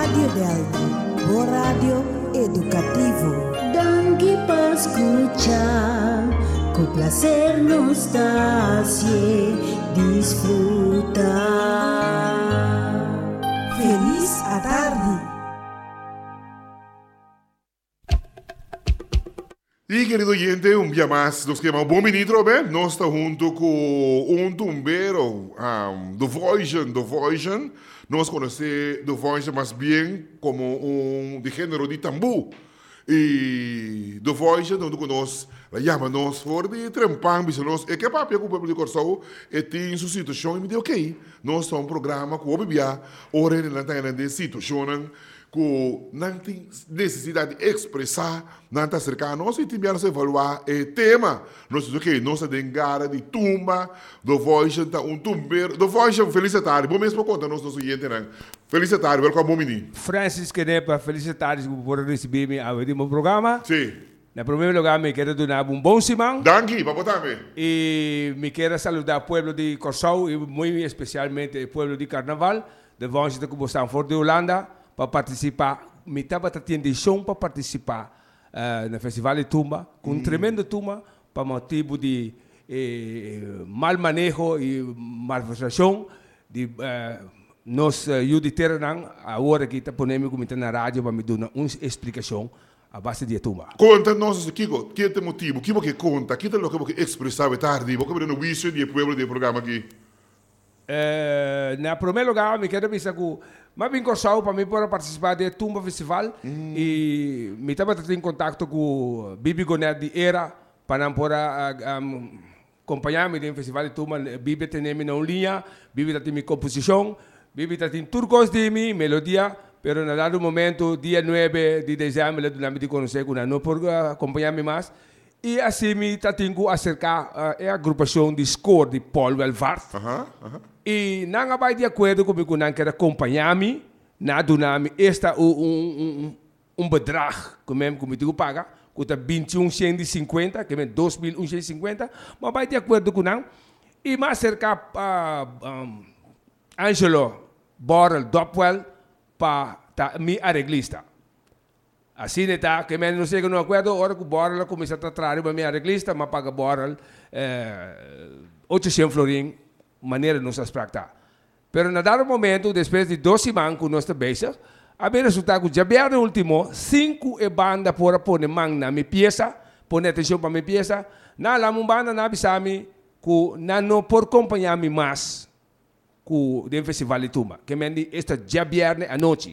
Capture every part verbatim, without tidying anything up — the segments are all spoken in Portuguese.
Radio Delta, o radio educativo. Danke por escuchar, con placer nos hace disfrutar. Feliz a tarde. Y querido oyente, un día más nos quedamos bom ministro, ¿ve? Nos está junto con un tumbero, um, The Voice, The Voice. Nos conoce The Voice más bien como un de género de tambú. Y The Voice, donde conosco, la llama nos for de trempang, bisa nos, e que papi com o povo de Corsau, e tem sua situação, e me deu ok. Nós somos um programa que o bebia, ora ele não tem de situação, que não tem necessidade de expressar, não está cercado, nós e também nós evaluar o tema. Nós dizemos ok, nós temos gara de tumba, The Voice, um tumbeiro, The Voice, felicidade, bom mesmo para contar nós nosso gente, né? Felicidade, welcome, bom menino. Francis Kenepa, felicidades por receber-me ao meu programa. Sim. Na primeiro lugar, me quero dar um bom simão. Danke, para botar-me. E me quero saludar o povo de Corsau, e muito especialmente o povo de Carnaval, de Voice de Stanford de Holanda, para participar. Me estava tendo chão para participar uh, no Festival de Tumba, com um tremendo tumba, para motivo de eh, mal manejo e malversação de uh, nós uh, juditeram agora que está ponendo como na rádio para me dar uma explicação a base de tumba. Conta-nos, Kiko, que é o motivo, que você conta, que é o que você expressava tarde, você vai no vício do povo do programa aqui? Uh, na primeiro lugar, me quero dizer que mas vim Corsau para mim para participar do Tumba Festival mm. e me estava em contato com Bibi Gonet de Era para não poder um, acompanhar-me no Festival de Tumba. Bibi tem minha linha, Bibi tem minha composição, Bibi tem turcos de minha melodia, pero na dado momento, dia nove de dezembro, ela não me conhece, não pode acompanhar-me mais. E assim me tenho acercar uh, a agrupação de score de Paul Welvaart. Uh -huh, uh -huh. E não vai de acordo comigo, não quer acompanhar-me, não donar-me esta um, um, um, um bedrag que mesmo que me digo paga, que é vinte e um cento e cinquenta, que é dois mil cento e cinquenta, mas vai de acordo com não. E me acercar uh, um, Angelo Borrell Dopwell para me arreglista. Assim está, que eu não sei que não acordo, a hora que o Borrell começa a tratar para minha arreglista, mas paga Borrell eh, oitocentos florim, maneira de nos aspectar. Pero na dado momento, depois de doze semanas que nós estamos bem, a ver resultado que já bem no último, cinco e banda por pôr mão na minha peça, pôr atenção para minha peça, na lá uma banda na bisami, que não por acompanhar-me mais com o Festival de Tumba, que me diz esta já bem à noite.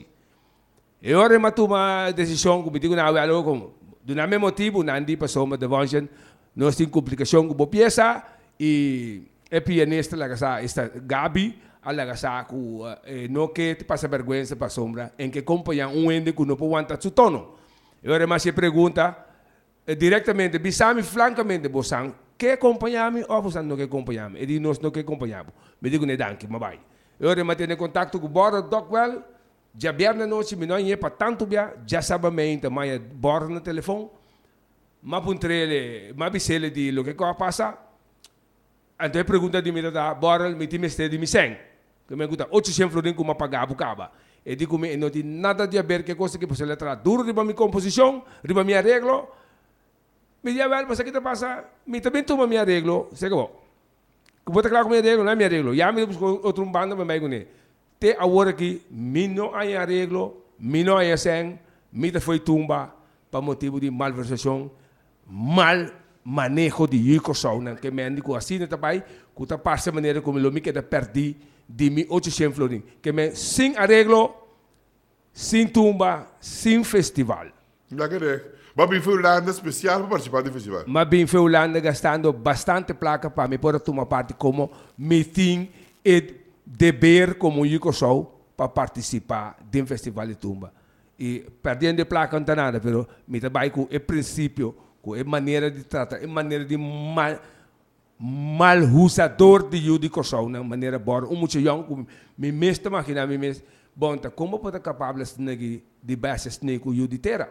E ora eu tomo uma decisão que me digo na hora como do mesmo motivo não andi para soma de Vangen nós temos complicação com a peça e a pianista lá que esta Gabi a lá que não quer te passar vergonha para sombra em que acompanha um ende que não pode aguentar seu tono. E ora mais se pergunta diretamente bisami francamente você quer acompanhar-me ou você não quer acompanhar-me? E diz nós não quer acompanhar-me. Me digo ne danke, mas vai. E ora eu tenho contato com o Borrell Dopwell. Já bem na noite, me não ia para tanto bem, já sabe bem, mas borra no telefone, mas puntrele, mas bisele de lo que vai passar. Então pergunta de mim da borra, me time este de mim sem, que me gusta oitocentos florim como pagar a bucaba. E digo me não tem nada de ver que coisa que você letra duro de minha composição, de minha arreglo. Me diz well, mas aqui te passa, me também toma minha arreglo, sei que bom. Que vou te claro com minha arreglo, não é minha arreglo. Já me busco outro banda, me vai com ele. Te agora que me não há arreglo, me não há sem, me foi tumba para motivo de malversação, mal manejo de Corsau, que me indico assim no pai, que está passa maneira como eu me queda perdi de mil oitocentos florim, que me sem arreglo, sem tumba, sem festival. Já que é. Mas bem foi Holanda especial para participar do festival. Mas bem foi Holanda gastando bastante placa para me poder tomar parte como meeting e dever como Corsau para participar de um festival de tumba. E perdendo placa não tem nada, mas me trabalho com o princípio, com a maneira de tratar, a maneira de mal, mal usador de Yudi Corsau, na maneira boa. Um muito young, me mesmo imagina, me mesmo, bom, tá como pode capaz de de baixar com Yudi Terra?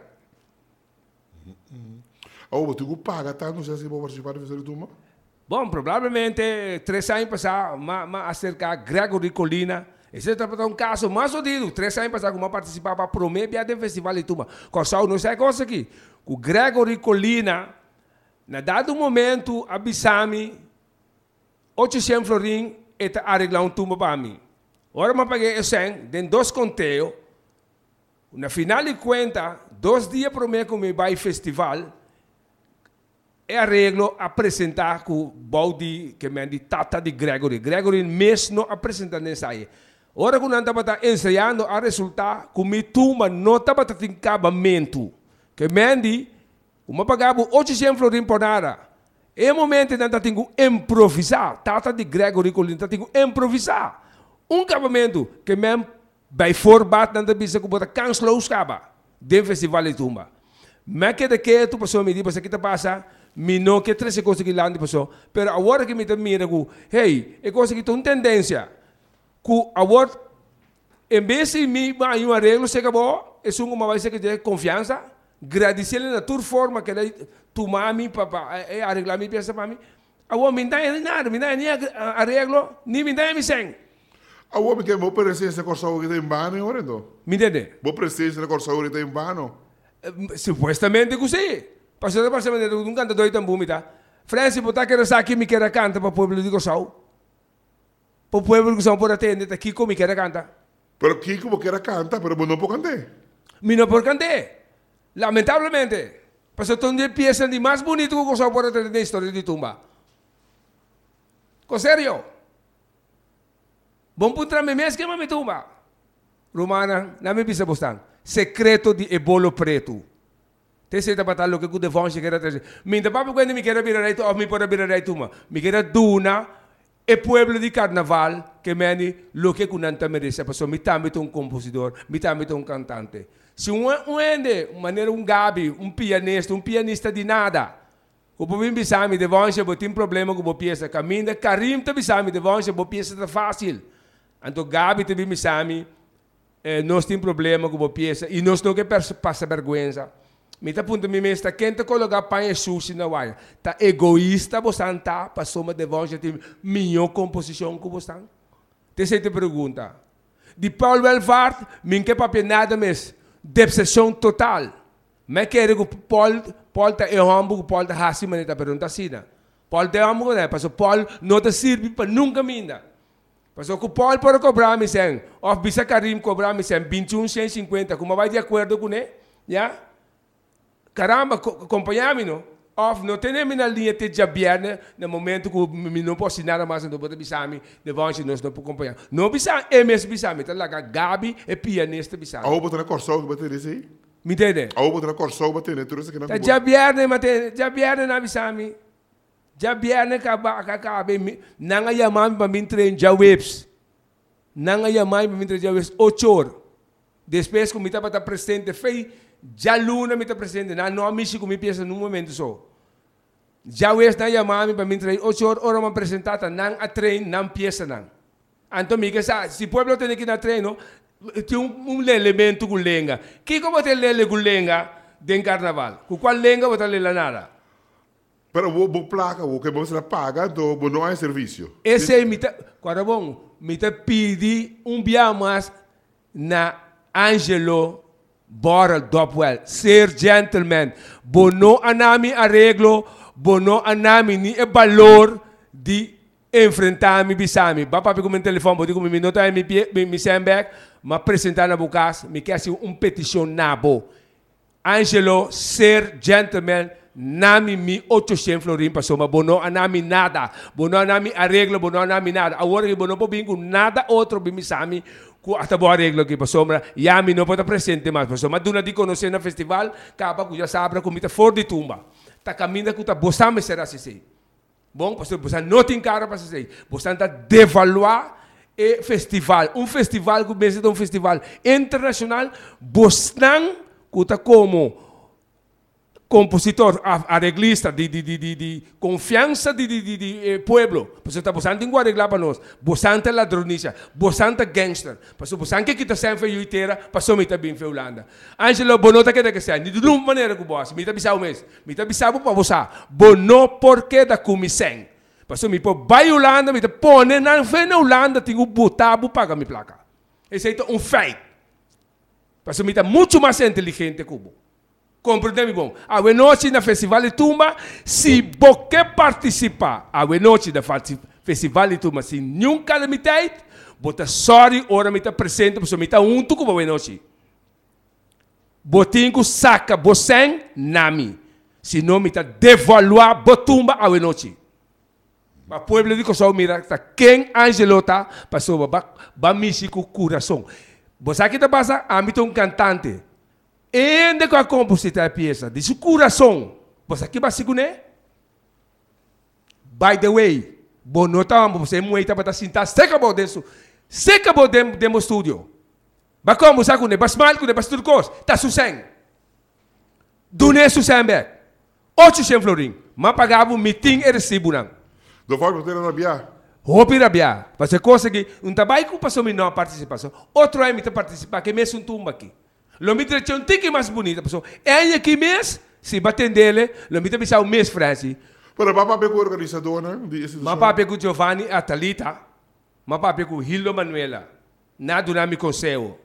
Oh, tu paga tanto, não sei se vou participar do festival de tumba? Bom, provavelmente três anos passados, mas acerca Gregory Colina, Esse é um caso mais odiado. Três anos passados, eu participava para promover do festival de Tumba. Corsal, não sei coisa aqui. O Gregory Colina, na dado momento, avisame oitocentos florim e arreglar um tumba para mim. Ora, eu paguei isso em dois conteios. Na final de conta, dois dias para mim, como vai festival, é arreglo apresentar com o balde que me de tata de Gregory. Gregory mesmo não apresenta nessa aí. Ora, quando eu estava ensaiando, a resultar que minha turma não estava tendo acabamento. Que me di, eu pagava oitocentos florim por nada. E momento eu estava tendo que improvisar. Tata de Gregory Colina estava tendo que improvisar. Um acabamento que me vai forbat não bisa que bota cancela os caba do festival de tumba. Mas que daqui tu passou me diz que está passa, me não que três coisas que lá de passou, pero agora que me tá mira que, hey, é coisa que tem tendência, que agora em vez de me vai um arreglo se acabou, é uma vai ser que ter confiança, agradecer na tua forma que tu mami papá é arreglar minha peça para mim, agora me dá nada, me dá nem arreglo, nem me dá me sem. A uomo che vuoi presenza corsa che tem vano ora então? Me entende? Vuoi presenza na corsa che tem vano? Supostamente così. Passou da parte de um canto doido também, tá? Francis, botar que essa aqui me quer cantar para o povo de Corsal. Para o povo de Corsal por atender, aqui como me quer cantar. Pero Kiko mo quer cantar, pero não pode cantar. Me não pode cantar. Lamentavelmente. Passou tão de peça de mais bonito que o Corsal por atender na história de tumba. Com sério? Bom putra me mesmo que me tumba. Romana, não me pisa bastante. Secreto de ebolo preto. Te sei da batalha que o devon se quer trazer. Minta papo quando me quer virar aí, ou me pode virar aí tuma. Me quer duna e pueblo de carnaval que me lo que kunanta merece. Passou me também um compositor, me também um cantante. Se um um ende, maneira um gabi, um pianista, um pianista de nada. O povo bisami devon se botar um problema com a peça. Caminha Karim te bisami devon se botar peça tá fácil. Então gabi te bisami eh, nós temos problema com a peça e nós não queremos passar vergonha. Me está apontando me mesmo, quem te colocar pão e sushi na waia, tá egoísta você tá, passou uma devonja tem minha composição com você. Te te pergunta. De Paul Welvaart, me que papel nada mais, decepção total. Me quero que Paul Paul tá é humble, Paul tá assim, mas tá pergunta assim. Paul tá humble, né? Passou Paul não te serve para nunca minda. Passou que o Paulo pode cobrar me sem, ou bisa Karim cobrar me sem vinte e um cento e cinquenta, como vai de acordo com ele, já? Caramba, acompanhar-me, não? Ou não tem nem na linha de jabierne, no momento que eu não posso nada mais, não pode bisar-me, depois nós não podemos acompanhar. Não bisar, é mesmo bisar-me, tá lá, Gabi é pianista bisar. A roupa tá na corção que bater isso aí? Me entende? A roupa tá na corção que bater, né? Tudo isso que não é. Jabierne, mas jabierne não bisar-me. Já biarne kaba kakabe nanga yaman para mim treinar já webs nanga yaman para mim treinar já webs ocho horas depois como estava tá presente fei já luna me tá presente na não amigo como peça num momento só já webs na yaman para mim treinar ocho horas ora me apresentar nang a trein nang peça nang então me que sa se pueblo tem que na treino tem um, um elemento com lenga que como tem lele com lenga de carnaval com qual lenga botar lela nada. Pero vou vou placa, vou que você paga, então vou não é serviço. Esse é me tá, quando bom, me tá pedi um dia mais na Angelo Bora Dopwell, ser gentleman, bono anami arreglo, bono anami ni e valor de enfrentar mi bisami. Ba papi com meu telefone, digo me nota mi mi mi sandbag, ma apresentar na bucas, me quer assim um petição nabo. Angelo ser gentleman nami mi oitocentos florim passou, mas bono anami nada, bono anami arreglo, bono anami nada. Agora que bono po bingo nada outro bimisami, ku até boa arreglo que passou, mas já mi não pode presente mais passou. Mas duna di conhecer na festival, capa que já sabe como está fora de tumba, tá caminha que tá bostame será assim. Bom, pastor, você não tem cara para assim, você está devaluar e festival, um festival que pensa de um festival internacional, você que tá como compositor, arreglista de, de, de, de, de confiança de, de, de, de eh, pueblo. Você está bastante em arreglar para nós. Bastante ladronista, bastante gangster. Passou bastante que está sempre feio inteira, passou me está bem feio Holanda. Angelo, bono tá que tá que sai. De nenhuma maneira que boas. Me está bisau mesmo. Me está bisau para você. Bono porque da comissão. Passou me pô vai Holanda, me está pone na fe na Holanda, tenho botar para pagar minha placa. Esse é um feito. Porque me está muito mais inteligente que o compreende bom? A noite na festival de tumba, se você participar, a noite da festival de tumba, se nenhum calamidade, bota sorry, ora me está presente, porque me está junto com a noite. Botinho saca, boceng, nami. Se não me está devaluar, botumba a noite. O povo de Kosovo mira, quem Angelo tá, passou ba ba músico coração. Você aqui tá passa, a mim um cantante. Ende com a composição da peça, de seu coração. Você aqui vai seguir? By the way, bom nota, você muita para sentar, seca bom disso, seca bom dem demo estúdio. Ba como você com ba smile com ba turcos, tá suseng. Dune suseng. Oito cem florim, mas pagava um meeting e recibo não. Do vai poder rabiar. Hopi rabiar. Você consegue um trabalho que passou a não participação. Outro é me participar que mesmo um tumba aqui. Lo me trouxe um tique mais bonita, pessoal. É aqui mesmo, se bater dele, lo me trouxe um mês frase. Para papá pegou organizador, né? Mas papá pegou Giovanni Atalita, mas papá pegou Hildo Manuela. Nada na meu conselho.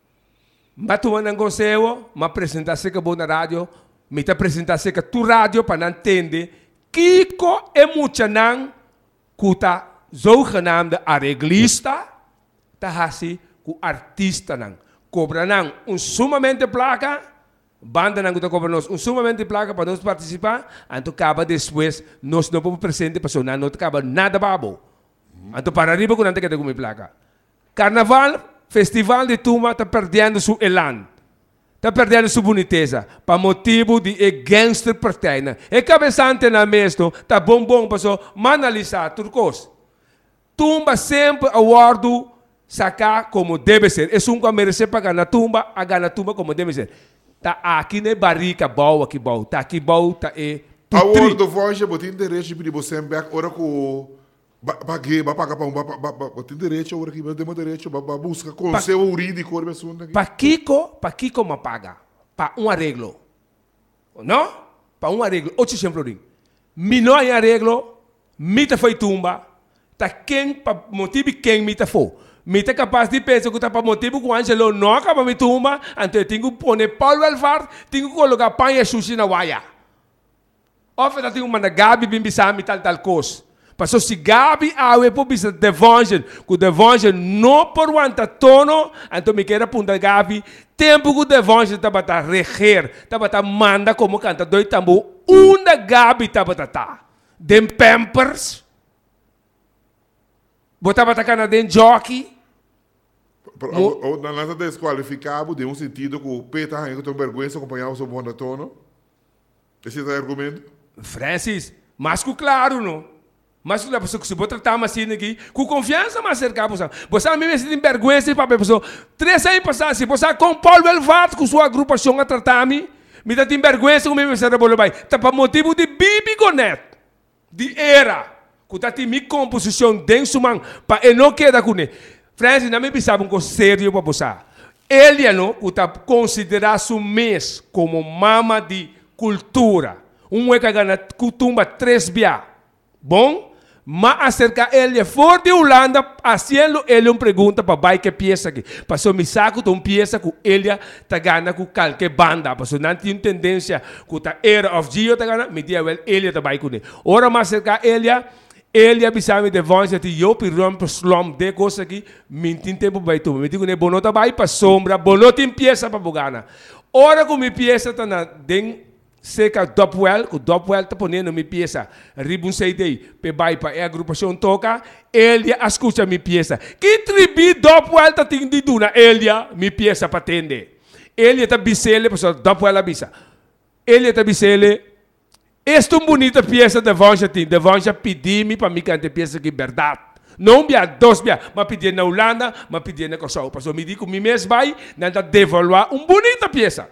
Mas tu não conselho, mas apresentar-se que bom na rádio, me te apresentar-se que tu rádio para não entender. Kiko é muito não, kuta zogenaamde arreglista, ta hasi ku artista não. Cobra não um sumamente placa, banda não kuta cobra nós um sumamente placa para nós participar, anto acaba depois nós não podemos presente para não não acaba nada babo. Anto para arriba com não te queda com placa. Carnaval, festival de Tumba está perdendo seu elan. Está perdendo sua boniteza, para motivo de e gangster partida. E cabeçante na mesmo, está bom bom para só analisar turcos. Tumba sempre awardo sacar como deve ser. É um que merece pagar na tumba, a ganhar tumba como deve ser. Tá aqui ne barrica boa aqui boa, tá aqui boa tá e. Awardo do voz, botin direito de você back ora com Baguei, vai pagar para um, vai ter direito, agora que vai ter direito, vai buscar conselho jurídico, corre assunto aqui. Para Kiko, para Kiko me paga, para um arreglo, não? Para um arreglo, oito exemplos de, me não é arreglo, me te foi tumba, tá quem para motivo quem me te foi, me te capaz de pensar que tá para motivo que o Angelo não acaba me tumba, então eu tenho que pôr Paulo Alvar, tenho que colocar pão e sushi na waia. Oferta tenho uma Gabi bimbisami tal tal coisa. Passou se Gabi awe po bisa devangel, que o devangel não por wanta tono, então me quer apontar Gabi, tempo que o devangel tá bata reger, tá bata manda como canta dois tambo, uma Gabi tá bata tá, dem Pampers, bota bata cana dem jockey. Na nada desqualificado, de um sentido que o peta ainda tem vergonha de acompanhar o seu bom tono. Esse é o argumento. Francis, mas que claro não. Mas a pessoa que se pode tratar assim aqui, com confiança mais cercada, você. Você mesmo se tem vergonha para a pessoa. Três anos passados, se você com Paulo Elvato, com sua agrupação a tratar-me, me dá tem vergonha com o meu cérebro vai. Tá para motivo de Bibi Gonet, de era, que tá tem minha composição dentro man, para eu não queda com ele. Francis, não me pensava um coisa sério para você. Ele não, que tá considerar o mês como mama de cultura. Um é que ganha cultura três bia. Bom? Mas acerca ele fora de Holanda, fazendo ele uma pergunta para vai que peça aqui. Passou me saco de uma peça que ele está ganhando com qualquer banda. Passou não tinha tendência que a Era of Gio está ganhando, me dia ele está vai com ele. Ora mais acerca ele, ele avisava de vonja de eu pirom para slum de coisa aqui, me tem tempo para tu. Me digo ne bonota vai para sombra, bonota em peça para bugana. Ora com minha peça está na den seca Dopwell, que o Dopwell está ponendo minha peça, ribun sei dei, pe vai para a agrupação toca, ele escuta minha peça. Que tribi Dopwell está tendo de duna, ele minha peça para atender. Ele está bisele, pessoal, Dopwell avisa. Ele está bisele. Esta é uma bonita peça de Vanja, de Vanja pedi-me para mim cantar peça que é verdade. Não bia, dois bia, mas pedi na Holanda, mas pedi na Kosovo. Pessoal, me digo, me mesmo vai, não devaluar uma bonita peça.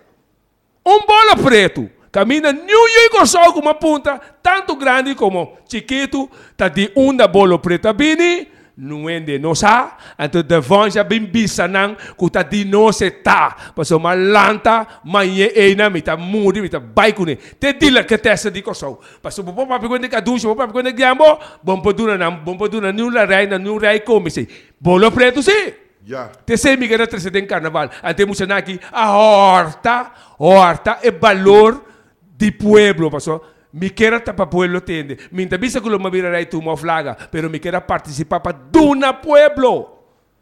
Um bola preto. Camina New York só com uma ponta tanto grande como chiquito, tá de uma bola preta bini, não é de nossa, então devant já bem bisa não, que tá de nossa tá, passou uma lanta, mas é na mita muri, mita baikune, te dila que testa de coçou, passou por papel quando de caducho, papel quando de gambo, bom poduna não, bom poduna new la reina, new rei como se, bola preto sim. Ja. Te sei mi queda trece den carnaval. Ante mucha aqui a horta, horta é valor de pueblo, pasó. Mi queda para pueblo tende. Minta bisa que lo me vira aí tu mo flaga, pero mi queda participar para duna pueblo.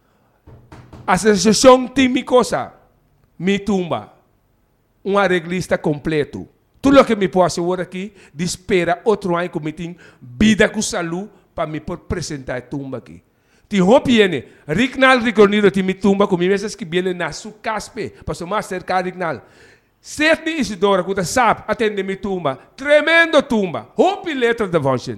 Associação tem mi cosa, mi tumba, um arreglista completo. Tudo o que me pode asegurar aqui, de espera outro ano que me tem vida com saúde para me poder apresentar a tumba aqui. Ti hopiene, Rignal ricornido ti mi tumba com mesas que viene na su caspe, para so mais cerca Rignal. Sete Isidora, que você sabe, atende mi tumba, tremendo tumba, hopi letra da vonchen.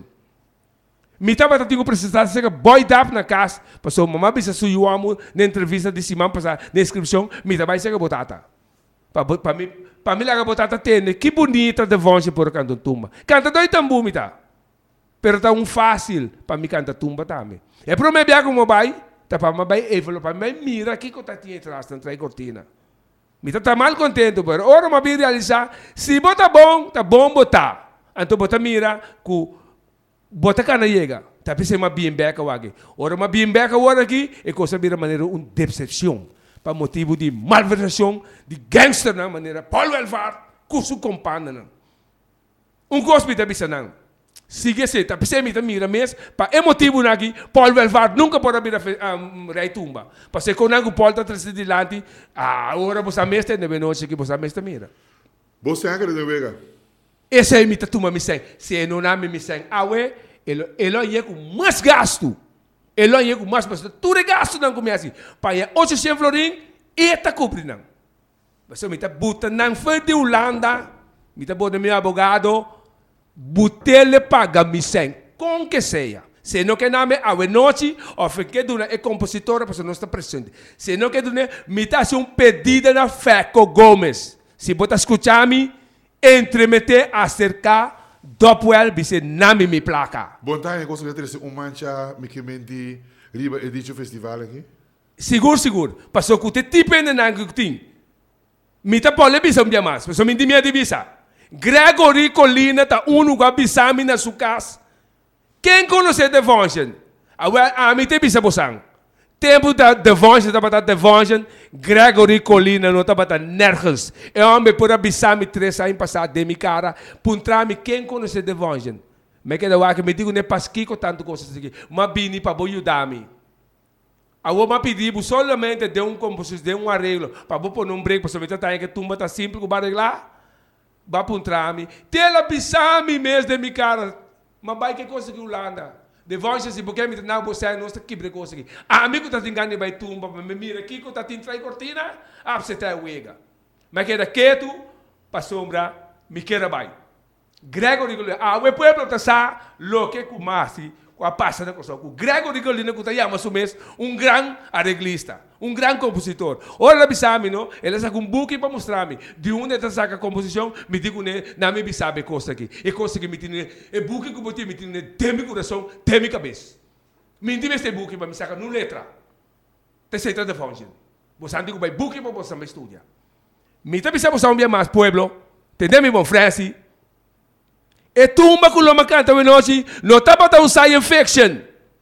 Mi tava tinha precisado ser boy dap na casa, para so mamãe bisa su amo na entrevista de semana passada, na inscrição, mi tava ser botata. Para para mi para mi lá botata tende, que bonita da vonchen por canto tumba. Canta dois tambu mi tá. Pero tá um fácil para me cantar tumba também. É para me ver como vai, tá para me ver envelope, para me mira aqui que tá tinha atrás, tá trai cortina. Me tá mal contente, pero ora me vi realizar, se bota bom, tá bom botar. Então bota mira que bota cana chega. Tá pensando uma bem beca aqui. Ora uma bem beca agora aqui, é coisa vira maneira um decepção, para motivo de malversação, de gangster na maneira Paul Welfare, curso compana. Um gosto tá pensando. Sigue se, tá pensando me mira mesmo, para emotivo aqui, Paul Welfare nunca pode vir a um, rei tumba. Para ser com o Paul tá trazendo delante, ah, agora você mestre deve não ser que você mestre mira. Você acha que de vega? Esse é me tá tumba me sem, se não há me me sem, awe, ele ele é com mais gasto, ele é com mais gasto, tudo é gasto não começa, para é oitocentos florin, e tá cobrindo. Você me tá botando não foi de Holanda, me tá botando meu advogado. Butele paga mi sem, com que seja. Se não quer nome a noite, ou que duna é compositora, porque não está presente. Se não quer duna, me dá um pedido na Feco Gomes. Se você escutar-me, entremeter acerca do ele, você não me placa. Bom, tá, eu gostaria de ter um mancha, me que menti, riba edite festival aqui? Seguro, seguro. Passou que o tipo de nangue que tem. Me dá pole bisa um dia mais, mas eu me di minha divisa. Gregory Colina tá um lugar bisami na sua casa. Quem conhece Devonchen? A mim tem bisa bosang. Tempo da Devonchen tá batendo Devonchen. Gregory Colina não tá batendo nergens. É homem por a bisami três anos passado de minha cara. Puntrami quem conhece Devonchen? Me queda lá que me digo ne pasquico tanto coisas aqui. Mas bini para ajudar-me. Eu me pedi solamente de um composição, de um arreglo para pôr um break para saber que tumba tá simples que vai arreglar. Vai para um trame, tela pisame mesmo de minha cara, mas vai que coisa que Holanda, de voz assim, porque me não você não está quebrando coisa aqui. Amigo tá tingando vai tumba, me mira aqui que tá tendo trai cortina, ah você tá uega, mas que era quieto, para sombra, me queira vai. Gregory, ah o povo tá sa, lo que comasi, com a passa da coisa, o Gregory Colina que tá chama sumes, um grande arreglista, um grande compositor. Ora la bisami no, ele saca um book para mostrar-me, de onde está saca a composição, me digo né, não me bisabe coisa aqui, é coisa que me tem, é book que bote me tem, tem meu coração, tem minha cabeça. Me diz este book para me sacar no letra, te sei de function. Você digo vai book para você me estudar. Me te bisabo sa um dia mais pueblo, entendeu meu bom Francis? E tumba que loma canta hoje, não está para um science fiction.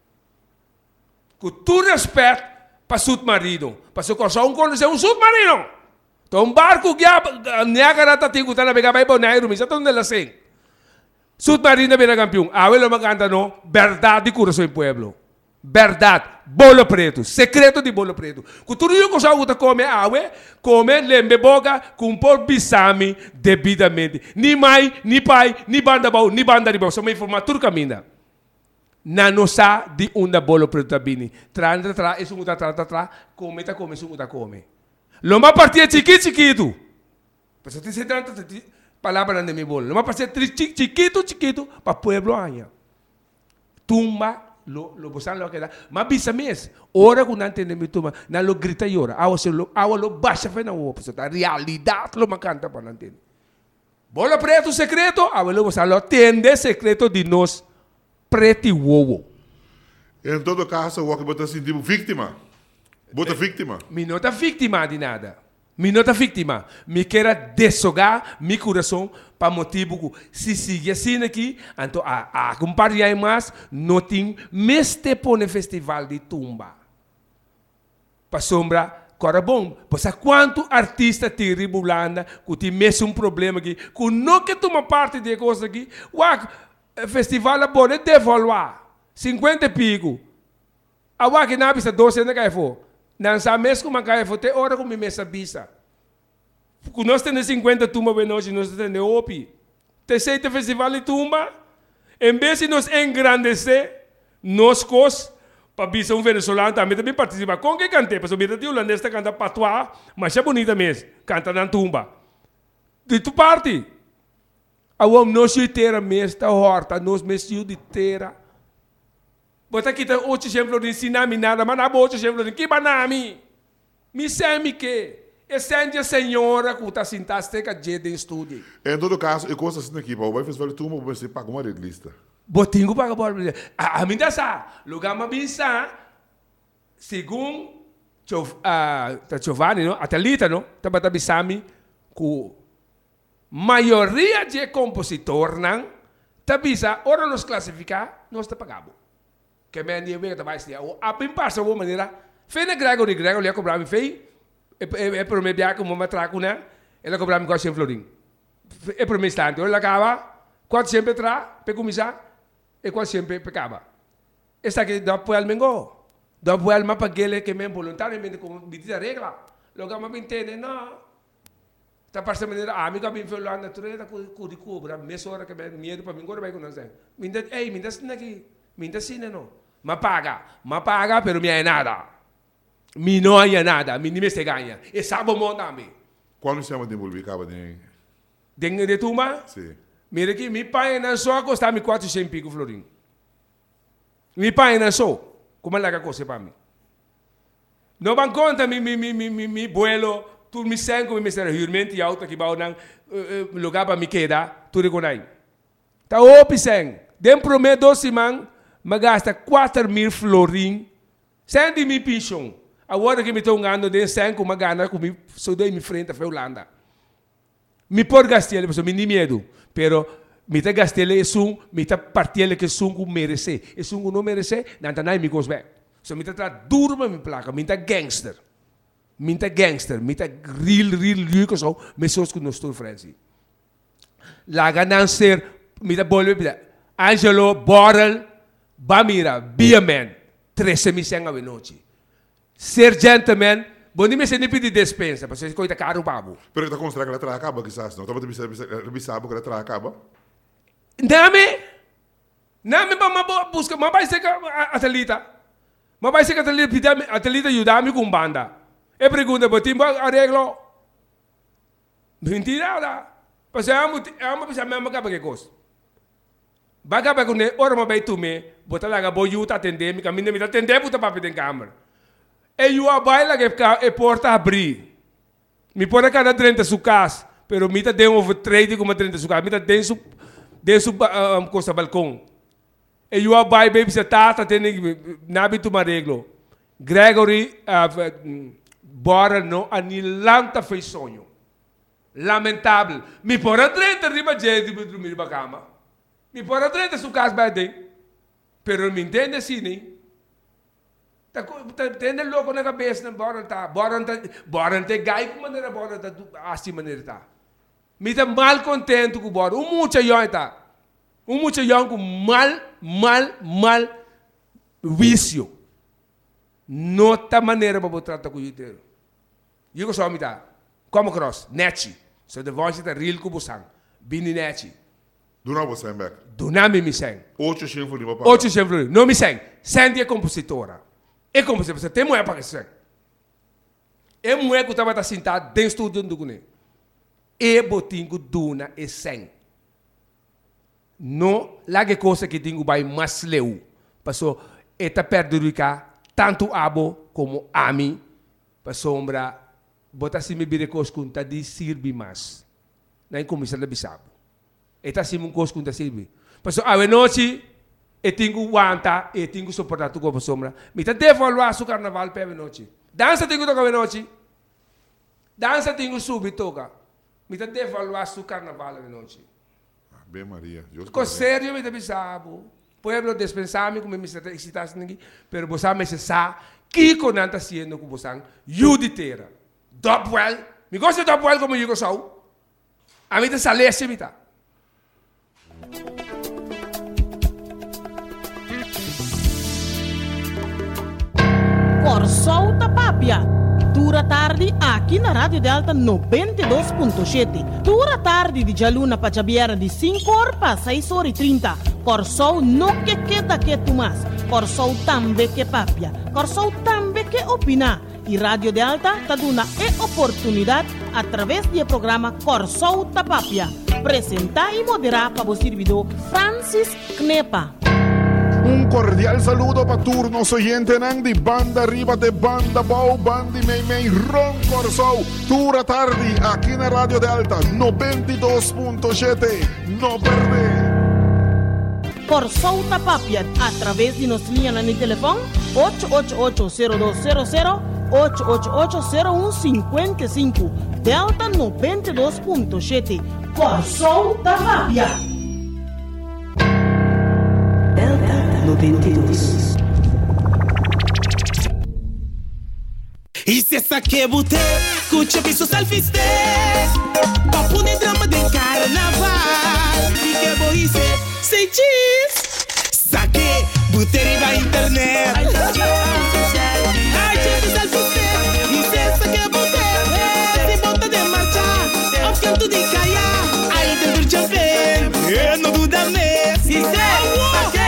Com todo respeito para submarino, para seu coração conhecer um submarino. Então um barco que a Niagara está tendo que navegar para o Nairo, mas está onde ela sem. Submarino é campeão. A ele loma canta não, verdade de coração do pueblo. Verdade, bolo preto, secreto de bolo preto. Com tudo isso que você come, awe, come, lembre boca, com por bisami devidamente. Ni mãe, ni pai, ni banda bau, ni banda de bau. Só me informar tudo caminha. Na nossa de uma bolo preto tabini. Tranda tra, isso muda tra tra tra, come ta come, isso muda come. Loma partia chiquito chiquito. Mas tem se trata de palavra de mi bolo. Loma partia chiquito chiquito para pueblo anya. Tumba lo lo bosan lo que da mas bisa mes ora que não entende me toma na lo grita e ora awa se lo awa lo baixa fe na o a realidade lo macanta para não entender bola preto secreto awa lo bosan lo tende secreto de nós preto e wowo. Em todo caso o que você sentiu vítima bota vítima me não tá vítima de nada me não tá vítima me quer dessogar meu coração para motivo que se sigue assim aqui, então a a compartilhar mais não tem mais tempo no festival de tumba. para sombra, cora bom. Pois quanto artista te ribulanda, que tem mesmo um problema aqui, que não quer tomar parte de coisa aqui, o festival é bom, é devaluar. cinquenta pico. A waki na bisa doze na kaya fo. Nang sa mes ko man kaya fo, te ora ko may mesa bisa. Kung nós temos cinquenta tumba bem hoje, nós temos opi. Te sei te festival de tumba, em vez de nos engrandecer, nós cos, para bisa um venezuelano também também participa. Com que cante? Porque o vida de holandês canta patois, mas é bonita mesmo, canta na tumba. De tu parte. A wam nós inteira mesmo, tá horta, nós mesmo de terra. Bota aqui tá oito exemplos de ensinar me nada, mas não há oito exemplos de que banami. Me semi que. Essência senhora que está sentada com de estúdio. Em todo caso, eu gosto assim aqui, vai fazer tu uma você paga uma red lista. Botinho paga bola. A a mim dá sa, lugar mas bem sa. Segundo a Giovanni, não, a Thalita, não, tá bata bisami que maioria de compositor não, tá bisa, ora nos classificar, nós tá pagabo. Que me andi bem tá mais dia. A bem passa uma maneira, fez Gregory, Gregory ia cobrar me fei. É para me biar como uma traco, né? Ela cobrar me quase florim. É para me instante. Ela acaba, quase sempre tra, para começar, e quase sempre pecava. Esta aqui dá para o mengo. Dá para o mapa que ele que me voluntariamente como medida regra. Logo me entende, não. Tá passando maneira, ah, me cabe em lá na natureza com de cobra, meia hora que me medo para mim agora vai com nós. Me dá, ei, me dá assim aqui, me dá assim não. Me paga, me paga, pero me é nada. Mi não há nada, mi nem se ganha. E sabe o mundo também. Quando chama de Bulbicaba de... Dengue de turma? Sim. Mira aqui, mi pai não só custa me quatrocentos pico florim. Mi pai não só, como é que coisa para mim? Não van conta mi mi mi mi mi mi vuelo, tu me sengo, me será realmente alto que vai não lugar para me quedar, tu reconai. Tá opi seng. Dem prometo dois semanas, me gasta quatro mil florim, sem de mi pinchão. Agora que me estou ganhando de cem com uma gana, com me sou de me frente a Holanda. Me por gastar, pessoal, me nem medo, pero me tá gastar é sum, me tá partir que sum com merece, e sum com não merece, não tá nem me cosbe. So me tá tra duro me placa, me tá gangster, me tá gangster, me tá real real rico so, me sou com nós todos friends. La ganância, me tá bolho, Angelo, Borrell, Bamira, Biaman, treze mil cem a noite. Ser gentleman, bom nem me se nem pedir dispensa, porque você coita caro babo. Pero está construindo que ela traz acaba, quizás, não? Estava a bisar que ela traz acaba? Name? Name para uma busca, mas vai ser que a Thalita. Mas vai ser que a Thalita, a Thalita ajudar-me com banda. E pergunta, mas tem arreglo? Mentira, não. Porque eu amo, eu amo pensar mesmo que é coisa. Vai acabar com ele, ora mas vai tu me, botar lá, vou eu atender, me caminho, me atender, botar papel dentro da câmera. E eu abaixo que a porta abrir. Me pode cada dentro da sua casa, pero me tá dentro over trade como dentro da sua casa, me tá dentro dentro um costa balcão. E eu abaixo baby se tá tá tendo nabi tu mareglo. Gregory bora no anilanta fez sonho. Lamentável. Me pode dentro riba gente me dormir na cama. Me pode dentro da sua casa vai dentro. Pero me entende assim, né? Tem louco na cabeça, bora tá, bora tá, bora tá, gai como maneira bora tá, assim maneira tá. Me tá mal contente com bora, um muito jovem tá, um muito jovem com mal, mal, mal vício. Não tá maneira para botar tá com o inteiro. Eu só me tá, como cross, neti, so de voz tá real com busang, bini neti. Do não você é back. Do não me me seng. Oito chifres de papai. Oito chifres, não me seng. Sandy é compositora. É como se você tem mulher para isso. É mulher que estava sentada dentro do estúdio do Guné. É botinho duna e sem. Não, lá que coisa que tenho vai mais leu. Passou, está perdido cá, tanto abo como a mim. Passou, ombra, bota assim me bire coisa com tá de sirvi mais. Não é como isso é bisabo. Está assim um coisa com tá sirvi. Passou, a noite, e tenho guanta, e tenho suportar tu como sombra. Me tá devaluar su carnaval para noite. Dança tenho tocar noite. Dança tenho subir toca. Me tá devaluar su carnaval para noite. Bem Maria. Ficou sério me tá bisabo. Pueblo dispensar-me como me excitasse ninguém, pero você me se sa Kiko não está sendo como você juditeira. Dopwell, me gosta de Dopwell como eu gosto. A mim está salesse, me tá. Corsou Tapapia. Tura tarde aqui na Rádio Delta noventa e dois ponto sete. Tura tarde de Jaluna para Jabiera de cinco horas para seis horas e trinta. Corsou não que queda que tu mais. Corsou também que papia. Corsou também que opina. E Rádio Delta está dando a oportunidade através do programa Corsou Tapapia. Apresentar e moderar para o servidor Francis Knepa. Un cordial saludo para turnos oyentes de Banda Arriba de Banda Bau, Bandi Mei Mei, Ron Corsou, Tura Tardi, aquí en Radio Delta, noventa y dos punto siete, no perde. Corsou Tapapia, a través de nuestra línea de teléfono ocho ocho ocho, cero dos cero cero, ocho ocho ocho, cero uno cinco cinco, Delta noventa y dos punto siete, Corsou Tapapia. noventa e dois. E se essa que botei, curte bicho salfiste, papo nem drama de carnaval. E que boice, sem cheese, saque, botei na internet. Ai, cheiro salfiste, e se essa que botei, se bota de marcha, ao canto de caia, aí dentro de ver, eu não duda mesmo. Se saque,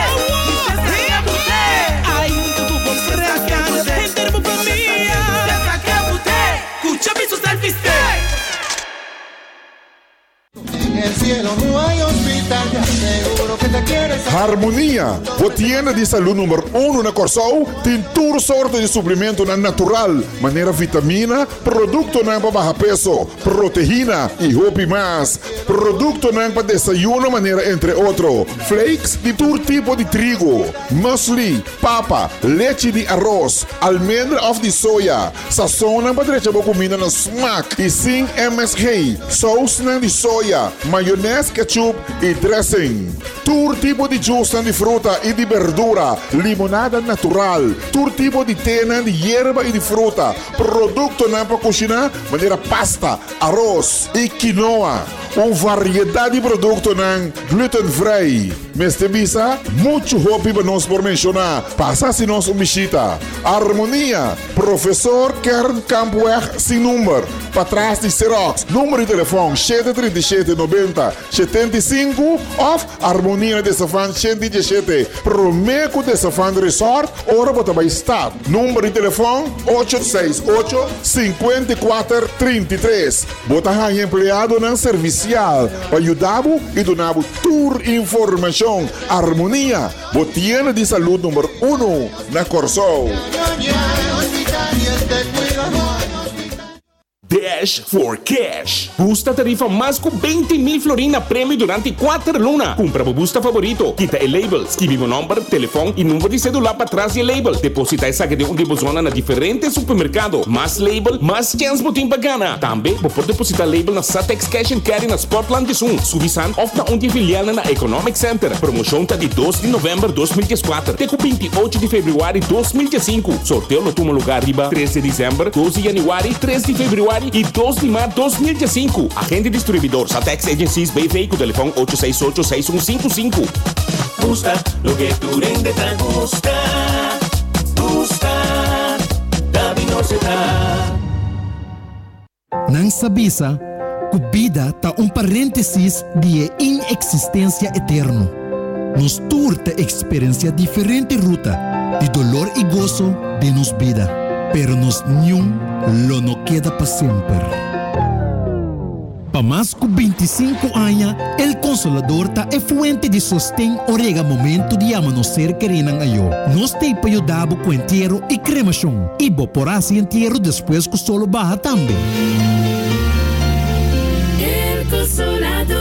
En el cielo no hay hospital, ya seguro que te quieres. Harmonia, botienda de salud número uno na Corsou, tem toda sorte de suplemento na natural, maneira vitamina, produto na para baixo peso, proteína e hope mais, produto na para desayuno, maneira entre outro, flakes de todo tipo de trigo, muesli, papa, leite de arroz, almendra of de soja, sazon na para deixar a comida na smack e sem M S G, sauce na de soja, maionese, ketchup e dressing. Todo tipo de juice de fruta e de verdura, limonada natural, todo tipo de té de erva e de fruta, produto na para cozinhar, maneira pasta, arroz e quinoa. Uma variedade de produtos gluten-free. Meste bisa, muito hopi para nós por mencionar. Passa se nós uma visita. Harmonia, professor Kern Campuer, sem número. Para trás de Xerox, número de telefone sete três sete, noventa, setenta e cinco ou Harmonia de Safan cento e dezessete. Promeco de Safan Resort, ora para vai estar. Número de telefone oito seis oito, cinco quatro, três três. Bota aí empregado na serviço para ajudar e donar toda informação. Harmonia, botienda de saúde número uno na Corsou. Dash for Cash. Busta tarifa mais com vinte mil florina prêmio durante quatro lunas. Compra o busta favorito. Quita o label. Escreve o número, telefone e número de celular para trás do label. Deposita essa de um depósito na diferentes supermercados. Mais label, mais chance botim bacana. Também, pode depositar label na Satex Cash and Carry na Sportland de Sun. Subisan of na onde filial na Economic Center. Promoção tá de dois de novembro de dois mil e quatro. Até com vinte e oito de fevereiro de dois mil e cinco. Sorteio no toma lugar riba treze de dezembro, doze de janeiro, três de fevereiro e dois de março de dois mil e cinco. Agente distribuidor Satex Agencies B V com telefone oito seis oito, seis um cinco cinco. Gusta lo que tu rende te gusta. Gusta, David Norceta. Não sabisa que a vida está um parênteses de inexistência eterno. Nos turta experiência diferente ruta de dolor e gozo de nos vida, pero nos nenhum lo no queda para sempre. Para mais que vinte e cinco anos, el Consolador ta é fuente de sostén orega momento de amanecer querendo ayo. Nos te para ayudar com entierro e cremação. E bo por assim entierro depois que solo baja também. El Consolador.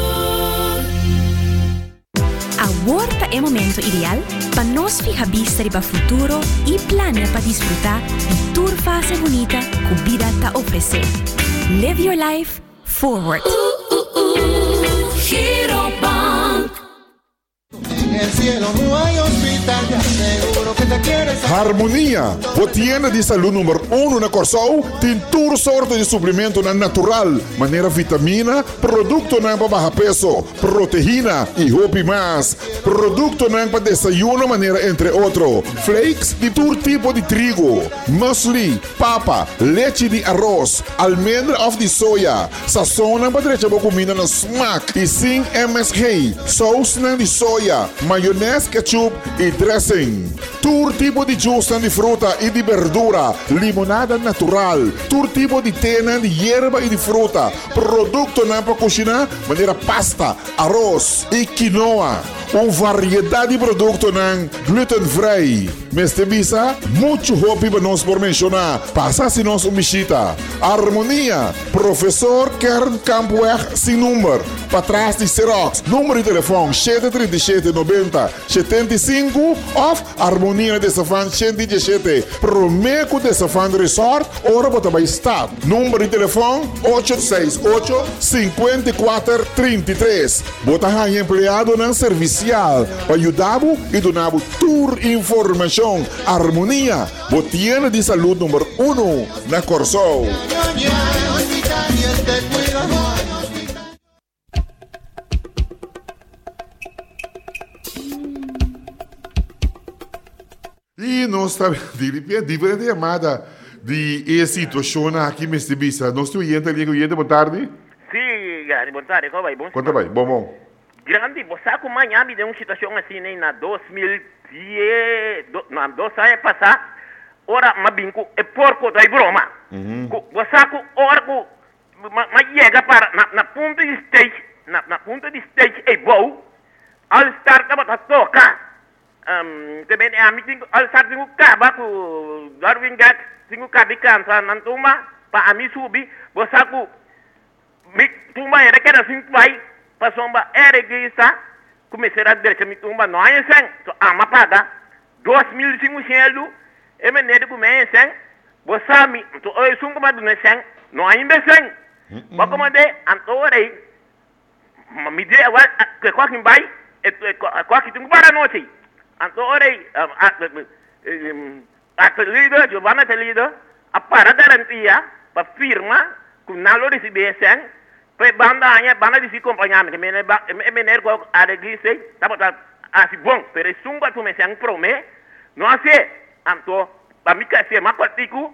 Agora é o momento ideal para nós ficar vista para o futuro e planear para desfrutar de toda fase bonita que a vida te oferece. Live your life forward. Uh, uh, uh, Hero Bank. En el cielo no hay hospital, ya seguro que te quiere saber. Harmonia, o tienda de saúde número um na Corsol, tem toda sorte de suplemento na natural, maneira vitamina, produto não para baixar peso, proteína e roupa mais, produto não para desayuno, maneira entre outros, flakes de todo tipo de trigo, muesli, papa, leite de arroz, almendra of de soja, sazona para deixar a comida na smack e sim M S G, sauce de soja, maionese, ketchup e dressing. Todo tipo de juice de fruta e de verdura, limonada natural, todo tipo de tena de erva e de fruta, produto não para cozinhar, maneira pasta, arroz e quinoa. Uma variedade de produtos não gluten-free. Mas te bisa, muito hobby para nós por mencionar. Passa se nós uma visita. Harmonia, professor Kern Campuer, sem número. Para trás de Xerox, número de telefone sete três sete nove zero sete cinco of Harmonia de Safan cento e dezessete. Promeco de Safan Resort, ora para também estar. Número de telefone oito seis oito, cinco quatro três três. Bota aí empregado na serviço para ajudar e donar toda informação. Harmonia, botiana de saúde número um na Corsol. E nós estamos de diferente chamada de essa situação aqui, mestre Bisa. Nós estamos indo ali, indo, boa tarde. Sim, grande, boa tarde, como vai? Bom, quanto vai? Bom, bom. Grande, você com manhã me deu uma situação assim, né, na dois mil e dez, na dois anos passado, ora, mas binco, é porco da broma. Você com orgo, mas chega para, na, na ponta de stage, na, na ponta de stage, é bom, al start, a tocar. Um, também é amigo, al start, tenho caba com Darwin Gat, tenho cabi cantar, na turma, para a mim subir, você com, me, turma era que era assim, vai, passou uma era que está, comecei a dizer que me tumba não é assim, a ma paga dois mil e quinhentos, e me nede com me assim, você me, tu oi sunga mas não é assim, não é assim, mas como de, antorei, me de agora que qualquer vai, qualquer tem para noite, antorei, a líder, Giovanna líder, a para garantia, para firma, com nalo receber assim. Pe banda hanya banda di si acompanhar que me me mener ko a reglise tá botar assim bom pero sumba tu me sang prome não sei anto para mim que se macotico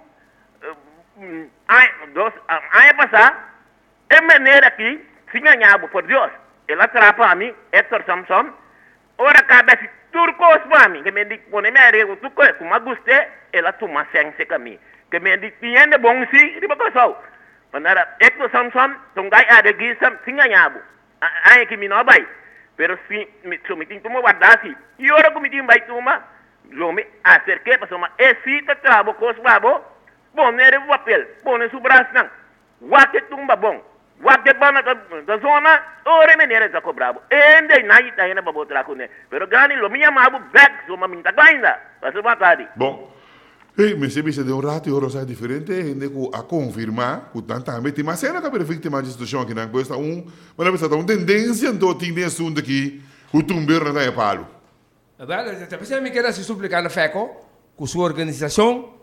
ai dos ai passar é mener aqui sinha nhabo por Deus ela trapa a mim Hector Samson ora cada se turcos para mim que me dic pone me arego tu co como guste ela tu ma sang se caminho que me dic tiene bom si di bakasau Panara, Hector Samson, tunggai ada gisam singa nyabu. Ai que me não vai. Pero se me sometim tuma guardasi. E ora como tim vai tuma, jo me acerquei para soma esita trabo cos babo. Bom, nere o papel, bom su braço não. Wake tumba bom. Wake bana da zona, ora menere za cobrabo. Ende nai tá ina babo traco né. Pero gani lo minha mabu back, soma minta gainda. Passo batadi. Bom. Hey, me se de um rato e ora diferente, ainda a confirmar que tanta gente, mas será que a vítima de situação que não gosta um, mas não está uma tendência então tem desse um daqui, o tumber não é palo. Agora, você precisa me querer se suplicar na FECO, com sua organização,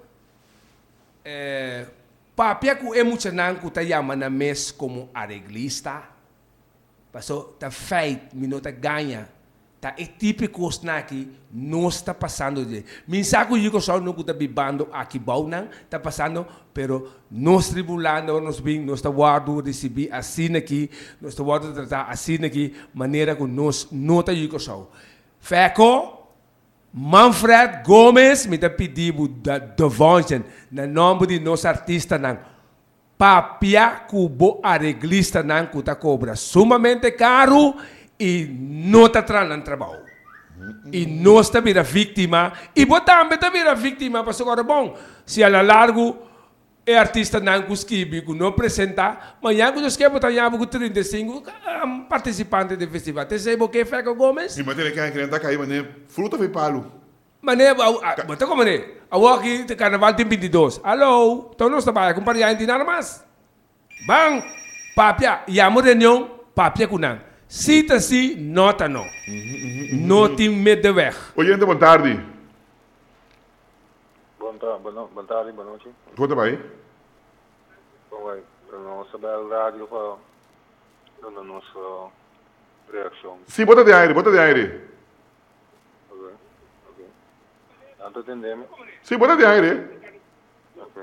eh, papia que é muito não que tá chamando na mês como arreglista, passou tá feito, minuto ganha. Tá é típico aqui, não está passando de. Mensaje que eu só não está bibando aqui bom não, está passando, pero nós tribulando, nós bem, nós está guardando receber assim aqui, nós está guardando tratar assim aqui, maneira que nós não está eu só. Feco, Manfred Gomes me está pedindo da devotion na nome de nosso artista não. Papia cubo arreglista não que está cobra sumamente caro. E não está trazendo trabalho. E não está vira vítima. E também está vira vítima, mas agora bom, se ela largo é artista não consegue, não apresenta, mas já que nós queremos botar com trinta e cinco participantes do festival. Você sabe o que é Feco Gomes? E matéria que a gente está caindo, né? Fruta foi palo. Mas né, mas como né? A aqui de carnaval tem vinte e dois. Alô, então nós trabalhamos com pariente nada mais. Bang, papia, e a reunião, papia com não. Cita-se, nota não. Não tem medo de ver. Oyente, boa tarde. tarde, boa tarde, boa noite. Conta bem. Bom, não saber a rádio para a nossa reação. Sim, bota de aire, bota de aire. Ok, ok. Não entendemos? Sim, bota de aire. Ok.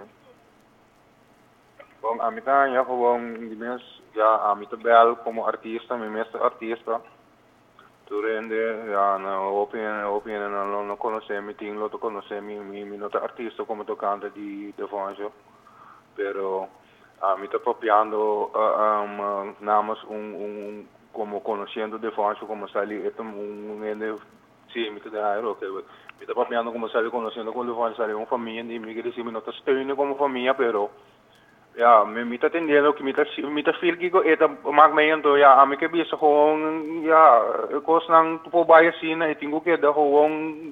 Bom, a mim tá já gewoon die mensen, ja, a mim tá bel como artista, meu mestre artista. Durante, ja, nou, opinion, opinion, não não conhecemos, tinha não conhecemos, mi mi não artista como tocante de de Vanjo, pero a mim tá copiando um, namas um um como conhecendo de Vanjo como sali, é um um sim, me tá daí, ok, me tá copiando como sali conhecendo como de Vanjo sali, uma família, e me queria dizer, me não tá estando como família, pero ja, me me tá entendendo que me tá me tá feel que eta maak mij ento ja, a mim que bisa gewoon ja, ik was nang voorbij zien, ik denk que da gewoon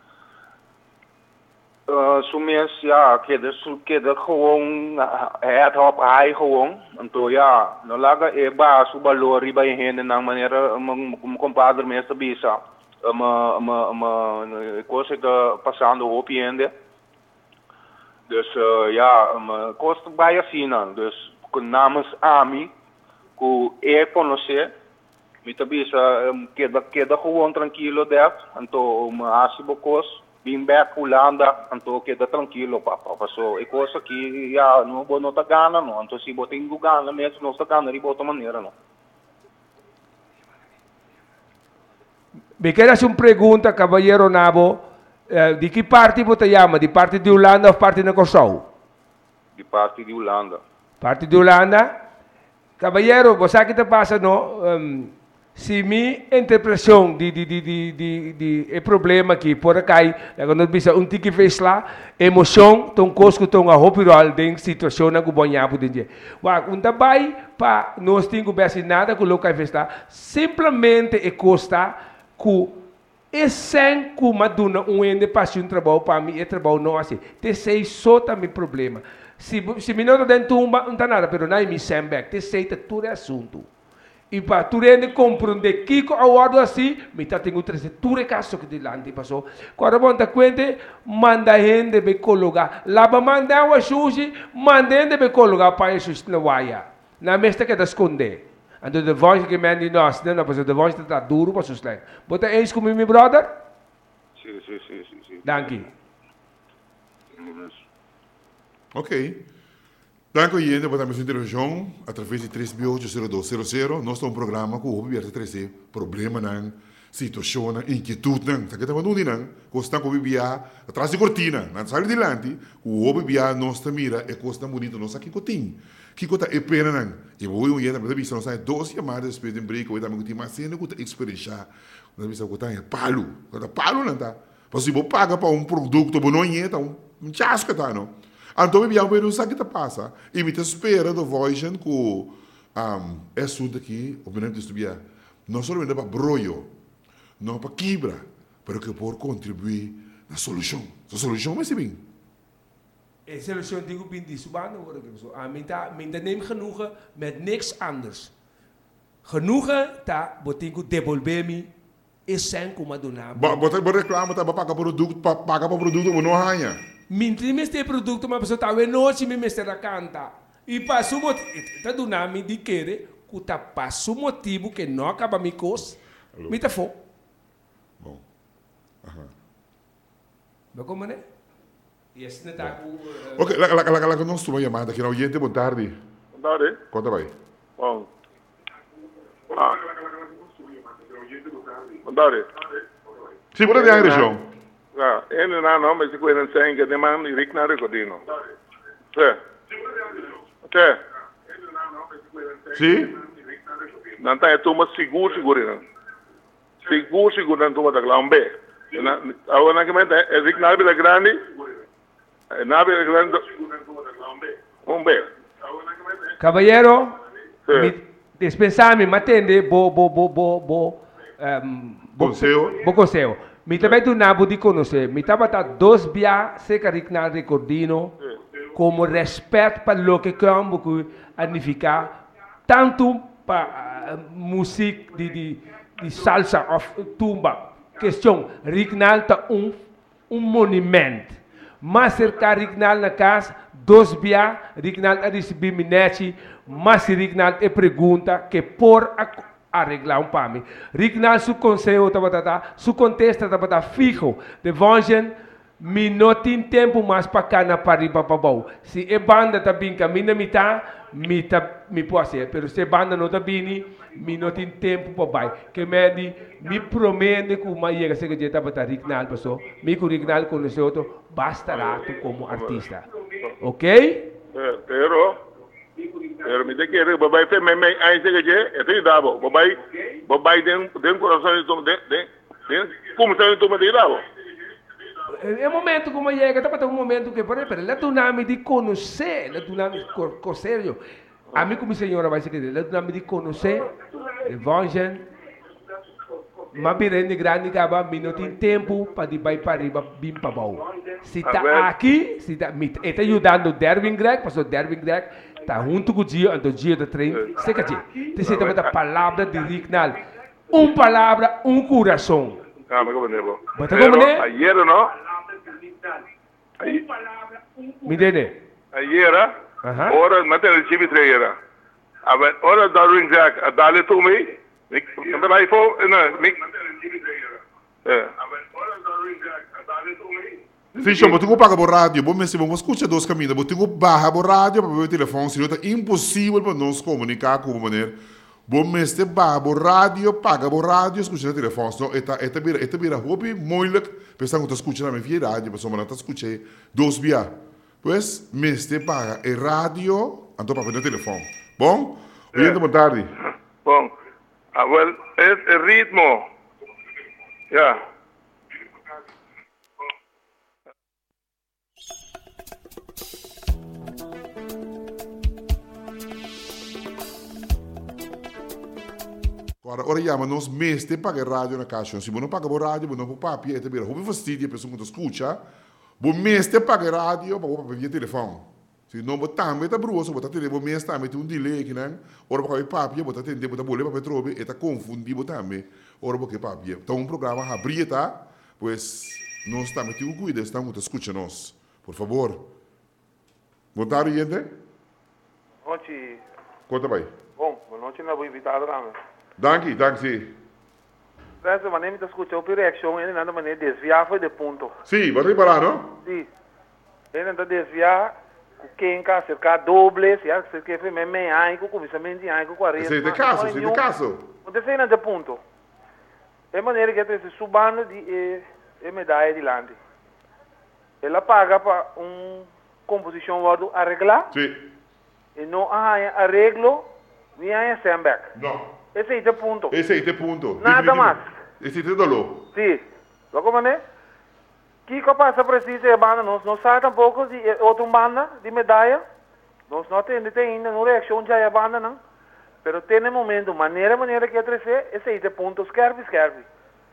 uh, sumes ja, que da que da gewoon het op hij gewoon, então ja, no laga e ba su valor riba em renda na maneira um compadre mesmo bisa, uma uma uma coisa que passando op ende. Dus uh, ja, um, kost bij China. Dus namens Ami, que é conhecer, me também um, queda queda gewoon tranquilo def, então uma asibo kos, bem back Holanda, então queda tranquilo papa. Passo e coisa que já não vou não tá gana não, então se botem gana mesmo não tá gana de outra maneira não. Me queda uma pergunta, caballero Nabo. Uh, di che parte você chama? Di parte di Holanda ou parte de Kosovo? Di parte di Holanda. Parte di Holanda? Caballero, você sabe o que passa, no? Um, se minha interpretação de, de, de, de, de, de, de problema aqui, por aqui, quando nós vemos um tique fez lá, emoção, tão cosco, tão a hospital, tem situação na Gubonha, por dentro. Mas, quando vai para nós temos que nada com o local fez lá, simplesmente é costa que e sem como duna um ende passe um trabalho para mim e trabalho não assim te sei só também problema se se me não dentro um não tá nada pero não é me sem back te sei te tudo é assunto e para tu ende compreender que com a ordem assim me tá tenho três tudo é caso que de lá ante passou quando bom tá quente manda gente be colocar lá para mandar o sushi manda gente be colocar para isso na waia na mesta que tá esconder. En door de voice que men die naast, dan pas de voice dat duro pas zo slecht. Bota eens com meu brother? Sim, sim, sim, sim, sim. Dankie. Ok. Dank u gente por a sua interação através de três oito zero dois zero zero. Nós temos um programa que o governo trazer problema não, situação, inquietude não. Sabe que estamos não dizendo? Costa com bibia atrás de cortina, não sai de lante. O bibia nós mira e costa bonito nós aqui cotim. Que conta é pena não. E vou um dia na vista nós sai dois chamadas depois de um break, eu também conti mais cena conta experiência. Na vista conta é palo, conta palo não tá. Porque se você paga para um produto bom não é, tá um um chasca tá não. Então bibia um sabe que tá passa. E me te espera do voice que um é assunto aqui, obviamente estudar. Não só para broio, não para quebra, mas que por contribuir na solução. A solução é bem. En solution die op in die subano worden zo. Ah, minta minta neem genoegen met niks anders. Genoegen ta botingo devolver me is zijn como donar. Ba bota ba reclama ta ba paga produto pa paga pa produto mo no hanya. Minti me este produto ma pessoa ta we no si me mester a canta. E passo mot ta donar me di querer ku ta passo motivo que não acaba me cos. Me ta fo. Bom. Aha. Ba como né? Yes, net daar hoe... Oké, laat ons toe, maar dat je nou gente, boa tarde. Boa tarde. Conta vai. Bom. Ah. Boa tarde. Sim, boa tarde, João. Ja, en na não, mas ik weet zijn que de man die richt naar de cordino. Sim. Sim. Sim? Dan tá tu mas seguro seguro. Seguro seguro dan tu mas da lambe. Na agora que mente é richt naar de grande. Na be grande. Um be. Caballero, sí. Dispensame, me atende, bo, bo, bo, bo, bo, um, bo, conselho. Bo conselho. Me também do nabo de conhecer. Me estava tá dois bia se caricnar recordino, como respeito para o que campo que significa tanto para uh, música de, de, de salsa of tumba. Questão, Rignal tá um um monumento. mas cercar Rignal na casa, dois bia, Rignal a receber minete, mas Rignal é pergunta que por a arreglar um pami. Rignal su conselho tabatata, su contesta tabata fijo, de vongen, mi não tem tempo mais para cá na pariba babau. Se é banda tá bem caminha mi tá, mi tá mi pode ser, pero se banda não tá bem, mi não tem tempo para vai. Que me di, mi promete que uma chega se que tá para Rignal passou, mi com Rignal conheceu outro, bastará tu como artista. Ok? Eh, pero pero me te quiere babai fe me me ai se que é tem dabo babai babai den den coração de de de como se tu me te dabo é momento como chega tá para um momento que por exemplo lá tu nome de conhecer lá tu nome cosério a mim como senhora vai ser que lá tu nome de conhecer evangelho mas birende grande acaba mi não tem tempo para de vai para riba bim para bau se tá aqui se tá me está ajudando Derwin Greg passou Derwin Greg tá junto com o dia do dia do trem se que te se tá a palavra de Rignal um palavra um coração ah mas como nego bota como né ayer não me entende ayer ora matéria de trabalho aber ora Derwin Greg a dale tu me ik ben bij voor en ik eh Sim, chama, tu paga por rádio, bom mesmo, vamos escutar dois caminhos, mas tu barra por rádio para ver o telefone, se não é impossível para nós comunicar com uma maneira. Bom mesmo, barra por rádio, paga por rádio, escuta o telefone, senão eta eta bira, eta bira hobby, moeilijk, pensando que tu escuta na minha via rádio, mas só não tá escutando dois via. Pois, mesmo paga é rádio, então para ver o telefone. Bom? Obrigado, boa tarde. Bom. Ah, well, es el ritmo. Ya. Yeah. Agora, ora chama-nos mestre paga rádio na caixa. Se você não paga por rádio, você não pode pagar, é também. Como fastidio a pessoa que escuta, você mestre paga rádio para você via telefone. Se não botar, você está bruxo, você está tendo, você está tendo um delay, que não, ora para papi, você está tendo, você está bolando para trobe, está confundido também, ora porque papi. Então um programa abrir, tá? Pois nós estamos tendo cuidado, estamos escutando nós, por favor. Boa tarde, gente. Boa noite. Conta bem. Bom, boa noite, não vou invitar a dama. Danke, danke, sim. Dessa maneira, me escuta a reação, ele não maneira desviar foi de ponto. Sim, vai reparar, não? Sim. Ele não desviar. Quem quer cercar doble, se há que ser me me ai com começamento ai com quarenta. Sei de caso, sei de caso. O defeito de ponto. É maneira que se subando de é medalha de lande. Ela paga para um composição word arreglar. Sim. E não há arreglo nem há sandback. Não. Esse é o ponto. Esse é o ponto. Nada mais. Esse é o dolor. Sim. Logo maneira. Que que passa precisa é banda, nós não sabe tampouco de outra banda de medalha, nós não tem tem ainda não reação já é banda não, pero tem no momento maneira maneira que atrecer esse aí de pontos escreve escreve.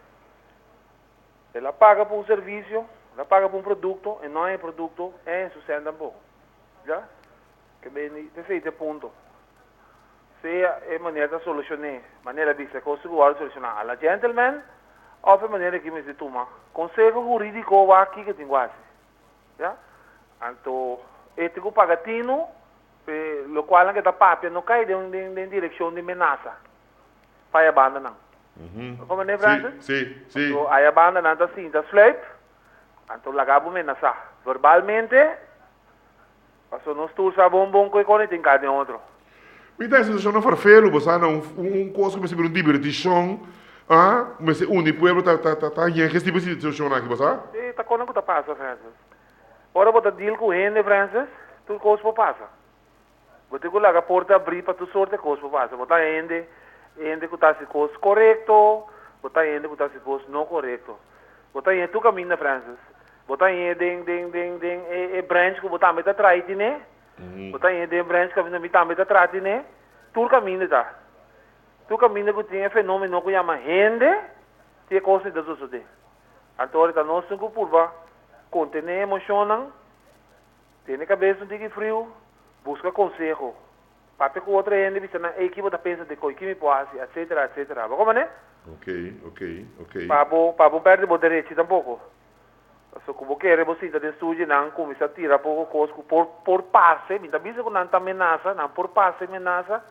Ela paga por um serviço, ela paga por um produto e não é produto é insuficiente tampouco, já? Que bem esse aí de ponto. Se é maneira de solucionar, maneira de se conseguir solucionar, a gentleman of maneira que me se toma conselho jurídico va aqui que tenho assim já então ético pagatino lo qual que tá papia não cai de de direção de ameaça para a banda não como né Francis sim sim então a banda não tá assim tá sleep então lagabo ameaça verbalmente passou nos tours a bom bom que com tem cada outro me dá isso não farfelo você não um coisa que me se bir um divertição. Ah, mas o único pueblo tá tá tá tá em que tipo de situação aqui, você? Sim, tá quando que tá passa, Francis. Ora botar deal com ele, Francis, tu coisa para passa. Botar com lá a porta abrir para tu sorte coisa para passa. Botar ende, ende que tá se coisa correto, botar ende que tá se coisa não correto. Botar ende tu caminha, Francis. Botar ende ding ding ding ding e, e branch que botar meta atrás de né? Botar ende branch que meta meta atrás de né? Tu caminha tá. Tu caminha que tem fenômeno que chama rende, tem coisa de suceder. Então, está nós que curva, contém emoção, tem cabeça de frio, busca conselho. Pape com outra rende, você na equipe da pensa de coi que me pode, etc, etc. Como né? Ok, ok, ok. Pabo, pabo perde o direito tampouco. So, como quer você de estúdio não começa a tirar pouco coisa por por passe, me também se não tá ameaça, não por passe ameaça.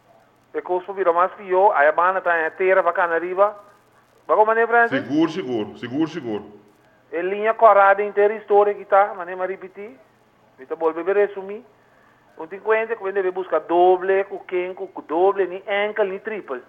E coisa vira mais pior, aí a banda tá em terra bacana arriba. Vai como é Francis? Seguro, seguro, seguro, seguro. E linha corada inteira história que tá, mas nem me repetir. Me tá bom, bebê resumir. Um cinquenta, quando deve buscar doble, com quem, com doble, nem ankle, nem triple.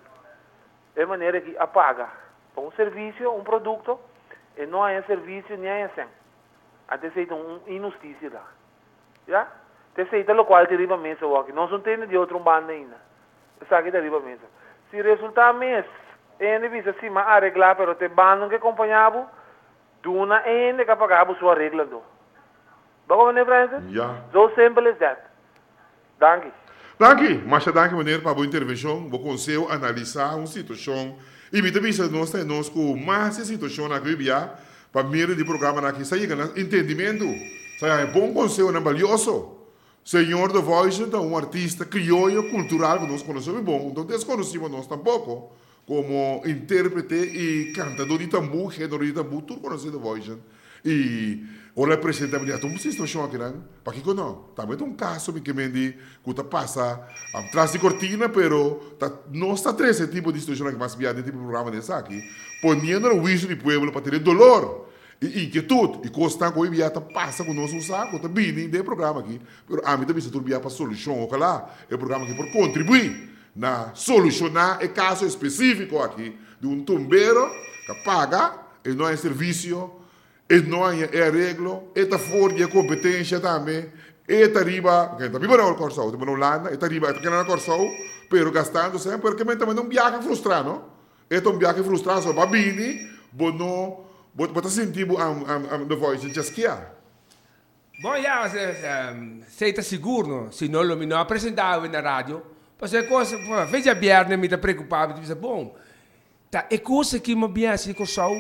É maneira que apaga. Para um serviço, um produto, e não há serviço, nem há sem. Até seita um injustiça lá. Já? Até seita o qual te riba a mesa, não são tendo de outro banda ainda. Sabe que te riba a mesa. Se resultar mês, ainda visa assim, mas arreglar, pero te banda que acompanhava, duna ainda que apagava sua regra do. Vamos ver, Francis? Ja. So simple as that. Danke. Danke, mas danke meneer para a boa intervenção. Vou conseguir analisar uma situação e me também se nós temos com mais situação na Caribia para meio de programa aqui sai ganhar entendimento. Sai é bom conselho, é valioso. Senhor The Voice é um artista crioulo cultural que nós conhecemos bom, então desconhecemos nós tampouco como intérprete e cantador de tambor, gênero de tambor, tudo conhecemos The Voice. E ora apresentabilidade, uma situação aqui, não? Para que não? Também tem um caso que me diz que está passa atrás de cortina, pero tá, não está três tipo de situação que mais bem dentro do programa desse aqui, ponendo o juízo do povo para ter dolor e inquietude e costa com o biata passa com o nosso saco, está bem dentro do programa aqui, pero a mim também se turbia para solução, ou lá é o programa que por contribuir na solucionar o caso específico aqui de um tombeiro que paga e não é serviço. E não há arreglo, e está fora de competência também, e está arriba, que está arriba na Corsau, está na Holanda, está arriba, está na Corsau, pero gastando sempre, porque também é um viagem frustrado, não? É um viagem frustrado, só para bini, bom não, bom para sentir a voz de chasquear. Bom, já, você está seguro, se não me não apresentava na rádio, porque coisa, veja bem, me está preocupado, me diz, bom, tá, é coisa que me bem assim com o sol.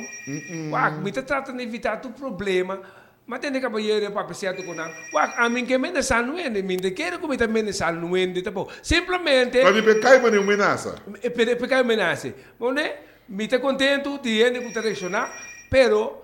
Me está tratando de evitar o problema, mas tem que apoiar para pensar com nada. A mim que me deixa no ende, me quero que me também deixa no ende, tá bom? Simplesmente. Mas me cai uma ameaça. Me cai uma ameaça. Bom, né? Me está contento de ende com direcionar, pero,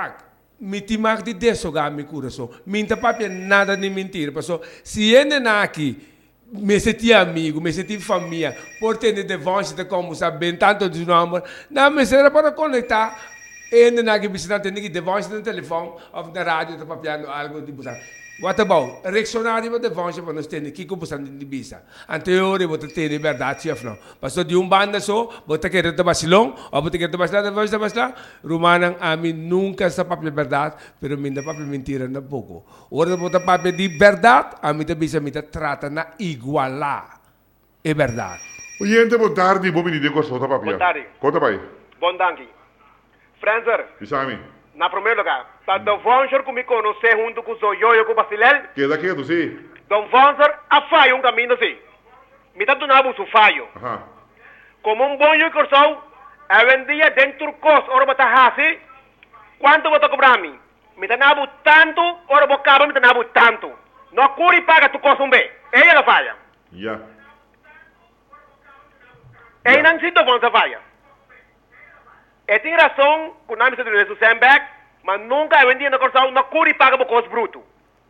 me timar de desogar meu coração. Me está papel nada de mentira, porque se ende na aqui me senti amigo, me senti família, por ter de voz de como saber tanto de nome, não me será para conectar, ainda não que precisa ter que de voz no telefone ou na rádio, está papiando algo de buscar. What about? Reaccionário de voz para nós ter que como buscar de bisa. Anterior, você ter liberdade, chef não. Passou de um banda só, você quer ter Barcelona, ou você quer ter Barcelona, voz de Barcelona, Romanan a mim nunca está para liberdade, pero me dá para mentira na pouco. Ora você para liberdade, a mim também se me trata na igualar. É verdade. Oyente, boa tarde, bom menino, gostou da papia. Boa tarde. Conta pai. Bom danke. Franzer. Isami. Na primeiro lugar, para Don Vonser que me conhecer junto com o Zoyoyo com o Basilel. Que daqui, tu sim? Don Vonser a falha um caminho assim. Me está dando o falho. Aham. Como um bom jogo corção, a vendia dentro do custo, ora bota assim, quanto vou cobrar a mim? Me está dando tanto, ora vou cobrar, me está dando tanto. Não cura e paga tu custo um bem. Ela é a falha. Já. Ela não se Don Vonser falha. E tem razão que o nome se diz o Sandback, mas nunca vendia na corção, não cura e paga por custo bruto.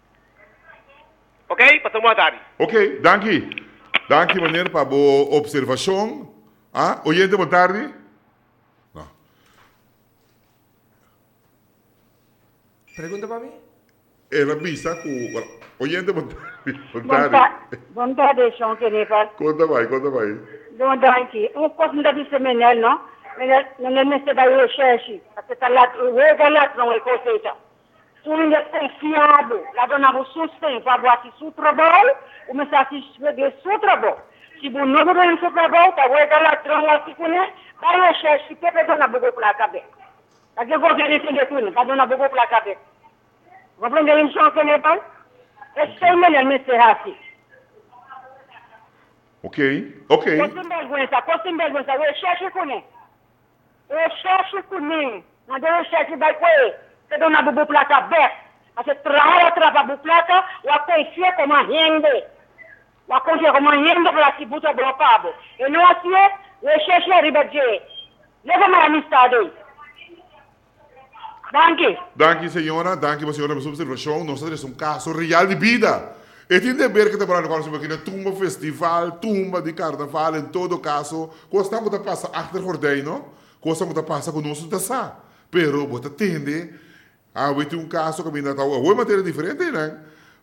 Ok? Passamos a tarde. Ok, danke. Danke, meneer, para a boa observação. Ah, oyente, boa tarde. Não. Pergunta para mim? Ela vista com... Oyente, boa tarde. Boa tarde. Boa tarde, João Kenefal. Conta vai, conta vai. Boa tarde. Um pouco não deve ser menor, não? Não é necessário recherche. Porque está lá, o regalar não é coisa. Se ele é fiado, lá dona o sustento para botar seu trabalho, o mensagem de seu trabalho. Se o número é seu trabalho, está o regalar não é tipo, né? Vai recherche, que é dona Bugo para a cabeça. Aqui eu vou ver entender tudo, para dona Bugo para a cabeça. Vou aprender em João Kenefal? É sem melhor me ser assim. Ok, ok. Costa vergonha, costa vergonha, recherche com ele. Recherche comigo, mas eu recherche vai com ele. Você dá uma bubu placa aberta, você trabalha, trabalha a placa, o acontecer como a renda. O acontecer como a renda para se botar blocado. E não assim, recherche a riba de leva uma amistade aí. Danke. Danke, senhora. Danke, senhora, pela sua observação. Nós temos um caso real de vida. E tem de ver que está falando agora sobre aqui, tumba festival, tumba de carnaval, em todo caso, costa que passa achter gordeno, costa que passa conosco da sa. Pero, você tende, a ver um caso que ainda está, uma matéria diferente, né?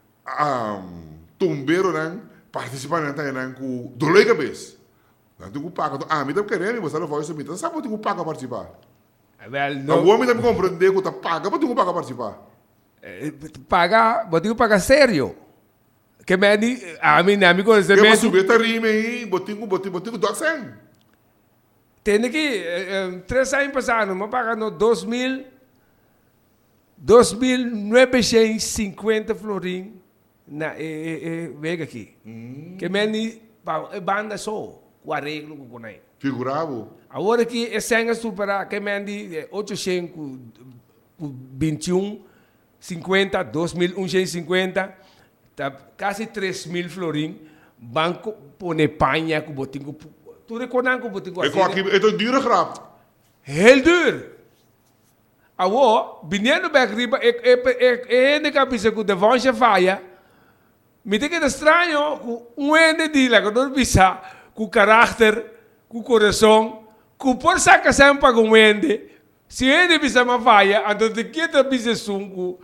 Um, tumbeiro, né? Participando, né? Com dor de cabeça. Não tem que pagar. Ah, me dá querendo, você não faz isso, me dá. Sabe que tem que pagar participar? Well, no. O homem tem que compreender que está paga, mas tem que pagar participar. Pagar, mas tem que pagar sério. Que me di, a mim, a mim, quando você me... Que subir a rima aí, botinho, botinho, botinho, dois cem. Tem que, três anos passados, me pagando dois mil, dois mil novecentos e cinquenta florins na, eh, eh, vega aqui. Hum. Que me di, banda só, o arreglo com o Figuravo. Agora que esse ano superar, que me di, oitocentos e vinte e um, cinquenta, dois mil cento e cinquenta, tá quase três mil florins, banco põe panha com botinho, tudo com com botinho assim. É aqui, é tão duro, grap. Heel duro. Awo, vindo back riba, é é é de cabeça com de vanche faia. Me tem que é estranho, com um ende de lá, com não bisa, com caráter, com coração, com por saca sempre com um ende. Se ende bisa uma faia, então de que tá bisa sunco.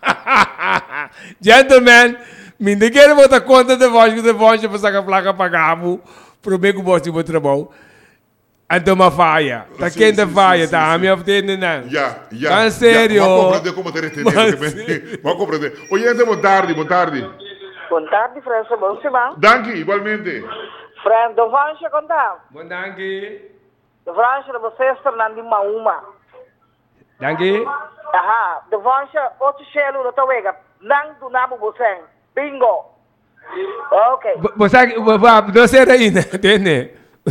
Gentlemen, me não quero botar conta de voz, que de voz para sacar a placa pagavo, para o meu gosto de trabalho. Então, uma faia. Está quente a faia, tá? A minha frente, não. Já, já. Mas sério. Vamos compreender como ter entendido. Vamos compreender. Oi, boa tarde, boa tarde. Boa tarde, França. Bom semana. Danke, igualmente. Fran, do Vancha, contar. Bom danke. Do Vancha, de vocês, Fernando Mauma. Danke. Aha, do Vancha, outro chelo, do Tawega. Nang do Nabu Boseng. Bingo. Ok. Você, você era ainda, entende?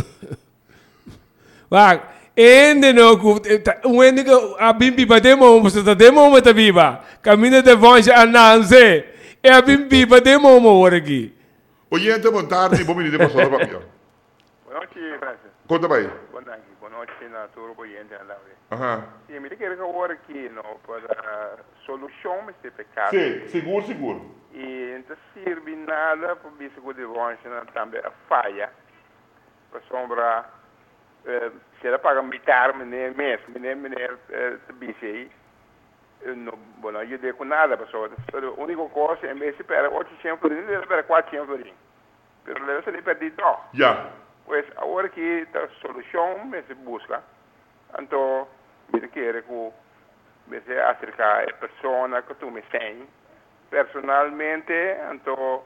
Wag, ende no ku, um ende que a bimbi ba demo, você tá demo mas tá viva. Caminho de vonge ananse. É a bimbi ba demo mo ora aqui. Oyente, boa tarde, bom menino, pastor papel. Boa noite, França. Conta bem. Boa noite, boa noite, na turma oyente andava. Aham. E me quer que agora aqui, no, para solução este pecado. Sim, seguro, seguro. E não serve nada para ver se o de vonge também a falha. Para sombra se ela paga militar, menino mesmo, menino, menino, bici, não, bom, não ajuda com nada, pessoal. A única coisa, em vez de esperar oitocentos florins, ele espera quatrocentos florins. Mas ele se perde tudo. Já. Pois, agora que a solução, se busca, então, me quer que me se acercar a pessoa que tu me tem, personalmente, então,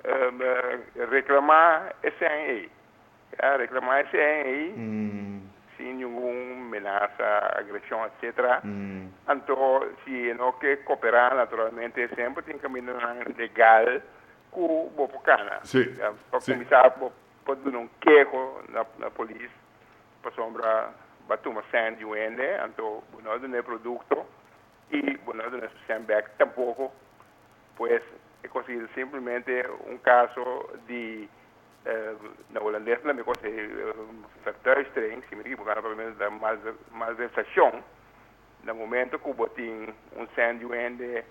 reclamar esse aí. A reclamar esse aí, mm. sem nenhuma ameaça, agressão, etcétera. Mm. Então, se não quer cooperar, naturalmente, sempre tem caminho legal com o Bopocana. Sim. Para começar, pode dar um queijo na, na polícia, para sombra, bater uma cena de vende, então, não é produto, e não é sandbag tampouco, pois é conseguido simplesmente um caso de Uh, na holandesa também consegue verduistering, se me digo, para pelo menos da malversação, no momento que o botim um sendo de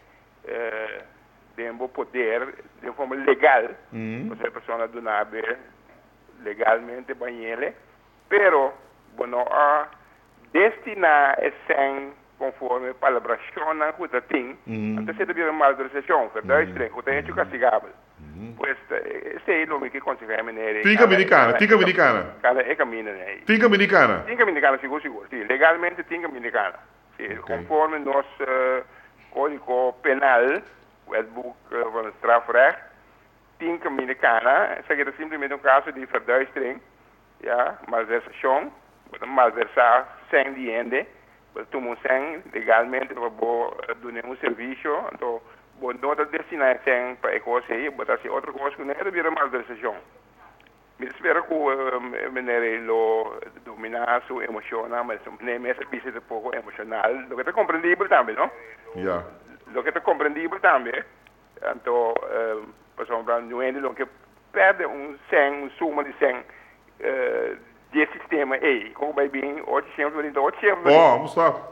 de um poder de forma legal, mm. você a pessoa donar legalmente para ele, pero bueno a destinar esse conforme palabração na coisa tem, então se deve malversação, verduistering, o tem castigável. Pues esse é o nome que consegue maneira. Tinha americana, tinha americana. Cada é caminho né. Tinha americana. Tinha americana seguro seguro. Sim, legalmente tinha americana. Sim, okay. Conforme nosso uh, código penal, o wetboek uh, van het strafrecht, tinha americana. Isso aqui é simplesmente um caso de verduistering, ja, malversação, malversar sem dinheiro, tu mo sem legalmente para dar um serviço, então bom, não está destinado para a coisa aí, mas assim, outra coisa que não é de malversação. Me espero que o menino dominar sua emocional, mas nem mesmo precisa de pouco emocional, o que é compreendível também, não? Já. O que é compreendível também, então, por exemplo, não é de que perde um cem, um suma de cem de sistema aí, como vai bem, oitocentos, oitocentos. Ó, vamos lá.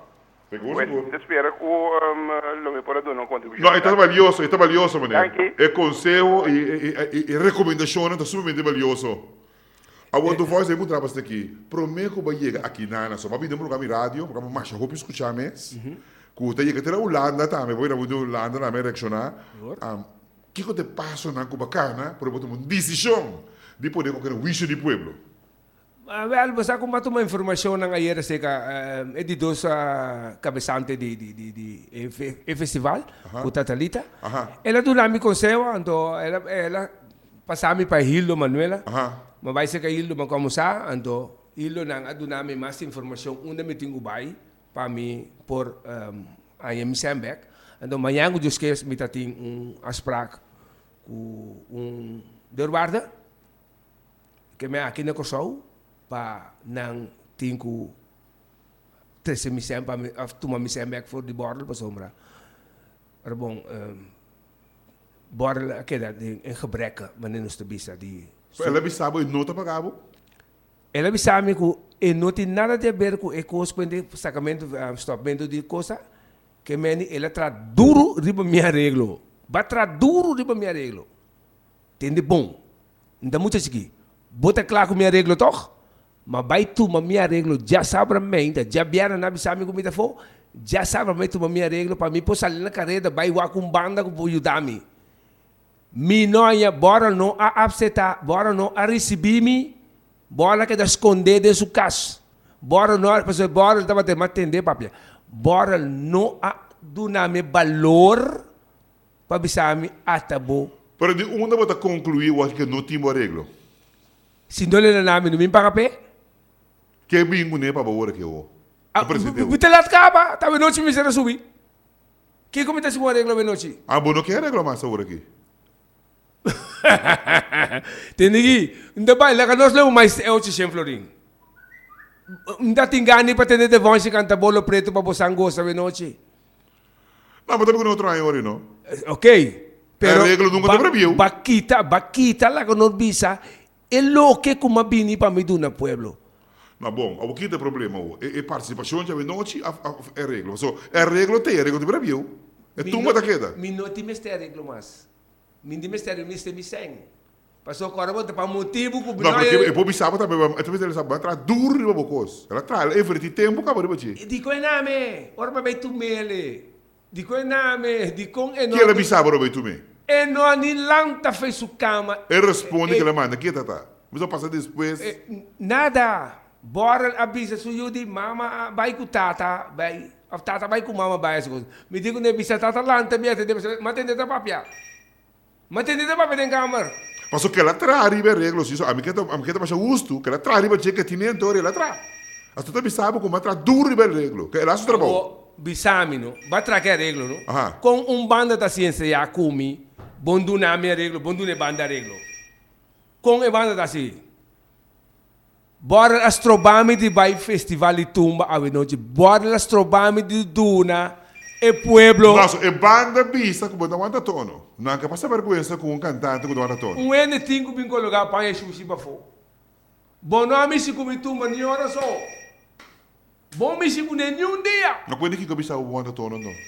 Seguro, Bueno, seguro. espero que um, lo me pueda dar una contribución. No, está valioso, está valioso, mané. Thank you. El consejo e, e, e, e recomendação está sumamente valioso. A outra voz é muito trabalho aqui. Prometo que vai chegar aqui na nação. Mas vamos programa de rádio, programa mais rápido escutar mais. Que você chega até a Holanda também, vai na Holanda na América Nacional. Que que te passa na Cubacana para botar uma decisão de poder qualquer wish do pueblo. Uh, well, basta kung matuma information ng ayera sa ka, uh, eh dito sa kabesante di di di di e, e festival, Puta Talita. Ela do nami konsewa, ando ela ela pasami pa Hildo Manuela. Mabay sa ka Hildo magkamusa, ando Hildo nang ado nami mas information una meeting ubay pa mi por um, I am Sembek. Ando mayango Diyos kayo mitating um asprak ku um derwarda que me aqui na Kosovo pa nang tinku treze misem pa tuma misem back for the bordel pa sombra erbong um, bordel akeda in gebreke manenos te bisa di so, ela bisabo e nota pagabo ela bisami ku e noti nada de ver ku e cos quindi sacamento um, stopmento di cosa che meni ela tra duro riba mi arreglo ba tra duro riba mi arreglo tende bom nda muita siki bota claro mi arreglo toch. Mas vai tu ma minha regla já sabe bem, já vieram na bisami comida fo, já sabe bem tu ma minha regla para mim possa ali na carreira vai wa com banda com ajudar-me. Mi noia bora não a aceitar, bora não a receber-me, bora que da esconder de sua casa, bora não, porque bora estava te atender papia, bora não a dar-me valor para bisami até bom. Para de onde você concluir o que não tinha regla? Se não lhe nome não me paga pé. Que bingo ne para agora que eu. Você lá acaba, tá bem noite me será subir. Que como está se uma regra bem noite? Ah, bom, não quer regra mais agora aqui. Tem aqui, ainda vai lá que nós levamos mais é oito cem florim. Ainda tem gani para ter de vonse canta bolo preto para você gosta bem noite. Não, mas também não trai hora não. Ok. Pero a regra nunca te previu. Baquita, baquita lá que nós bisa é lo que como bini para me do na pueblo. Mas bom, o que é o problema? É participação de noite é regra. So, é regra tem, é regra de Brasil. É tumba da queda. Mi não tem mistério regra mas. Mi tem mistério mistério mi sem. Passou agora vou para motivo que não. Porque é por bisaba também, é também ele sabe, ela duro de bocos. Ela traz, é verdade tempo que vai bater. Dico é nome, ora para tu mele. Dico é nome, dico é nome. Que ela bisaba para tu me? É não ni lanta fez sua cama. Ele responde que ela manda, que tá tá. Mas eu passar depois. Nada. Bora avisa su yudi mama vai com tata, vai. A tata vai com mama vai as coisas. Me digo ne bisa tata lanta me atende, mas atende da papia. Mas atende da papia em câmara. Mas o que ela traz riba regras, isso, a mim que tá, a mim que tá mais justo, que ela traz riba checa tinha então ela traz. As tu também sabe como ela duro riba regras, que ela só trabalha. Bisami no, vai trazer regras no. Com um banda da ciência já comi, bondu na minha regla, bondu ne banda regla. Com a banda da ciência. Bora astrobami di vai festival di tumba a noite. Bora astrobami di duna e pueblo. Nossa, e banda vista como não anda tono. Não é que passa vergonha com um cantante como não anda tono. Um ene tingo bin colocar panha sushi bafo. Bom nome se como tumba ni hora só. Bom me se com nenhum dia. Não pode que que bisa o anda tono não.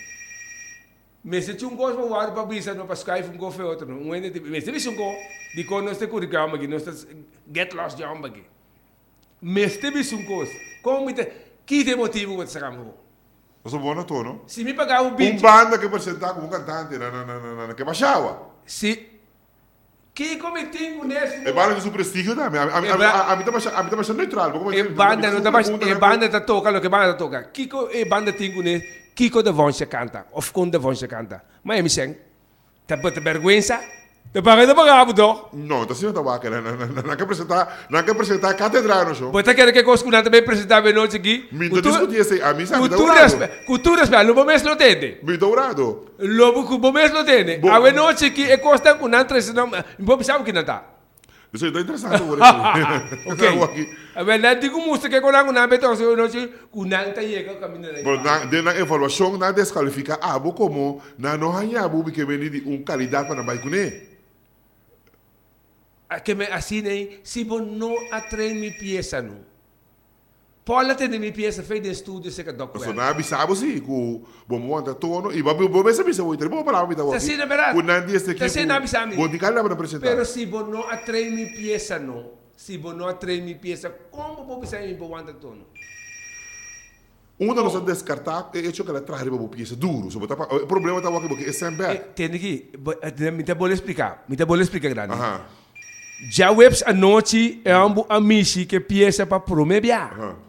Me se tinha um gosto para o para bisa no para sky um gosto outro. Um ene de me se bisa um go de quando nós te curigamos aqui nós get lost de amba aqui. Mas teve um coisa. Como me que tem motivo para sacar meu? Mas o bom não tô, não? Se me pagar um bicho. Um banda que apresentar como cantante, na na na na que baixava. Se que como tem nesse. É banda de seu prestígio também. A a a a mim tá baixando, a mim tá baixando neutral. É banda não tá baixando. É banda tá toca, o que banda toca. Kiko é banda tem nesse. Kiko de Vonche canta, of com de Vonche canta. Mas é me sem. Tá por vergonha. Te paga de pagar, budo? Não, tá sendo tabaco, não, não, não, não quer apresentar, não quer apresentar catedral no show. Você quer que coisa que não também apresentar bem noite aqui? Me tô discutindo isso, a mim sabe cultura, cultura, espera, lobo mesmo não tem. Me dourado. Lobo que lobo mesmo não tem. A bem noite aqui é costa com não três não, não sabe que não tá. Isso é interessante agora. Ok. A verdade digo música que com não não beto se noite com não tá chega caminhando. Bom, na de na evaluação na desqualifica abo como na não hanya abo que vem de um qualidade para vai com ele. Que me assim nem se você não atrai minha peça não Paula tem minha peça feita em estúdio, sei que doc. So na bisabo si ku bomo anta tono e babu bobe se bisa oitre bo para mita Tá sendo verdade. Ku nandi este Tá sendo abisami. Bo di kala para apresentar. Pero se bo não atrai minha peça não, se bo não atrai minha peça, como bo bisa em bo anta tono? Um da nossa descartar é que ela traz uma peça duro, so tapa o problema tá que é sempre. Tem que me tá bom explicar, me tá bom explicar grande. Aha. Já webs a noite é um amici que peça para promebia. Aha.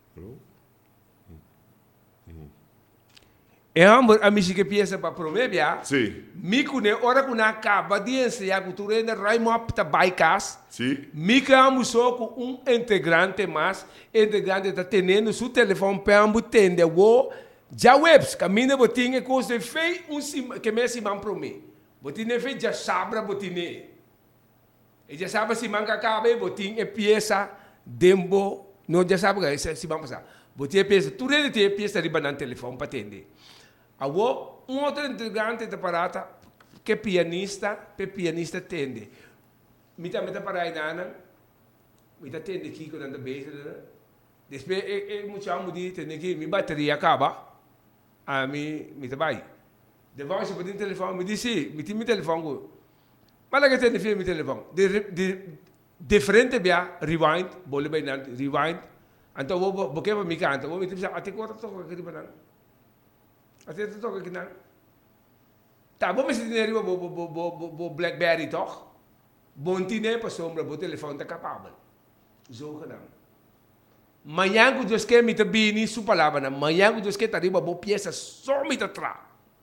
É um amici que peça para promebia. Sim. Mico ne ora que na acaba de ensinar que tu rende raimo apta baikas. Sim. Mico amo só com um integrante mais, integrante está tendo seu telefone para ambu tende wo. Já webs caminha botinha coisa fei um que me se man prome. Botinha fei já sabra botinha. E já sabe se manca cabe botinha é peça dembo não já sabe que se man passar. Botinha peça tu rende te peça de banana telefone para tende. Awo, um outro integrante da parata que é pianista, que pianista tende. Mita mita parai nana, mita tende aqui quando anda bem, depois é é muito amo de tende aqui, minha bateria acaba, a mim mita vai. Depois eu pedi o telefone, me disse, me tinha meu telefone, mas lá que tende filho meu telefone, de de de frente bia rewind, boleh bem nada rewind, então vou vou que para me cantar, vou me dizer até quanto toca aqui banana. Até tu toca aqui não. Tá, bom mas dinheiro bo bo bo bo bo BlackBerry toch? Bom tine para sombra, bo telefone tá capável. Zo que não. Manhã que Deus quer me tá bem isso palavra, na manhã que Deus quer tá riba bo peça só me tá tra.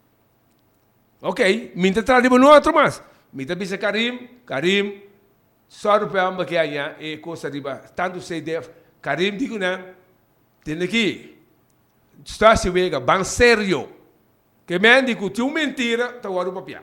Ok, me tá tra riba no outro mas. Me tá bisa Karim, Karim só o peão que aí é coisa riba, tanto sei de Karim digo não. Tem aqui. Está se vega, bem sério. Que me digo, tu mentira, tá o arupa pia.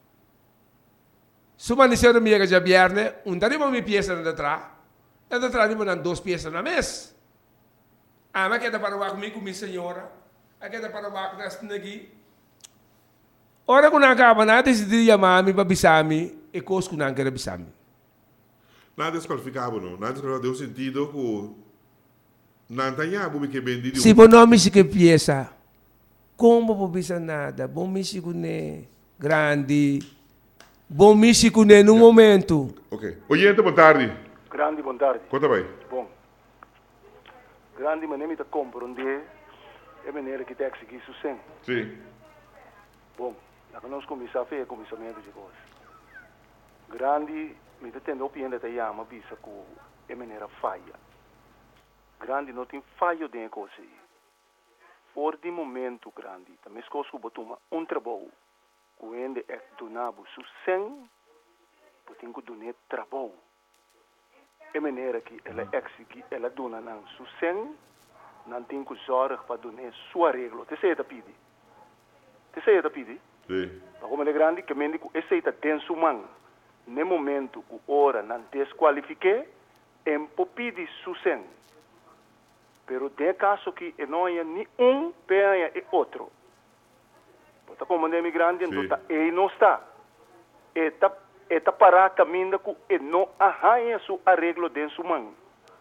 Suma ni sero minha já bierne, um dari uma minha peça na tra, na tra ni manan duas peças na mês. Ah, mas que da para o comigo com minha senhora, aqui da para o baco das nagi. Ora que não acaba nada, decidi chamar me para bisami, e coisa que não quer bisami. Nada desqualificável não, nada desqualificável deu sentido que Nantanya, bumi que bem se bom nome se que peça, como vou bisa nada, bom místico né, grande, bom místico né no momento. Ok. Oyente, boa tarde. Grande, boa tarde. Conta bem. Bom. Grande, mas nem me compreender é maneira que tem que seguir sucesso. Sim. Bom, lá que nós começamos a fazer começamento de coisas. Grande, me tendo opinião da Yama, bisa que é maneira falha. Grande não tem falho de coisa. For de momento grande, também se coisa que um trabalho, quando é donado sucesso, tem que donar trabalho. É maneira que ela exige, ela dona não sucesso, não tem que zorgar para donar sua regra. Você sei da pidi? Você sei da pidi? Sim. Para como é grande, que me digo, esse é tenso man. No momento que ora não desqualifique, é pedi sucesso. Pero de caso que não há nem um, penha e outro. Porque como é migrante, então ele não está. Ele está para caminho que não há seu arreglo dentro do mão.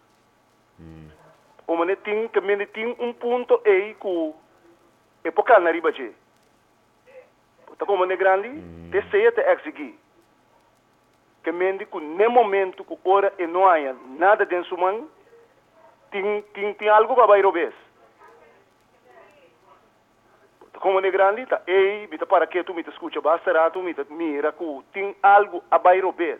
Como ele tem, que ele tem um ponto aí que é pouca na riba de. Porque como é grande, deseja te exigir. Que ele que no momento que ora e não há nada dentro do mão, Tem, tem, tem algo para bairro vez. Como é grande, tá? Ei, me para que tu me escuta bastante, tu me mira que tem algo a bairro vez.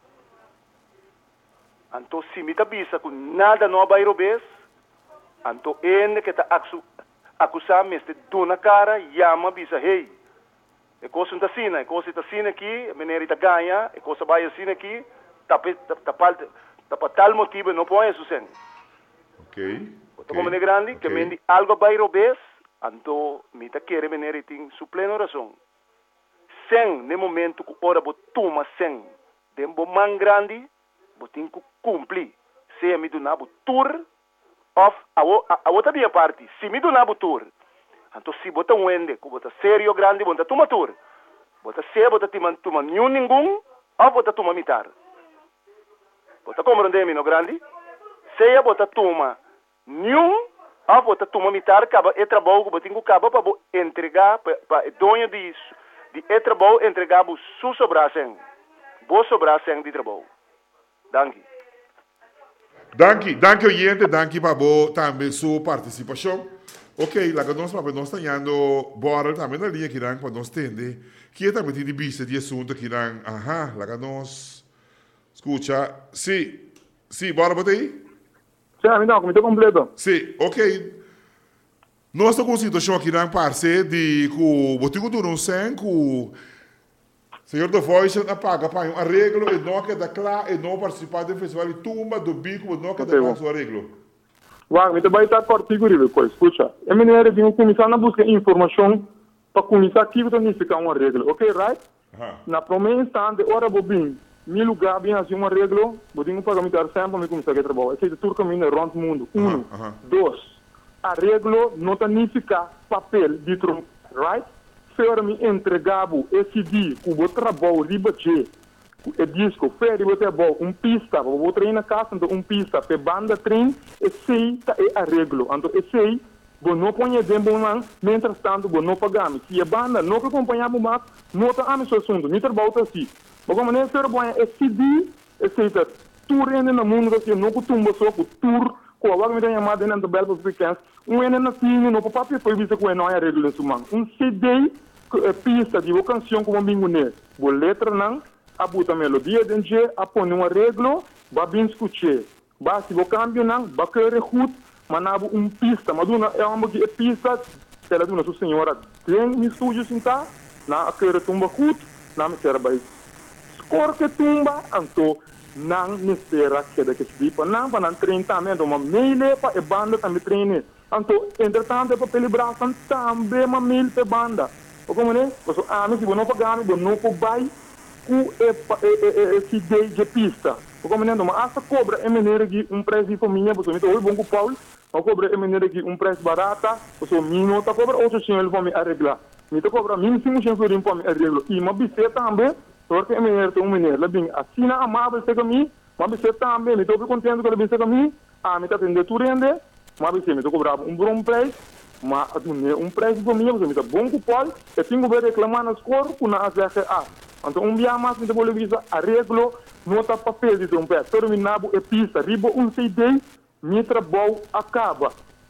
Então, se me tá bisa que nada não a bairro vez, então ele que tá acusando me de dona cara, chama bisa, hey, é coisa tá assim, é coisa tá assim aqui, a menina tá ganha, é coisa vai assim aqui, tá para tal motivo não põe isso sem. Ok. Então, como é grande, que me algo bairro vez, então me tá querer menina tem sua plena razão. Sem no momento que ora bo toma sem, de bo man grande, bo tem que cumprir. Se me do nabo tour of a a outra minha parte, se me do nabo tour. Então se bota um ende, que bota sério grande, bota toma tour. Bota se bota toma toma nenhum ninguém, ou bota toma mitar. Bota como rende no grande? Se bota toma Nenhum, a vota toma militar, acaba e trabalho, que tenho acaba para entregar, para dono de de e trabalho, entregar o seu sobração, bo sobração de trabalho. Danke. Danke, danke oyente, danke para vos também sua participação. Ok, lá que nós para nós estamos bora também na linha que dan para nós entender que também tem de vista de assunto que dan, aha, lá que nós escuta, sim, sim, bora botar aí. Sim, a mim não, comité completo. Sim, ok. Nós estamos com uma situação aqui na parte de que o botico do não sem que o senhor da Voice apaga para um arreglo e não quer dar claro e não participar do festival de tumba do bico e não quer dar claro o arreglo. Uau, me vai estar cortigo de coisa, escuta. É melhor de começar a buscar informação para começar aqui para ficar um arreglo, ok, right? Na primeira instante, ora bobin, meu lugar bem assim um arreglo, vou ter um pagamento sempre para me começar a trabalhar. Esse é tudo caminho around o mundo. Um, dois, arreglo não significa papel de tronco, right? Se me entregava esse dia, que o trabalho ribache, o disco, fere o trabalho, um pista, vou treinar na casa, então um pista, pe banda trein, esse é arreglo. Então esse aí, vou não pôr dentro man, mientras tanto vou não pagar. Se a banda não acompanhava mais, não está a mesma assunto, não trabalho assim. Mas como nem ser bom, esse dia, esse é tudo ainda no mundo, assim, não costuma só com tudo. Quando me tem chamado dentro do Belfast Weekends, um é na cine, no papel foi visto que não é arreglo nesse man. Um C D, pista de uma canção como binguné, boa letra não, a bota melodia dentro, a pôr um arreglo, vai bem escutar. Vai se o câmbio não, vai querer ruto, mas não um pista, mas é uma pista, ela dona sua senhora tem no estúdio sentar, na querer tumba ruto, na me será vai escor que tumba, então não me será que é que se dipa, não para não treinar também, uma meile para a banda também treinar. Então, entretanto, para pele braço também uma meile para banda. O como né? Porque a mim se não pagar, eu não vou vai com esse day de pista. O como né? Mas essa cobra é maneira de um preço de família, porque me tô bom com Paulo, a cobra é maneira de um preço barata, porque mim não tá cobra outro senhor para me arreglar. Me tá cobra mim sim um senhor para me arreglar. E uma biceta também, porque é maneira de um maneira. Lá bem, assim na amável se comigo, uma biceta também, me tô bem contente com a biceta comigo, a me tá tendo tudo rende, uma biceta me tô cobrava um bom preço. Mas um preço para mim, porque é bom que pode, eu tenho que reclamar nas cores, com a Z G A. Então, um dia mais, me vou levar arreglo, nota papel de trompete, terminado é pista, ribo um C D, meu trabalho acaba.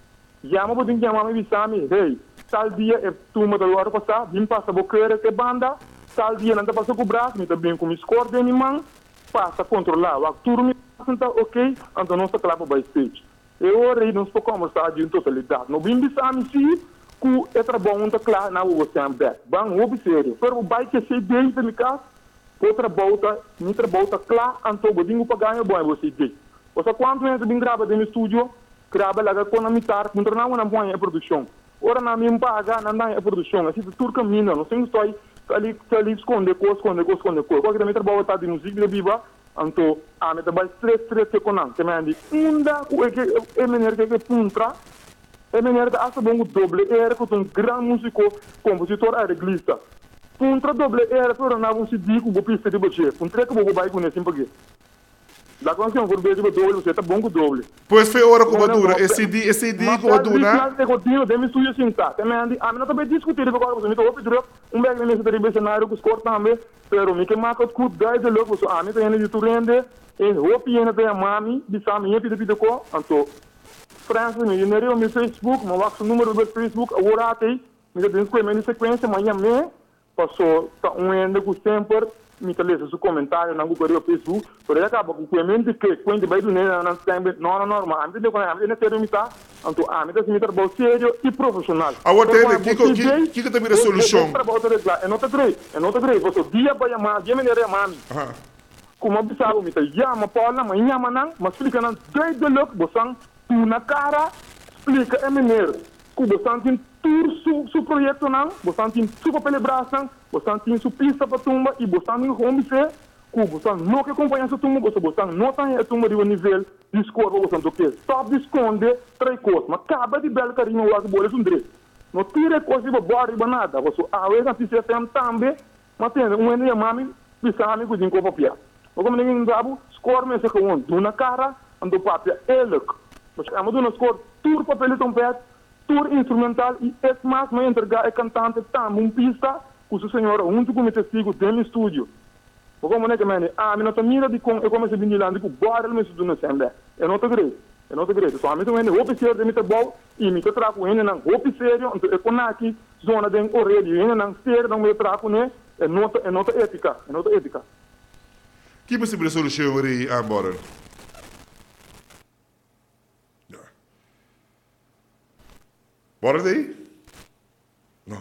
Já me vou ter que chamar me bisami, hey, tal dia é turma da hora passar, vim passar a boqueira que banda, tal dia não está passando com o braço, me também com o score de animal, passa a controlar, o turma está ok, então não está claro para o backstage. Eu orei não se pode conversar de totalidade. Não vim dizer a mim se que é trabalho está claro na rua sempre. Bom, observe. Pero o bairro que se deu de minha casa, o trabalho está, meu trabalho está claro, então eu tenho que pagar bom você deu. Você quando eu vim gravar no estúdio, grava lá com a mitar, não não não põe a produção. Ora na minha paga, não dá a produção. Assim tudo caminha, não sei se estou ali ali esconde coisa, esconde coisa, esconde coisa. Porque também trabalho está de música de viva. Então, a meta vai stress stress que conan, que me andi unda o que é melhor que puntra, é melhor que essa bom doble era com um grande músico, compositor arreglista. Puntra doble era para na um C D com o pista de baixo, puntra que vou vai com esse porque da canção por beijo doble, você tá bom com doble. Pois foi hora com dura, esse C D, esse C D com dura. Mas eu continuo de me estúdio sentar, que me andi, a mim não também discutir agora, você me tô ouvindo, um bem nesse terrible cenário com os cortes também. Pero mi que marca o dai de logo so a mim tem de turende e hopi ena tem a mami bisa minha pide pide ko anto França me generiu meu Facebook meu WhatsApp número do Facebook agora até me tem que me sequência manhã me passou tá um ende com sempre me lê seu comentário na Google Facebook por aí acaba com o mente que quando vai do nela na tempo não não normal a mim tem que a mim tem que tá anto a mim tem que trabalhar sério e profissional agora tem que que que que tem a solução é nota três é nota três você dia vai chamar dia me lê mami como observo me tá chama Paula mas chama não mas explica não dois de look você tu na cara explica é maneira que você tem tur su su projeto não você tem su papel braço você tem su pista para tumba e você tem home se que você não que acompanha essa tumba você você não tem a tumba de um nível de score você não quer stop de esconde três coisas mas acaba de belo carinho o bola é um direito não tira coisa de boa riba nada você a vez assim se tem também mas tem um ene mami pisami com dinco papia como ninguém sabe score me se com do na cara ando papia ele Mas é uma score tour papel de trompete, tour instrumental e é mais me entregar é cantante tam um pista com o senhor junto com o testigo dentro do estúdio. Como é que mane? Ah, me nota mira de com eu comecei a vir lá de bora no estúdio na senda. Eu não te grei. Eu não te grei. Só me também roupa sério de me bom e me trago ele não roupa sério, então eu com aqui zona de already ele não sério não me trago né. É nota é nota ética, é nota ética. Que você precisa solução aí agora? Bora daí? Não.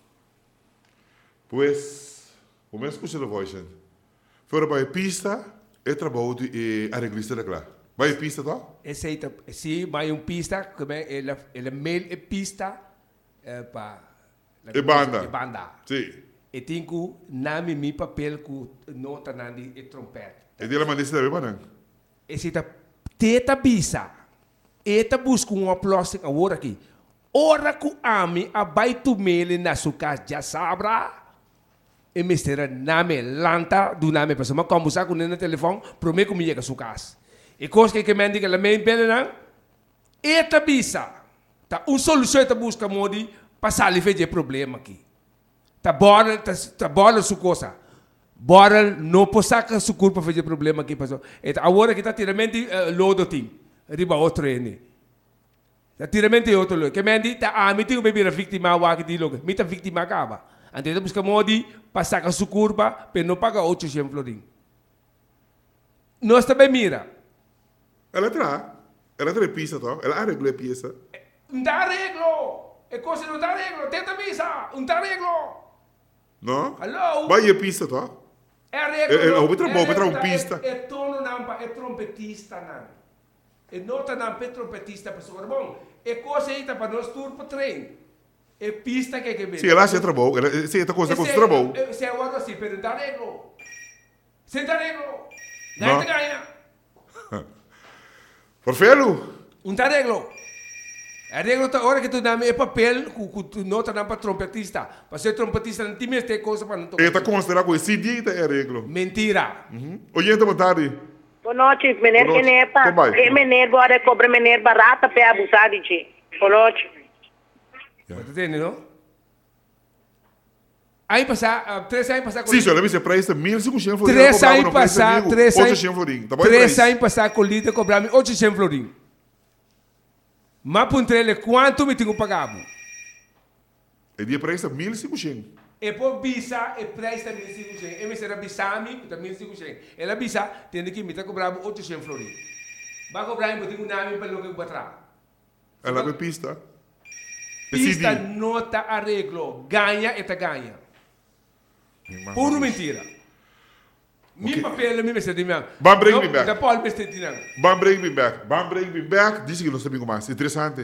Pues, vamos escutar a voz. Fora para a pista, é trabalho de arreglista da classe. Vai a pista, tá? Esse aí, sim, vai uma pista, como é, ele, ele mail é pista é, para... É banda. É banda. Sim. E tem que nome mi papel com nota na e trompete. E dela manda esse daí, mano? Esse tá teta bisa. Eta busca um aplauso agora aqui. Ora que a mim abai tu mele na sua casa já sabra. E mistera nome lanta do nome pessoa. Mas como sabe com no telefone, promete que me chega a sua casa. E coisa que que me indica lá meio pele não. Eta bisa. Tá uma solução eta busca modi passar ali fazer problema aqui. Tá bora, tá, tá bora sua coisa. Bora não passar com sua culpa fazer problema aqui pessoal. Eta agora que tá tiramente uh, lodo tim. Riba outro ene. Tá tiramente outro lodo. Que me indica ah me tenho beber a vítima wa que dilogo. Me tá vítima acaba. Então busca modi passar com sua culpa para não pagar oitocentos florim. Nós também mira. Ela tra, ela tra pista tá? Ela arregla a peça. Não dá arreglo. É coisa não dá arreglo. Tenta misa, não dá arreglo. Não? Alô? Vai a pista tá? É arreglo. É o outro bom, para um pista. É tono não, é trompetista não. É nota não, é trompetista pessoal. Bom, é coisa aí para nós tour para trem. É pista que que vem. Sim, ela se trabalhou. Sim, essa coisa com o trabalho. Se é algo assim, pero não dá arreglo. Sem dar arreglo. Ganha, ganha. Porfelo? Um arreglo. Arreglo tá hora que tu dá é papel que tu nota não para trompetista. Para ser trompetista não tem esta coisa para não tocar. Eta considera com C D é arreglo. Mentira. Oi, boa tarde. Boa noite, menino que nem é para. É menino agora cobra menino barata para abusar de ti. Boa noite. Tá entendendo, não? Aí passar, três anos passar com Sim, senhor, você presta mil e cinquentos florim. Três anos passar, três anos. oitocentos florim. Três anos passar com lida cobrar-me oitocentos florim. Mas por ele, quanto me tenho pagado? E dia presta mil e cinquentos. E por bisa, e presta mil e cinquentos. E me será bisa-me, que mil e cinquentos. Ela bisa, tem que me cobrar oitocentos florim. Vai cobrar-me, eu tenho um nome para o que eu vou atrás. Ela é pista. Pista nota arreglo. Ganha e te ganha. Puro mentira. Mi papel, mi mestre di me. Bam bring me back. Da Paul mestre di me. Bam bring me back. Bam bring me back. Dice que não sabia mais. Interessante.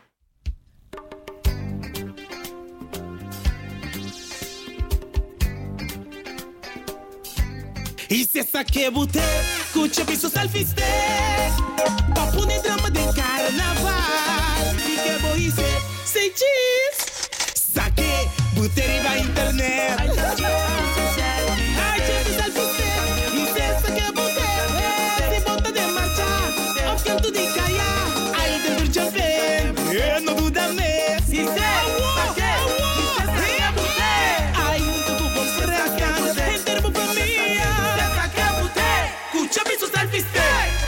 E se essa que bute, cucha piso salfiste. Papo nem drama de carnaval. E que boice, sei cheese. Saque, bute riba internet. Ai, chefe salfiste. E se essa que bute, se bota de marcha. Ao canto de caia, ai dentro de champion. Eu não duda me. Se se, saque, e se essa que bute. Ai, tudo bom, se rascando. Em termo família. Escucha piso salfiste.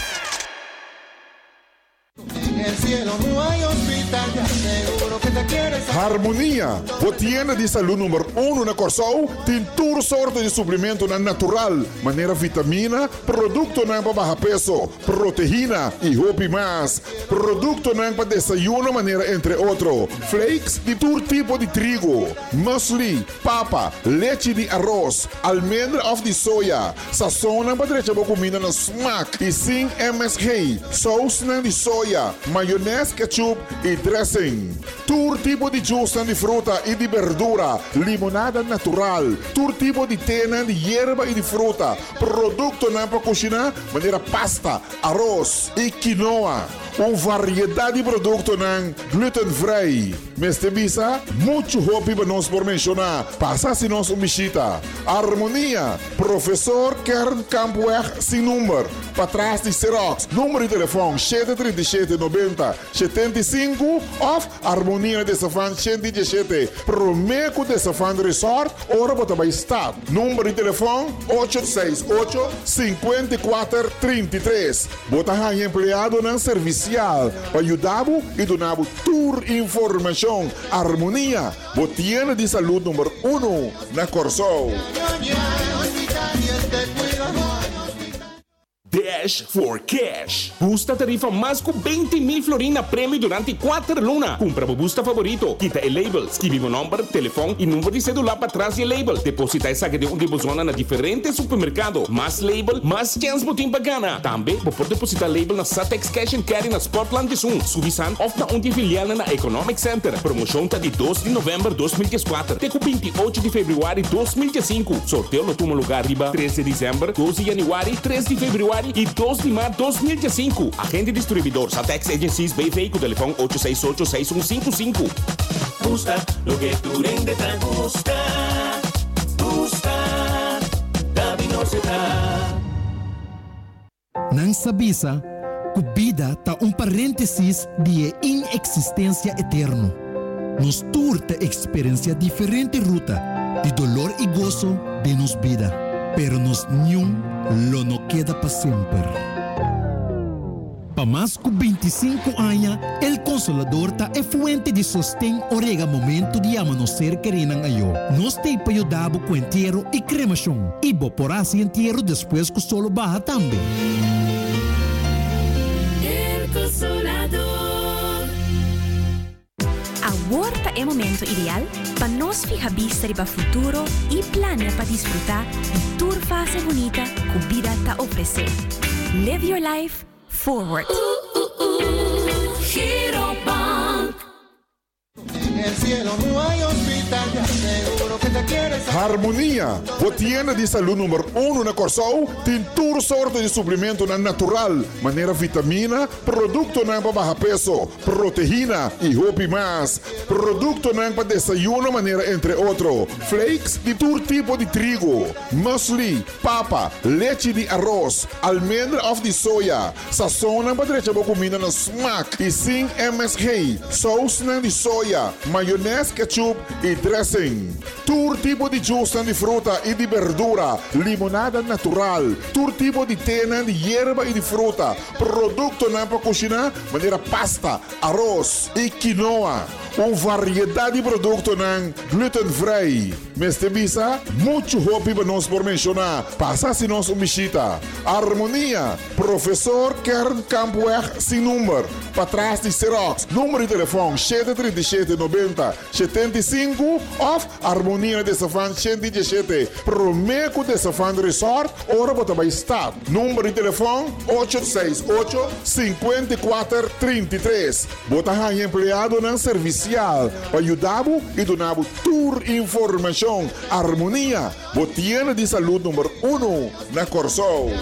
En el cielo no hay hospital, ya seguro que te quieres. Harmonia, botienda de saúde número um na Corsol, tem toda sorte de suplemento na natural, maneira vitamina, produto não para baixar peso, proteína e roupa mais, produto não para desayuno, maneira entre outros, flakes de todo tipo de trigo, muesli, papa, leite de arroz, almendra of de soja, sazona para deixar a comida na smack e sem M S G, sauce de soja, maionese, ketchup e dressing. Tour tipo de juice de fruta e de verdura, limonada natural, todo tipo de tena de hierba e de fruta, produto na para cozinhar, maneira pasta, arroz e quinoa. Uma variedade de produtos gluten-free. Meste bisa, muito hopi para nós por mencionar. Passa se nós uma visita. Harmonia, professor Kern Campuer, sem número. Para trás de Xerox, número de telefone sete três sete nove zero sete cinco of Harmonia de Safan cento e dezessete. Promeco de Safan Resort, ora para também estar. Número de telefone oito seis oito, cinco quatro três três. Bota aí empregado na serviço para ajudar e donar tour informação. Harmonia, botiana de saúde número um na Corsol. Dash for Cash. Busta tarifa mais com vinte mil florina prêmio durante quatro lunas. Compra o busta favorito. Quita o label. Escreve o número, telefone e número de celular para trás e label. Deposita essa que de onde você zona na diferentes supermercados. Mais label, mais chance botim bacana. Também, você pode depositar label na Satex Cash and Carry na Sportland de Zoom. Subisan of na onde filial na Economic Center. Promoção tá de dois de novembro de dois mil e quatro. Até com vinte e oito de fevereiro de dois mil e cinco. Sorteio no toma lugar riba três de dezembro, doze de janeiro, três de fevereiro e dois de março de dois mil e cinco. Agente distribuidor Satex Agencies B V com telefone oito seis oito, seis um cinco cinco. Gusta lo que tu rende te gusta. Gusta, Davi no se dá. Não sabisa que vida tá um parênteses de inexistência eterno. Nos turta experiência diferente ruta de dolor e gozo de nos vida, pero nos nenhum lo no queda para sempre. Para mais que vinte e cinco anos, el Consolador ta é fuente de sostén orega momento de amanecer querendo ayo. Nos te para ajudar com entierro e cremação. E bo por assim entierro depois que solo baja também. El Consolador. Agora é o momento ideal para nós ficar vista para o futuro e planear para desfrutar de tour fase bonita que a vida te oferece. Live your life forward. Uh, uh, uh, Hero Bank. En el cielo no hay hospital, te aseguro que te quieres. Harmonia, botiana de saúde número um na Corsol, tem toda sorte de suplemento na natural, maneira vitamina, produto na para baixo peso, proteína e hopi mais, produto na para desayuno, maneira entre outros, flakes de todo tipo de trigo, muesli, papa, leite de arroz, almendra of de soja, sazona para deixar a comida na smack e sem M S G, sauce de soja, maionese, ketchup e dressing. Todo tipo de juice de fruta e de verdura, limonada natural, todo tipo de tena de hierba e de fruta, produto na para cozinhar, maneira pasta, arroz e quinoa. Uma variedade de produtos gluten-free. Meste bisa, muito hopi para nós por mencionar. Passa se nós uma visita. Harmonia, professor Kern Campuer, sem número. Para trás de Xerox, número de telefone sete três sete nove zero sete cinco of Harmonia de Safan cento e dezessete. Promeco de Safan Resort, ora para também estar. Número de telefone oito seis oito, cinco quatro três três. Bota aí empregado na serviço para ajudar e donar tour informação. Harmonia, botiana de saúde número um na Corsol.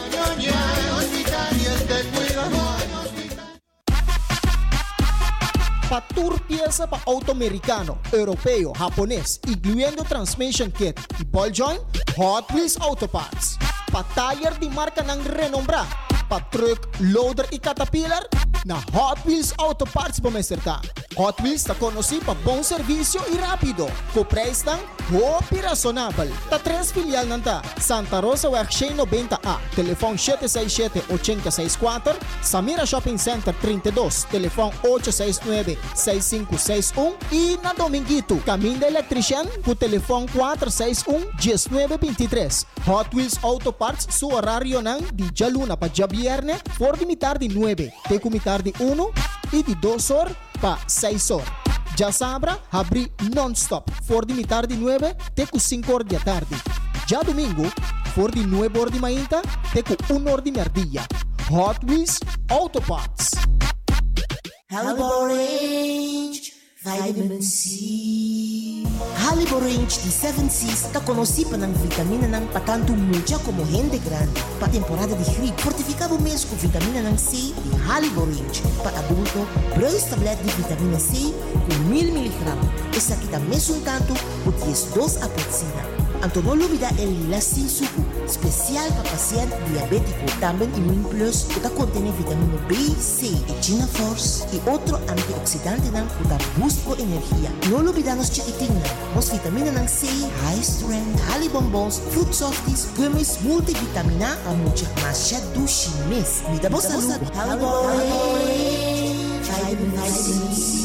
Para tour pieza para auto americano, europeo, japonês, incluyendo transmission kit e ball joint, Hot Wheels Auto Parts. Para taller de marca ng renombrada, para truck, loader e caterpillar, na Hot Wheels Auto Parts po meserka. Hot Wheels ta conocido para bom serviço e rápido, com preço tang hopi razonável. Ta tres filial nanta, Santa Rosa Workshay noventa A, telefone sete seis sete, oito seis quatro, Samira Shopping Center trinta e dois, telefone oito seis nove, seis cinco seis um e na Dominguito, Caminho da Electrician, com telefone quatro seis um, nove nove três. Hot Wheels Auto Parts, su horário nang di Jaluna pa Jabierne, por de mitar de nueve, te comitar de uno e de dos horas pa seis horas. Já sabra, abri non-stop, for de mitar de nueve, te com cinco horas da tarde. Já domingo, for de nueve horas de manhã, te com uma hora de merdilha. Hot Wheels Auto Parts. Hellboy, Vitamin C. Halibo Range de seven Seas está conocido ng vitamina ng patanto mucha como gente grande. Pa temporada de gripe, fortificado mês com vitamina ng C de Halibo Range. Pa adulto, dois tabletes de vitamina C com mil miligramas. Essa aqui tá mesmo um tanto, o diez dos a porcina. Anto no olvida el Lacin Suku, especial para paciente diabético. También Immune Plus, que contiene vitamina B, C y China Force y otro antioxidante que da boost por energía. No olvidamos chiquitina, los vitaminas ng C, High Strength, Hali Bonbons, Fruit Softies, Gummies, multivitamina a mucha más ya duchimes. Mi damos salud, Halibo, Vitamin C.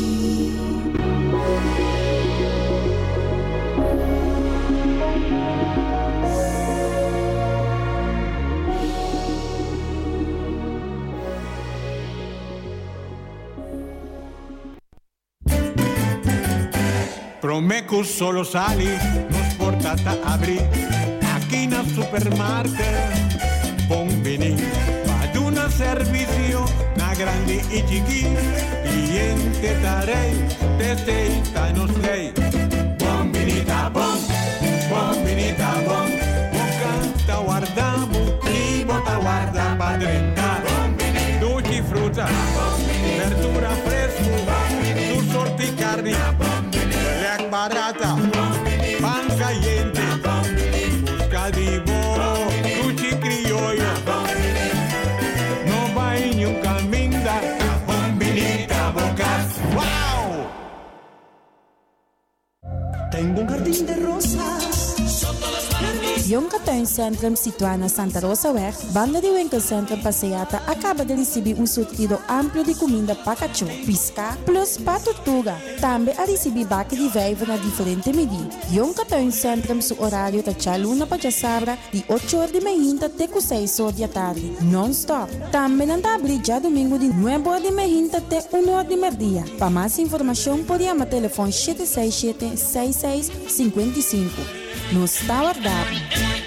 Promeco solo sali, nos portata apri, aquí na supermarket, bombini, ad una servizio, na grandi e chiqui, cliente tarei, te sei, ta no sei, bombinita bom, bombinita bom, boca ta guardamo, primo ta guarda padrenta, dolci frutta, verdura fresco, tu sorti carni, barata, pan caliente, buscadivo, cuchi criollo, no va en un caminda, bombinita bocas, wow. Tengo un jardín de rosas. Jonge Tuincentrum situado na Santa Rosa Weg, banda de winkelcentrum Passeata acaba de receber um sortido amplo de comida para cachorro, pisca plus para tortuga. Também a receber baque de veiva na diferente medida. Jonge Tuincentrum seu horário tá chaluna para sabra de oito horas de manhã até seis horas da tarde, non-stop. Também anda abrir já domingo de nove horas de manhã até uma hora de meio-dia. Para mais informação, pode chamar telefone sete seis sete, seis seis cinco cinco. No está guardado.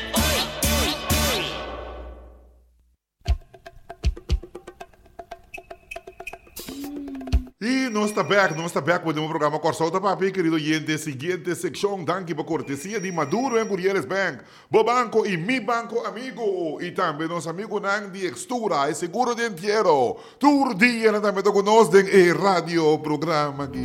E nós está back, nós está back com o programa Corsolta Papi, querido oyente, siguiente sección, danke por cortesía de Maduro en Gurieles Bank, Bo Banco y Mi Banco Amigo, y también nos amigos nan de Extura, es seguro de entierro, tur día también con nos en el radio programa aquí.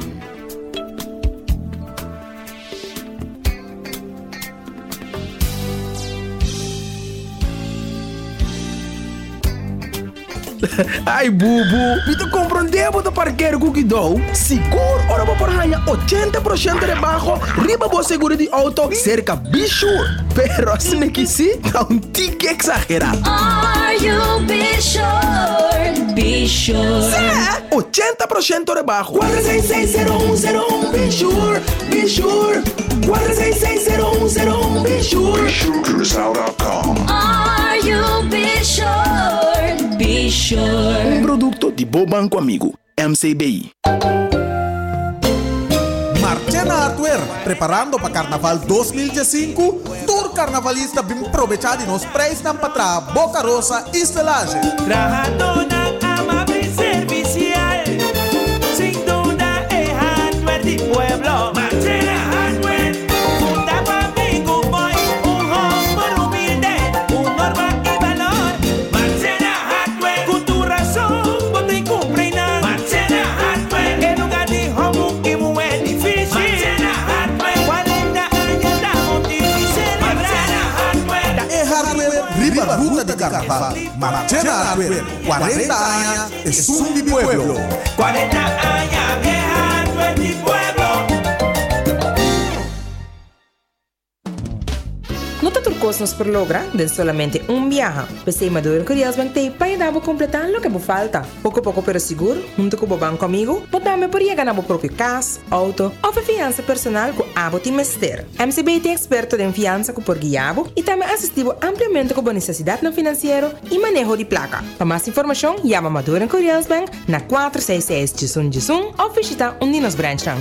Ai, bubu, me te compreendemos de parqueiro que dou? Seguro, ora vou por ganhar oitenta por cento de baixo, riba bo seguro de auto, cerca bichur. Pero assim que sim, tá um tique exagerado. Are you be sure? Be sure. Sim, oitenta por cento de baixo. quatro seis seis zero um zero um, be sure, be sure. quatro seis seis zero um zero um, be sure. be sure cruzal ponto com. Are you be sure? Be sure. Um produto de Bo Banco Amigo, M C B I. Marchena Hardware, preparando para Carnaval dois mil e cinco, Tour Carnavalista bem aprovechado nos preços na patra Boca Rosa e Estelagem. Trabajadora amable y servicial, sin duda es hardware de pueblo. Marchena Hardware, funda para amigo boy, un hombre humilde, un norma y valor. Marchena Hardware, con tu razón, vos te cumples nada. Marchena Hardware, en lugar de home y muy difícil. Marchena Hardware, cuarenta años estamos difíciles. Marchena Hardware, Da e Hardware, riba ruta de Carnaval. Marchena Hardware, cuarenta años, es un de pueblo. cuarenta años de hardware de pueblo. No te turcos por lograr de solamente un viaje. Pensei Maduro Curias Bank Tape para ayudar a completar lo que me falta. Poco a poco pero seguro, junto con el banco amigo, podamos poder ganar tu propio casa, auto o fianza personal con Abo Timester. M C B tem experto en fianza con por guiabo y también asistivo ampliamente con necesidad no financiero y manejo de placa. Para más información, llama Maduro Curias Bank na cuatro seis seis Jisun Jisun o visita un de nos branches.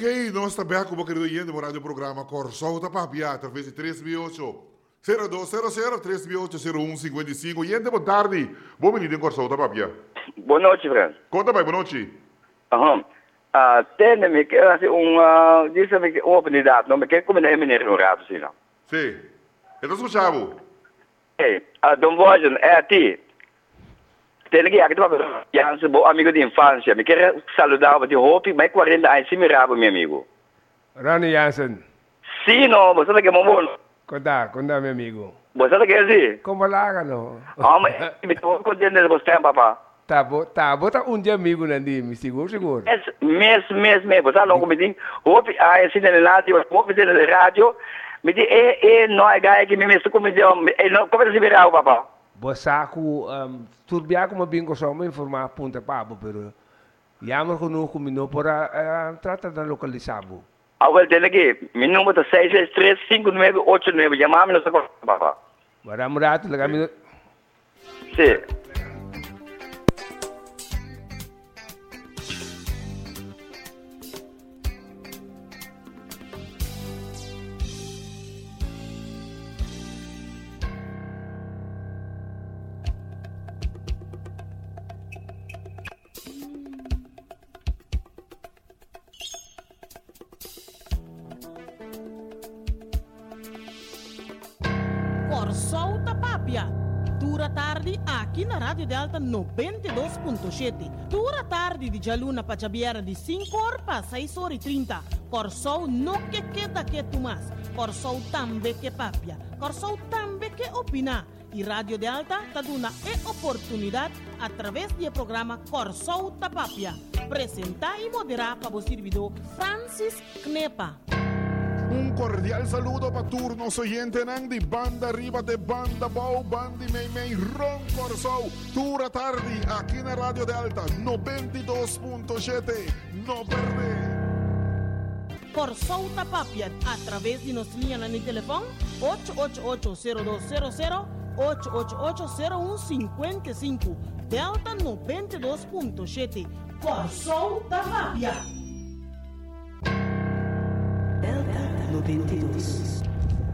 Ok, nós estamos bem, como querido oyente, no rádio programa Corsou da Papia, através de três mil oito zero dois zero zero, três mil oito zero um cinco cinco. Oyente, boa tarde. Bom menino em Corsou da Papia. Boa noite, Fran. Conta bem, boa noite. Aham. Ah, tem me que assim uma, diz me uma oportunidade, não me quer como é menino no rato, sim, não. Sim. Eu estou escutando. Ei, a Dom Vojan é a ti. Tem que aqui tu vai, já se bo amigo de infância, me quer saludar para ti, hope, mas quarenta anos se me rabo, meu amigo. Rani Jansen. Sim, não, você tá que mamon. Conta, conta, meu amigo. Você tá que assim? Como lá, não? Ah, mas me tô contente de você, papá. Tá bom, tá bom, tá um dia amigo, Nandi, me seguro, seguro. Mes, mes, mes, mes, você não como diz, hope, ah, assim na rádio, hope na rádio, me diz, é, é, não é gaia que me mexe como diz, é, não, como se virar o papá. Bosaku, um, turbia como bingo só me informar punta papo, pero yamar ko no kumino para uh, trata de localizar-bo. Ah, well, tem aqui, meu número é seis seis três cinco nove oito nove, chamar-me no seu papá. Bora murato, legal-me. Sim. Corsou da Papia. Tura tarde aqui na Rádio Delta noventa e dois ponto sete. Tura tarde de Jaluna para Jabiera de cinco horas para seis horas e trinta. Corsou não que queda que Tomás. Corsou também que Papia. Corsou também que opina. E Rádio Delta está dando a oportunidade através do programa Corsou da Papia. Apresentar e moderar para o servidor Francis Knepa. Un cordial saludo para turnos oyentes de banda arriba de banda Bau, Bandi Mei Mei, Ron Corsou, Tura Tardi, aquí en Radio de Alta, noventa y dos punto siete, no perde. Corsou da Papia, através de nossa linha no telefone oito oito oito zero dois zero zero, oito oito oito zero um cinco cinco, Delta noventa e dois ponto sete, Corsou da Papia. noventa e dois.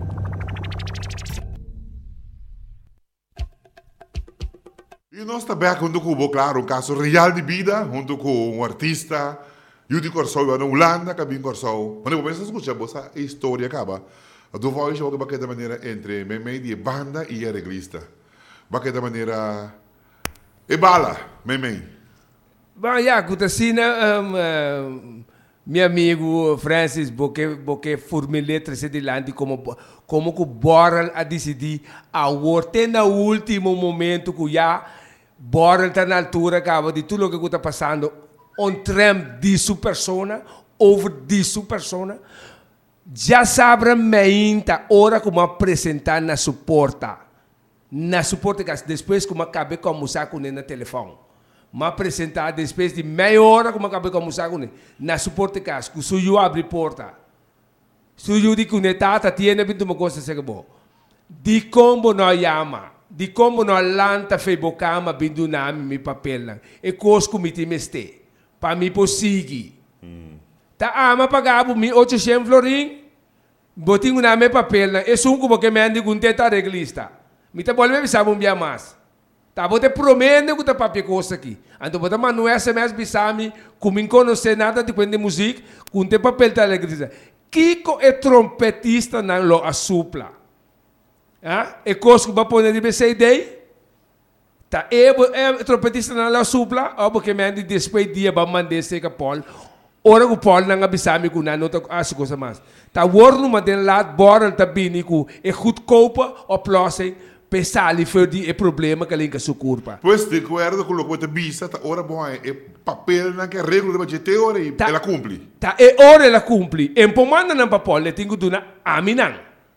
E nós também junto com o claro, um caso real de vida, junto com um artista, Yudi Corsou, na Holanda, Cabin Corsou. Mas eu penso escutar essa história acaba. Do voz joga de maneira entre meme de banda e arreglista. De maneira e bala, meme. Bom, já, Cutasina, um, meu amigo Francis, porque porque formulei treze de lande como como que bora a decidir a até no último momento que já bora está na altura acaba de tudo o que está passando on trem de sua persona over de sua persona já sabe ainda hora como apresentar na suporta na suporta que depois como acabei com almoçar com ele no telefone. Me apresentar depois de meia hora como acabei de almoçar com ele na suporte casa, que sou eu abrir porta. Sou eu de que o tata tiene vindo uma coisa ser bom. De como nós chama, de como nós lanta fei bocama vindo nome mi papel e coisa que me temeste, para me conseguir. Tá ama pagava mi oitocentos florim, botinho na meu papel, e sou como que me ande com teta reglista. Me tá bom me sabe um dia mais. Tá, vou te prometer que tá papel coisa aqui. Então, vou te mandar um S M S bisami, como não conhece nada de de música, com te papel da alegria. Kiko é trompetista na lo asupla. Ah? E coisa que vai pôr de B C D. Tá, é, é trompetista na lo asupla, ou porque me ande depois dia vai mandar se que Paul. Ora que Paul não bisami com não tá as coisas mais. Tá, worno numa den lado bora tá bini com é goedkope oplossing. Pensar foi de problema que ele se curva. Pois de acordo com o que você vista, tá hora bom é papel na que regra de te hora e ela cumpre. Tá é hora ela cumpre. Em pomanda na papel, le tenho duna aminang.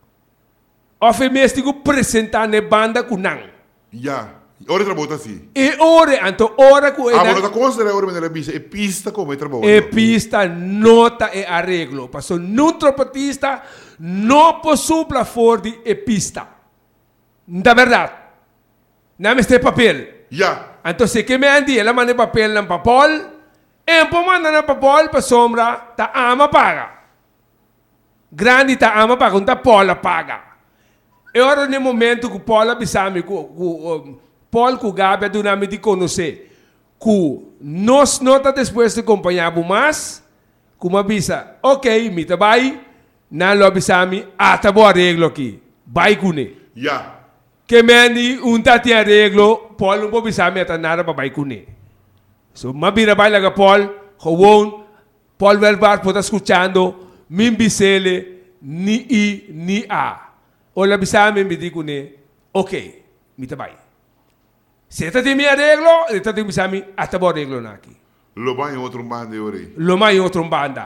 Ofe mes tenho apresentar na banda com nang. Já. Ora trabalha assim. E ora, então ora com ah, mas não considera ora na pista, é pista como é trabalho. É pista, nota e arreglo. Passou não trompetista, não possível for de é pista. Da verdade. Não me este papel. Já. Então, se que me andi, ela manda papel no papel, En pomanda na papol pa sombra, ta ama paga. Grande ta ama paga, un ta pola paga. E ora no momento que Paul bisami, que Paul que Gabi do nome de conhecer, que nós nota depois de acompanhar mais, como avisa, ok, me tá vai, na lo bisami, ata boa arreglo aqui, vai com ele. Yeah. Que mendi um tá tem arreglo, Paul não pode bisami ata nada para vai com ele. So, mabira vai lá Paul, gewoon, Paul Velvar pode escutando, min bisele, ni i, ni a. Olha bisami me digo ne, ok, me tá vai. Se esta tem minha arreglo, esta tem bisami, ata boa arreglo na aqui. Lo vai em outro banda ore. Lo mai em outro banda.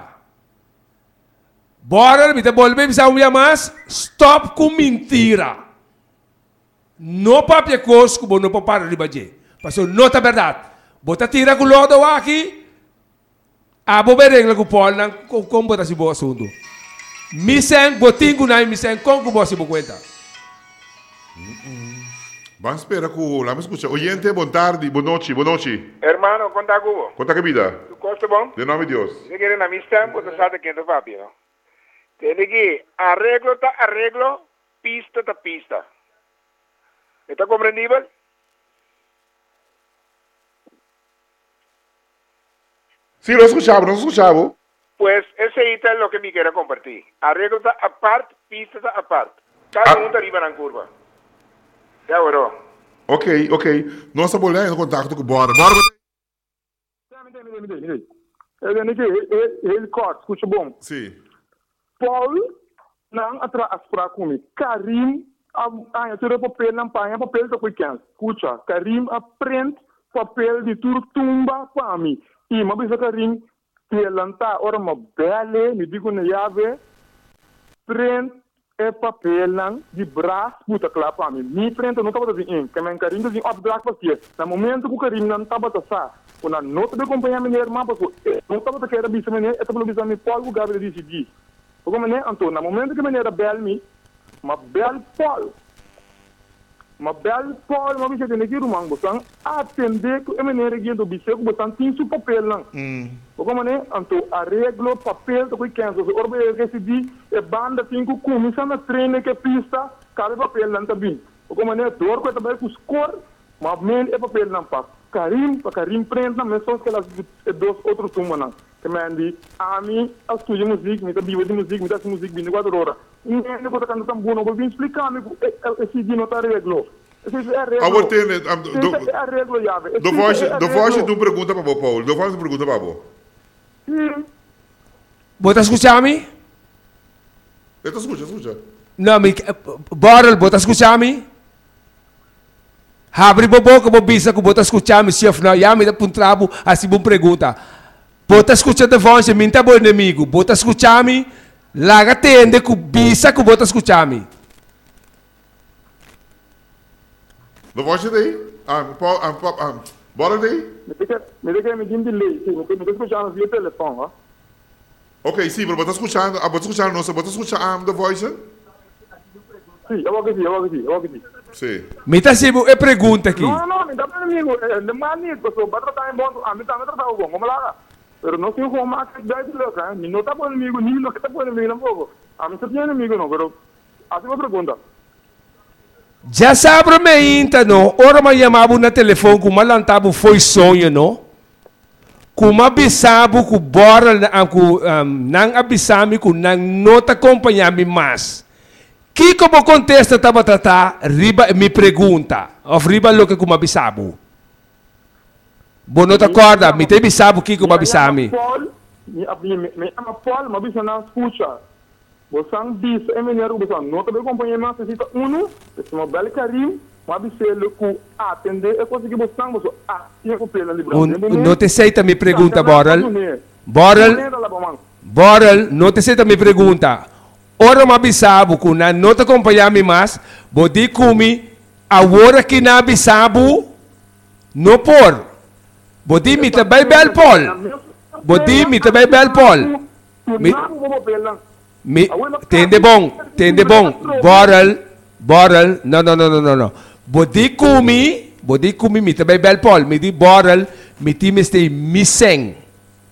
Bora, me tá volver bisami mais, stop com mentira. No papia cosco, bo no papara de baje. Passou nota verdade. Bota tira com o lodo aqui, a bobe regla com Paul, não como bota se boa assunto. Misen, botingo na misen, como boa se boa conta. Vamos esperar que o me escucha. Oyente, boa tarde, boa noite, boa noite. Hermano, conta cubo. Conta que vida. Tu costa bom? De nome de Deus. Se quer na mista, você sabe que é do papi, não? Tem que arreglo tá arreglo, pista tá pista. ¿Está comprendible? Sí, lo escuchamos, lo escuchamos. Pues ese es lo que me quiero compartir. Arreglo está aparte, pista está aparte. Cada uno arriba en la curva. Ya, bueno. Ok, ok. Nós estamos olhando em contato com o Bora. Bora. Ele corta, escuta bom. Sim. Paul, não atrás para comigo. Karim, ah, eu tenho papel, não paga papel, tá com escuta. Karim aprende papel de turtumba para mim. E uma vez Karim, pelanta, ora uma bela, me digo na chave, prende é papel não de braço, puta claro para mim. Me prende não estava assim, que me Karim assim, op braço para ti. No momento que o Karim não estava assim, quando não te acompanhar minha irmã, porque não estava querendo bisa minha, é para bisa minha Paul, o Gabriel disse disso. Porque minha, então, no momento que minha era bela me, uma bela Paul. Ma bel Paul, ma bisa tene kiru mang bosang atende ku emenere gi do bisa ku bosang tin su papel lang. Mm. Ko mane anto arreglo papel to ku kenzo so orbe ke si di e banda cinco comissa na treine ke pista kare papel lang tabi. Ko mane dor ko tabai ku score ma men e papel lang pa. Karim, pa Karim prende na mesos que las dos outros tumanan. Que mandi ami a studio music, mi tabi de music, mi tabi music vinte e quattro ore. Ninguém pode cantar tão bom, vou explicar me esse dia não tá arreglo. Agora tem, do voz, do voz tu pergunta para o Paulo, do voz tu pergunta para o. Bota escuchar-me? Eu te escucho, escucha. Não, me bora, bota escuchar-me? Abre a boca, vou bisa que bota escuchar-me, chef, não, já me dá um trabo, assim bom pergunta. Bota escuchar de voz, me tá bom inimigo, bota escuchar-me, larga tende que bisa que bota escuchar-me. Do voz daí? Ah, ah, ah, bora daí? Me deixa me dizer lei, me deixa escuchar via telefone, ó. Ok, sim, mas você escuchando, ah, você escuchando nossa, você escuchando a do voice? Sim, eu vou aqui, eu vou aqui, eu vou aqui. Sim. Me tá se é pergunta aqui. Não, não, me dá para mim, de mani, pessoal, para tratar em bom, a mim tá me tratar bom, vamos lá. Pero não sei como mais que dá de louca, me não tá bom inimigo, nem não tá bom inimigo não pouco. A mim tá bem inimigo não, pero assim uma pergunta. Já sabe me inta no, ora me chamava na telefone com malantabo foi sonho no. Com abisabu com bora com não abisami com não nota acompanhar me mais. Que como contesta tava tratar riba me pergunta, of riba lo que com abisabu. Bom não te acorda, me te abisabu que com abisami. Paul, me me me ama Paul, me abisa na escuta. Você diz, é melhor que você não tem acompanhamento, necessita um, esse mobile Karim, mas você logo atender, é coisa que você não você ah, tinha que pela liberdade. Não te aceita me pergunta, Boral. Boral, Boral, não te aceita me pergunta. Ora me abisabu que não te acompanhame mais, bodi kumi, a hora que não abisabu, não por. Bodi me também bel Paul. Bodi me também bel Paul. Me, tende bom, tende bom. Boral, Boral, não, não, não, não, não. Bodi kumi, bodi kumi, me também bel Paul. Me di Boral, me ti me stay missing.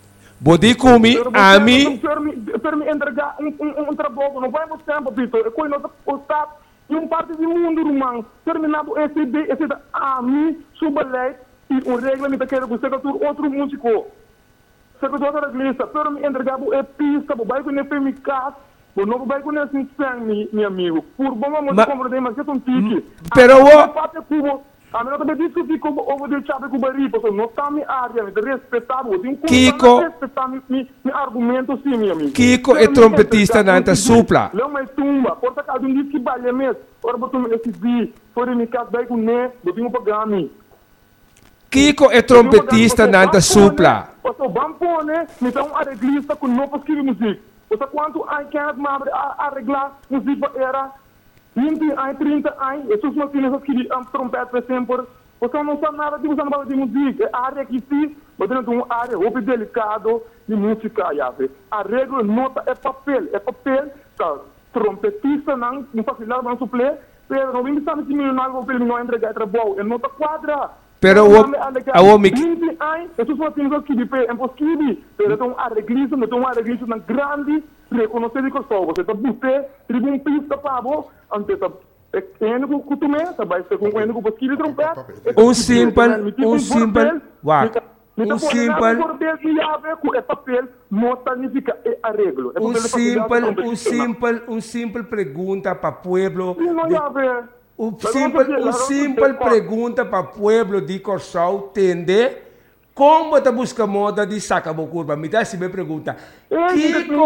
Bodi kumi, ami. Per me entregar um, um, um trabalho, não vai muito tempo, Vitor. Eu conheço o Estado e um parte do mundo, irmão. Terminado esse D, esse da ami, subalei e um regulamento que era com o outro músico. Se eu outra reglista, per me entregar a pista, vai conhecer minha casa, não vai conhecer meu amigo. Por bom, vamos compreender, mas que são tique. Pero o a mim também disse que como o de chave com bari, porque não está minha área, de respeitar, o de Kiko, respeitar meu argumento sim, meu amigo. Kiko é trompetista na anta supla. Não mais tumba, porta cada um diz que balhe mesmo. Ora botou esse vi, fora me casa daí com né, do tinha pagami. Kiko é trompetista na anta supla. Você bampone, então arreglista com não escrever música. Você quanto ai quer arreglar música era vinte anos, trinta anos, e suas máquinas que um trompete sempre, você não sabe nada de você não fala de música, a área que sim, você tem uma área muito delicada de música, já vê. A regra nota é papel, é papel, tá, trompetista não, não faz nada, não suple, pero não vem sabe se meu nome papel não entregar trabalho, é nota quadra. Pero o a o mi vinte anos, e suas máquinas que de pé, é possível, pero então a reglista, não tem uma reglista na grande, reconhecer que só você tá buscando, tribo um pista para você, ante tá pequeno com cutume, tá vai ser com quando com posquilho trompete. Um simples, um simples, uau, um simples. É papel, não significa é arreglo. Um simples, um simples, um simples pergunta para pueblo. Um simples, um simples pergunta para pueblo de Corsau, entende? Como você busca moda de saca curva? Me dá se me pergunta. Kiko,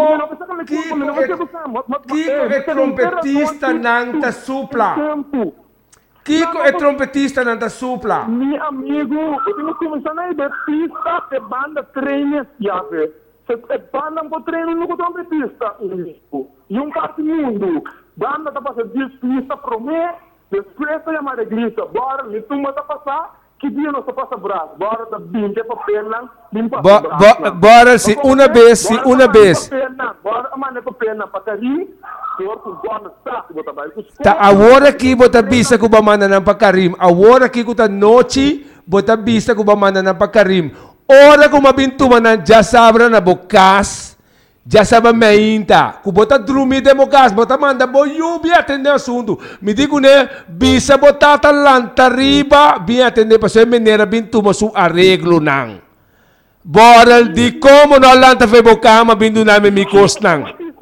Kiko é trompetista nanta supla. Kiko é trompetista nanta supla. Meu amigo, eu tenho começado a ir de pista de banda treina, já vê. Se é banda para treino, não é trompetista. E um parte mundo, banda está passando de pista para mim, depois eu chamo a reglista, bora, me turma está passar. Que dia nós passa braço, bora da binha para perna, limpa braço. Bora se uma vez, se uma vez. Bora amanhã para perna para carinho, corpo bora saco botar vai. Tá a hora que bota vista com ba mana na pakarim, a hora que kuta noite bota vista com ba mana na pakarim. Hora com mabintuma na já sabra na bocas. Já sabe meinta, ku bota drumi democas, bota manda boyu bi atender assunto. Me digo né, bisa bota talanta riba, bi atender para ser maneira bintuma su arreglo nang. Bora de como no lanta fe bocama bindu na me mikos nang.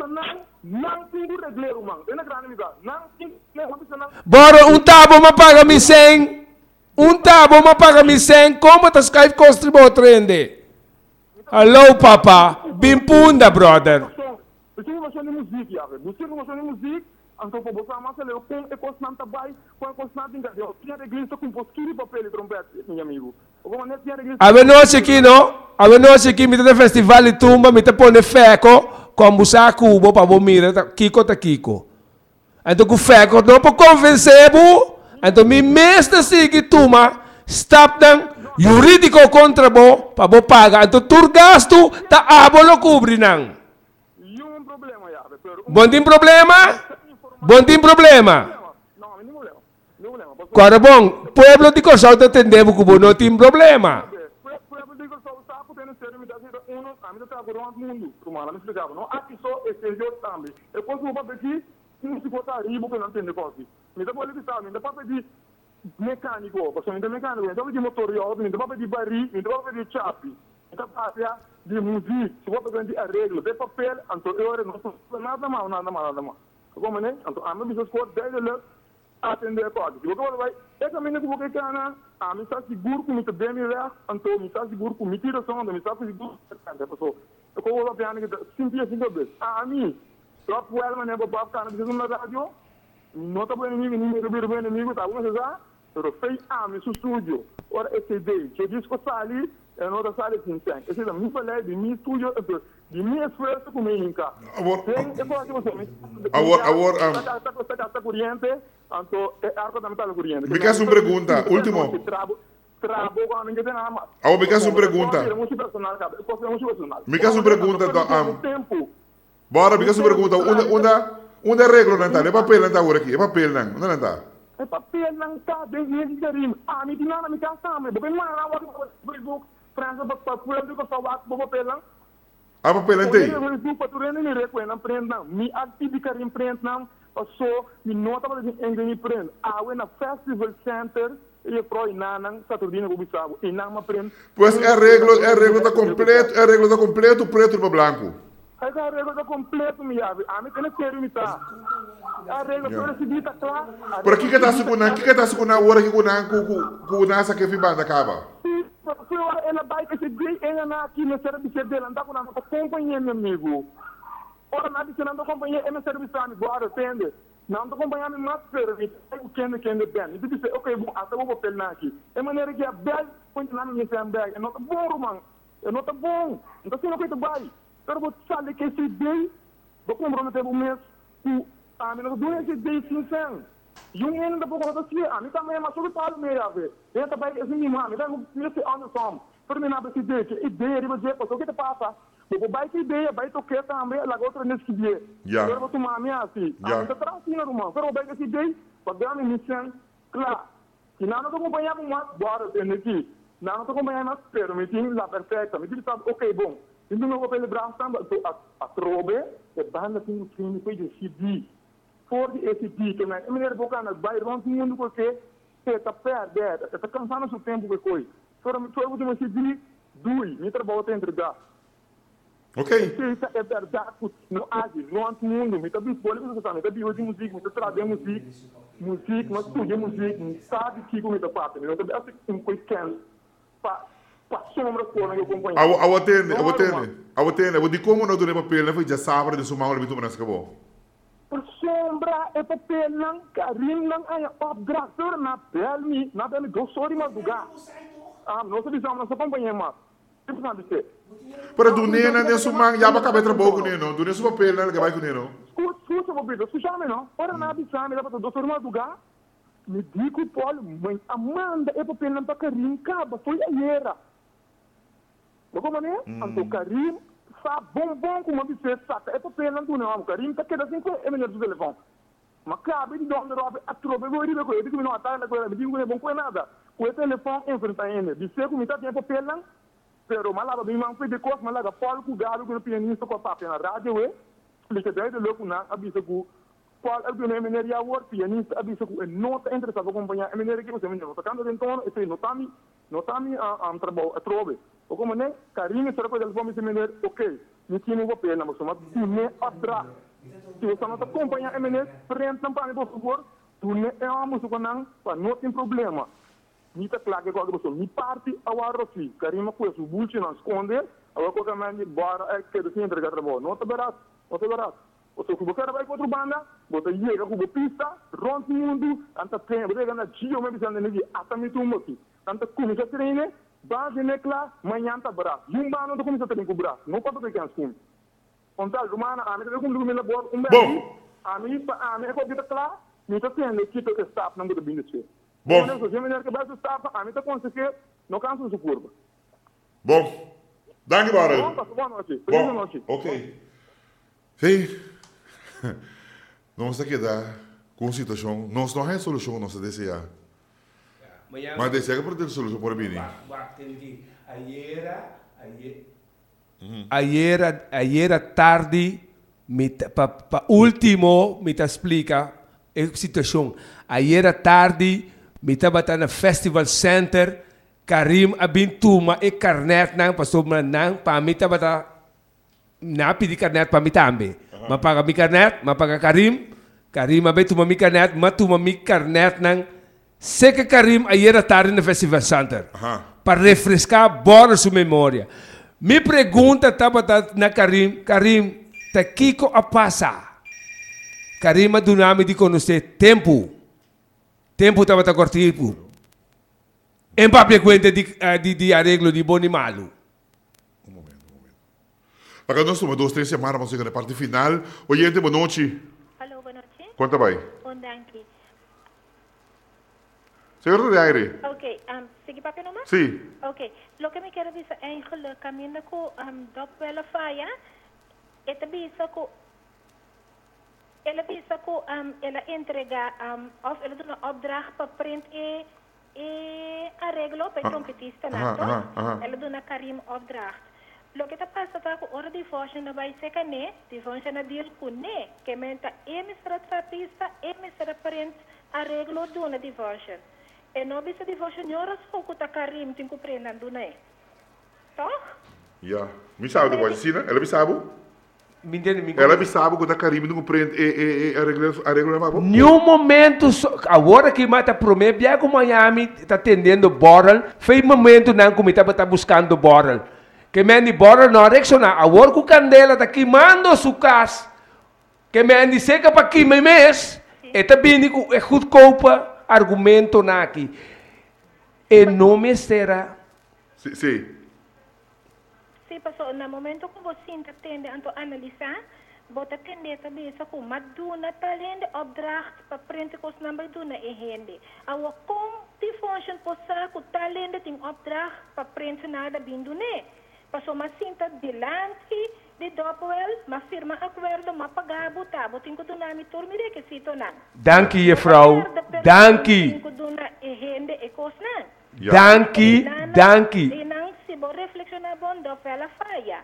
Bora um tabo ma paga mi cem, um tabo ma paga mi cem, como tá Skype constribo trende. Hello, papa. Bimpunda, brother. Você não gosta de música, já. Você não gosta de música, então para você amar, você com é constante trabalho, com é constante engano. Tinha reglista com posquilho e papel e trompete, meu amigo. A ver nós aqui, não? A ver nós aqui, me dá festival de tumba, me dá pôr feco, com buscar cubo para você mirar, Kiko tá Kiko. Então com feco, não para convencer, então me mestre sigue tumba, stop them. Jurídico contra bo, para bo paga. Então, tu gasto, tá abo lo cubri nang. Bom tem problema? Bom tem problema? Agora, bom, pueblo de Corsau te atendemos como não tem problema. Mecânico, você não tem mecânico, então de motor, então vai de barri, então vai de chape, então vai de música, se você vai de arreglo, de papel, então eu não sou nada mal, nada mal, nada mal. Como né? Então a minha pessoa deve ler atender a coisa. Se você vai, é que a minha pessoa que ana, a minha está seguro com muito bem melhor, então me está seguro com muito tiração, me está seguro com a pessoa. Eu vou lá piano que simples assim que a mim, só por ela maneira para papo cara, precisa na rádio, não está bem inimigo, nem meu bem inimigo, tá bom, você já? Pero fei a meu estúdio. Ora esse day, que diz que sali, é não da sala de cinco. Esse é meu falei de meu estúdio, de meu esforço com meu inca. Agora, agora, agora, está está corrente, então é arco da metal corrente. Me quer uma pergunta, último. Trabo com ninguém tem nada mais. Agora me quer uma pergunta. Me quer uma pergunta do am. Bora, me quer uma pergunta. Uma uma uma regra não tá, é papel não tá agora aqui, é papel não, não tá. É papel não está, desde que carim. Ah, me dinana me casa, me bem mais na hora do Facebook, França para para o que só vai para papel não. Ah, papel não tem? Eu vou para o Nere com ele prende não. Me atividade Karim prende não. Passou, me nota para ninguém prende. Ah, eu na Festival Center e pro inanang Saturdino Bubisabo. Inang ma prende. Pois é reglo, é reglo da completo, é reglo da completo preto para branco. É a regra da completo, me ave. A mim tem que ser me tá. A regra para se dita claro. Por aqui que tá segunda, que que tá segunda hora que kuna ku ku nasa que fi banda acaba. Foi hora ela vai que se diz ela na aqui no serviço dela, anda com a companhia meu amigo. Ora na disse não companhia é no serviço amigo, agora atende. Não tô acompanhando mais serviço. O que é que é bem. E disse, ok, bom, até vou papel na aqui. É maneira que a bel põe na minha samba, é nota bom, mano. É nota bom. Então se não foi vai. Pero vou saber que esse day, vou comprometer o mês, o a mim não doe esse day sincero. E um ano da pouco assim, a mim também é mais sobre para o meio a ver. Eu também esse minha mãe, então me se anda só. Para mim nada esse day, que ideia de você, o que te passa? Vou vai que ideia, vai tocar também, lá outra nesse dia. Já. Eu vou tomar minha assim. A mim tá tranquilo, irmão. Pero vai esse day, para dar minha missão, claro. Que não tô acompanhando mais, bora ter aqui. Não tô acompanhando mais, pero me tinha lá perfeita. Me disse, ok, bom. Então não vou celebrar samba a trobe, a banda tem um filme foi de C D. For esse D que na maneira bocana vai rond mundo porque está perto, está cansando seu tempo que coi. Fora me foi o C D, dui, me trabalho tem entregar. Ok. Isso é verdade, não age, não ante mundo, me tá bem bolha que você sabe, tá bem hoje música, me tá trazendo música, música, mas tudo música, sabe que como tá parte, não tá assim um coisa que Awo atende, awo atende, awo atende. Awo di como não dure papel, não foi já sábado de sumar o bitu manas acabou. Por sombra é papel não, Karim não é upgrader na pele, na pele gostou mas lugar. Ah, não se diz não, só companhia mas. Tipo sabe que? Para do nena de sumar, já para caber trabalho com neno, do nesse papel não que vai com neno. Escuta, escuta papel, você chama não? Ora na bisame, dá para doutor mas lugar. Me digo Paulo, mãe, Amanda é papel não para Karim, caba, foi a era. Como é? Anto Karim sabe bom bom como você sabe. É papel não tu não, Karim tá querendo cinco é melhor do telefone. Mas cabe de onde robe a trobe vou ir com ele, que não atalha na coisa, me digo é bom com nada. O telefone enfrenta ele. Disse como tá tem papel não. Pero malaba bem man foi de coisa, malaga Paulo com galo com pianista com papel na rádio, é. Explica daí de louco na avisa com Paulo alguém é melhor já work pianista avisa com nota interessava acompanhar, é melhor que você me tocando então, esse notami, notami a am trabalho a trobe. O como né? Karim será que ele vai me dizer, ok, me tinha um papel na moça, mas tu não atrás. Se você não acompanha a menina, frente não para por favor, tu não é uma moça que não, para não tem problema. Me tá claro que qualquer pessoa, me parte a hora assim, Karim com isso, bulte não esconde, agora qualquer man bora é que ele se entrega trabalho, não tá barato, não tá barato. O seu que você vai com outra banda, você chega com a pista, ronde mundo, anta tem, você ganha tio, mas você não é até me tumba aqui, anta começa a treinar. Base nekla manhanta bra yung ba no to kumisa tading kubra no pa to kan skum ontal rumana ame to kum lumela bor um bem ami pa ame ko kita kla ni to tem ne kito ke staff nango to binse bom no so jemener ke base staff ame to conseguir no canso su curva bom danke bare bom ok sim não se queda com situação nós não é solução nossa desejar. Mas deseja que ter solução para mim. Ayer, ayer tarde, para último, me explica a situação. Ayer tarde, me estava no Festival Center, Karim abintuma e carnet nang pasok nang para mim estava na pedi carnet para mim também. Mas para mim carnet, mas para Karim, Karim abintuma mi carnet, mas tuma mi carnet nang sei que Karim ayer tarde no Festival Center para refrescar bora sua memória. Me pergunta estava na Karim, Karim, tá Kiko a passar. Karim a dunami de conhecer tempo. Tempo estava tá cortivo. Em papel conta de de de arreglo de bom e malo. Um momento, um momento. Para nós somos duas três semanas vamos chegar na parte final. Oyente, boa noite. Alô, boa noite. Quanto vai? Bom danke. Seguro de aire. Ok, um, sigue papel nomás? Sí. Ok, lo que me quiero decir es que camino con um, dos pela falla, esta visa con ela visa com um, ela entrega um, of ela dá uma opdracht para print e e arreglo para trompetista nato. Ela dá na Karim opdracht. Lo que está pasando es que ahora divorcio no va a ser que ne, divorcio no dir con ne, que menta emisora trapista, emisora parente arreglo de una divorcio. E não bisa divorcio nhoras pouco tá carim tem que prender do né. Tá? Ja. Mi sabe do pode sina? Ela me sabe? Me entende, me Ela me sabe que tá carim não prende e e arreglo arreglo na Nenhum momento agora que mata prometo já como Miami tá atendendo borrel, foi momento não como tá tá buscando borrel. Que mendi borrel não reacciona, agora com candela tá queimando sua casa. Que mendi seca para queimar mês. E também é goedkope argumento aqui. E não me será. Sim, sim. Sim, passou no momento que você entende, então analisar, você atende também só com maduna talento opdracht para frente com os números duna e rende. Agora como te funciona passar com talento tem opdracht para frente nada bindo né? Passou uma cinta de lance de doppel, mas firma acordo, mas pagar botar, botin ko doon namin turmi requisito na. Danke, Frau. Danke. Danke, danke. Inang sibo reflexionar bom do fela faia.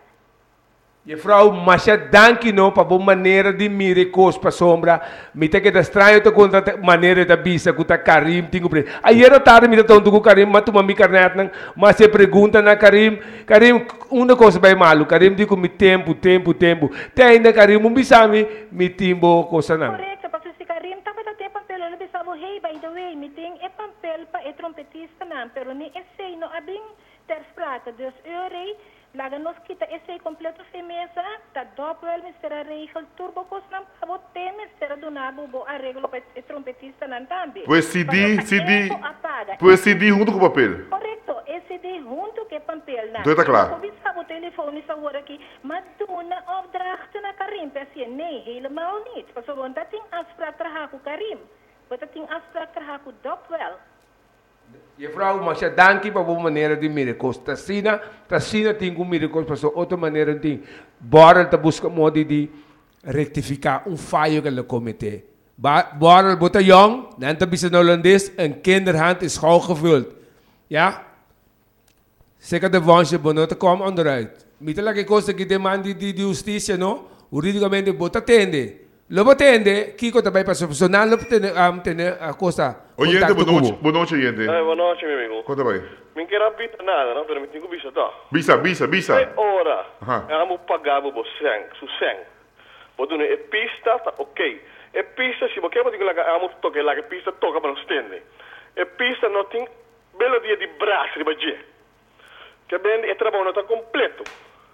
E Frau, mas é danke não para boa maneira de mirar coisas para sombra. Me tem que dar estranho to contra maneira da bisa que tá Karim tinha pre. Aí era tarde me tá tonto com Karim, mas tu mami carnet não, mas se pergunta na Karim, Karim uma coisa bem malo, Karim digo me tempo, tempo, tempo. Tem ainda Karim um bisami me timbo coisa não. Correto, porque se Karim tá para ter papel, ele bisabo hey by the way, me tem é papel para é trompetista não, pero ni esse não abing ter prata, dus eurei. Laga nos kita esse completo femesa, tá doppel mistera regel turbo cos nam pabo tem mistera do nabo bo arreglo para trompetista nan também. Pois C D, C D. Pois C D junto com o papel. Correto, esse C D junto com o papel na. Então tá claro. Como sabe o telefone sa hora aqui, mas duna opdracht na Karim, assim, nem helemaal niet. Pas so bonta ting afspraak traha com Karim. Bonta ting afspraak traha com doppel. E Frau, mas é danke para boa maneira de miracos. Tassina, tassina tem um miracos, mas outra maneira tem. Bora tá busca modo de rectificar um falho que ele cometeu. Bora bota jong, dan tá bisa holandês, een kinderhand is gauw gevuld. Ja? Zeker de wonsje bonota kom onderuit. Mita la que cosa que demandi di justicia, no? Jurídicamente bota tende. Lo batende, Kiko também para profissional, lo batende um, tene a coisa. Oyente, boa noite, boa noite, oyente. Eh, boa noite, meu amigo. Conta bem. Não quero vita nada, não, pero me tenho vista, tá? Bisa, bisa, bisa. É hora. Vamos pagar o sangue, su sangue. Pode é pista, tá ok. É pista, se você pode dizer, vamos tocar lá, que pista toca para nos tende. É pista, não tem belo dia de braço, de badia. Que bem, é trabalho não está completo.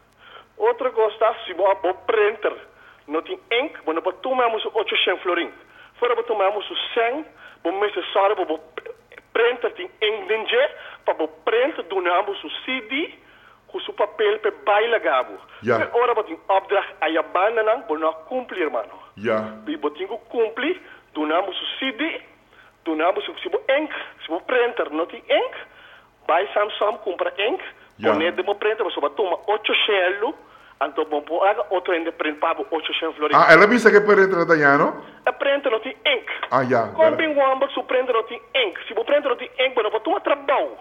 Outra coisa, se você printer, não tem ink, mas não pode tomar oitocentos florim. Fora para tomarmos o sangue, vamos mesmo só para o printer tem ink dentro, para o printer donamos o C D com o papel para bailar gabo. Ja. Ora para tem opdracht a jabana não, para não cumprir, mano. Ja. E para tem que cumprir, donamos o C D, donamos o se o ink, se o printer não tem ink, vai Samsung compra ink, Ja. põe dentro do printer, você vai tomar oitocentos. Então, bom, pô, outro ainda prende para oitocentos florins. Ah, ela pensa que prende na Daniano? A prende não tem ink. Ah, já. Como bem o ambos, o prende não tem ink. Se o prende não tem ink, você pode trabalho.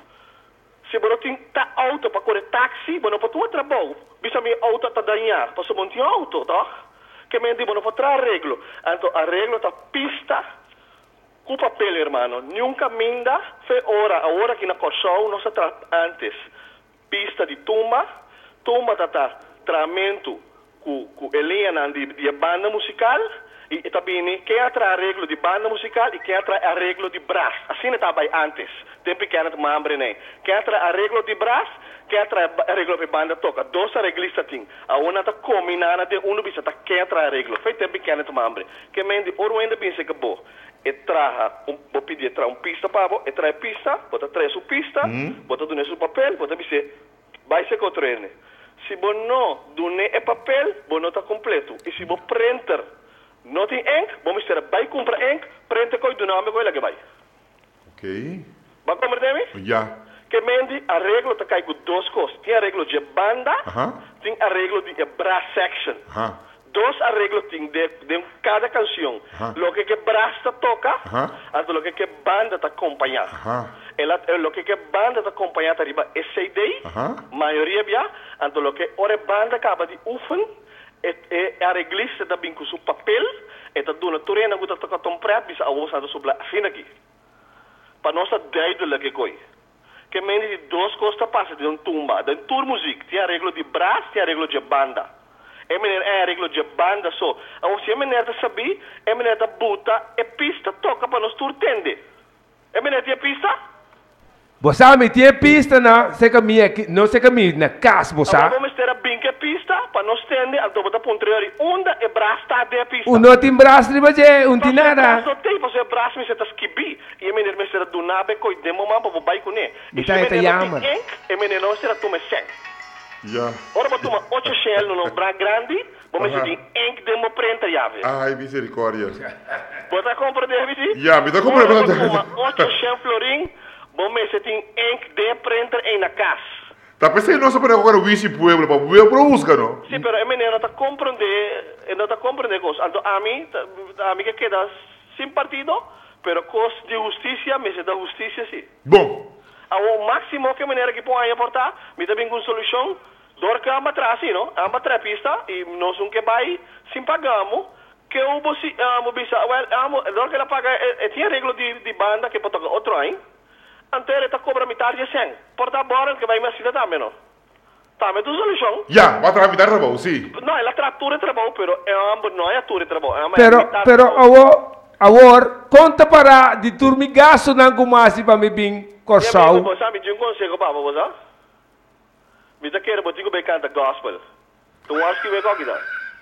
Se você tem tá auto para correr táxi, você pode trabalho. Bisa minha auto tá danhar, para você tem auto, tá? Que me diz, você pode arreglo. Então, arreglo tá pista com papel, irmão. Nunca minda, foi hora, a hora que na corção, não se trata antes. Pista de tumba, tumba tá tá. Tratamento com a linha de, de banda musical e, e também quem atrai arreglo de banda musical e quem atrai arreglo de braço. Assim não estava antes. Tempo que era uma hambre, né? Quem atrai arreglo de braço, quem atrai arreglo de banda toca. Dois arreglistas tem. A uma está combinada de um bisa tá quem atrai arreglo. Foi tempo que era uma hambre. Que mende, ouro ainda pensa que bom. E traga, um, vou pedir traga um pista para você, e trai pista, bota três sua pista, mm. bota dois seu papel, bota dizer, vai ser controle. Se você não donar o papel, você não está completo. E se você printer não tem ink, você será vai comprar ink, printer com o donar, mas que vai. Ok. Vai compreender? Já. Que mendi arreglo está cai com duas coisas. Tem arreglo de banda, uh -huh. tem arreglo de brass section. Uh -huh. dos arreglos de, de cada canción. Ajá. Lo que que brasta toca, Ajá. hasta lo que que banda te acompaña. Ajá. El, el, lo que que banda te acompaña arriba es C D, Ajá. maioria bia, anto lo que ora banda acaba de ufen, e, e arreglista também com seu papel, e tá dando turena que tá tocando tão pré, bisa a voz anda subla fina aqui. Para nossa duidelijk que coi. Que menos de duas coisas passa de um tumba, de tour music, tem arreglo de braço, tem arreglo de banda. É menino é arreglo de banda só. A você é menino tá saber, é menino tá buta, é pista toca para nós tour tende. É menino tem pista? Bosa mi tie pista na se caminha não se caminha na casa bosa. Agora vamos ter a binca pista para nós tende, então botar pontriori onda e braço tá de pista. O não tem braço de baje, um tem nada. Só tem para o braço me se tá skibi. E menino me será do nabe coi demo mambo para vai com né. E tá essa yama. E menino não será tu me sente. Ja. Ora para tomar oito shell no bra grande, vamos dizer enk demo prenta jave. Ai, misericórdia. Bota compra de bici? Ja, me dá compra para tomar oito shell florim, vamos dizer enk de prenta em na casa. Tá pensando não só para agora o vice pueblo, para o pueblo busca, não? Sim, pero é menino não tá compreender, não tá compreender coisa. Então a mim, a mim que queda sem partido, pero coisa de justiça, mas da justiça sim. Bom. O máximo que menino que pode aportar, me dá bem com solução. Dorca a matrás, não? A matrás pista e nós um que vai sim pagamos que o bossi a mobisa, well, dorca ela paga e tinha reglo de de banda que pode tocar outro aí. Anterior está cobra metade de cem. Porta bora que vai me cidade também, não? Tá, mas tu solução? Já, vai tramitar trabalho, sim. Não, ela tratura trabalho, pero é ambos não é atura trabalho. Pero pero awor awor conta para de turmi gasto não comasi para me bem corsal. Você sabe de um conselho para você? Me dá querer botar que canta gospel. Tu acha que vai cogitar?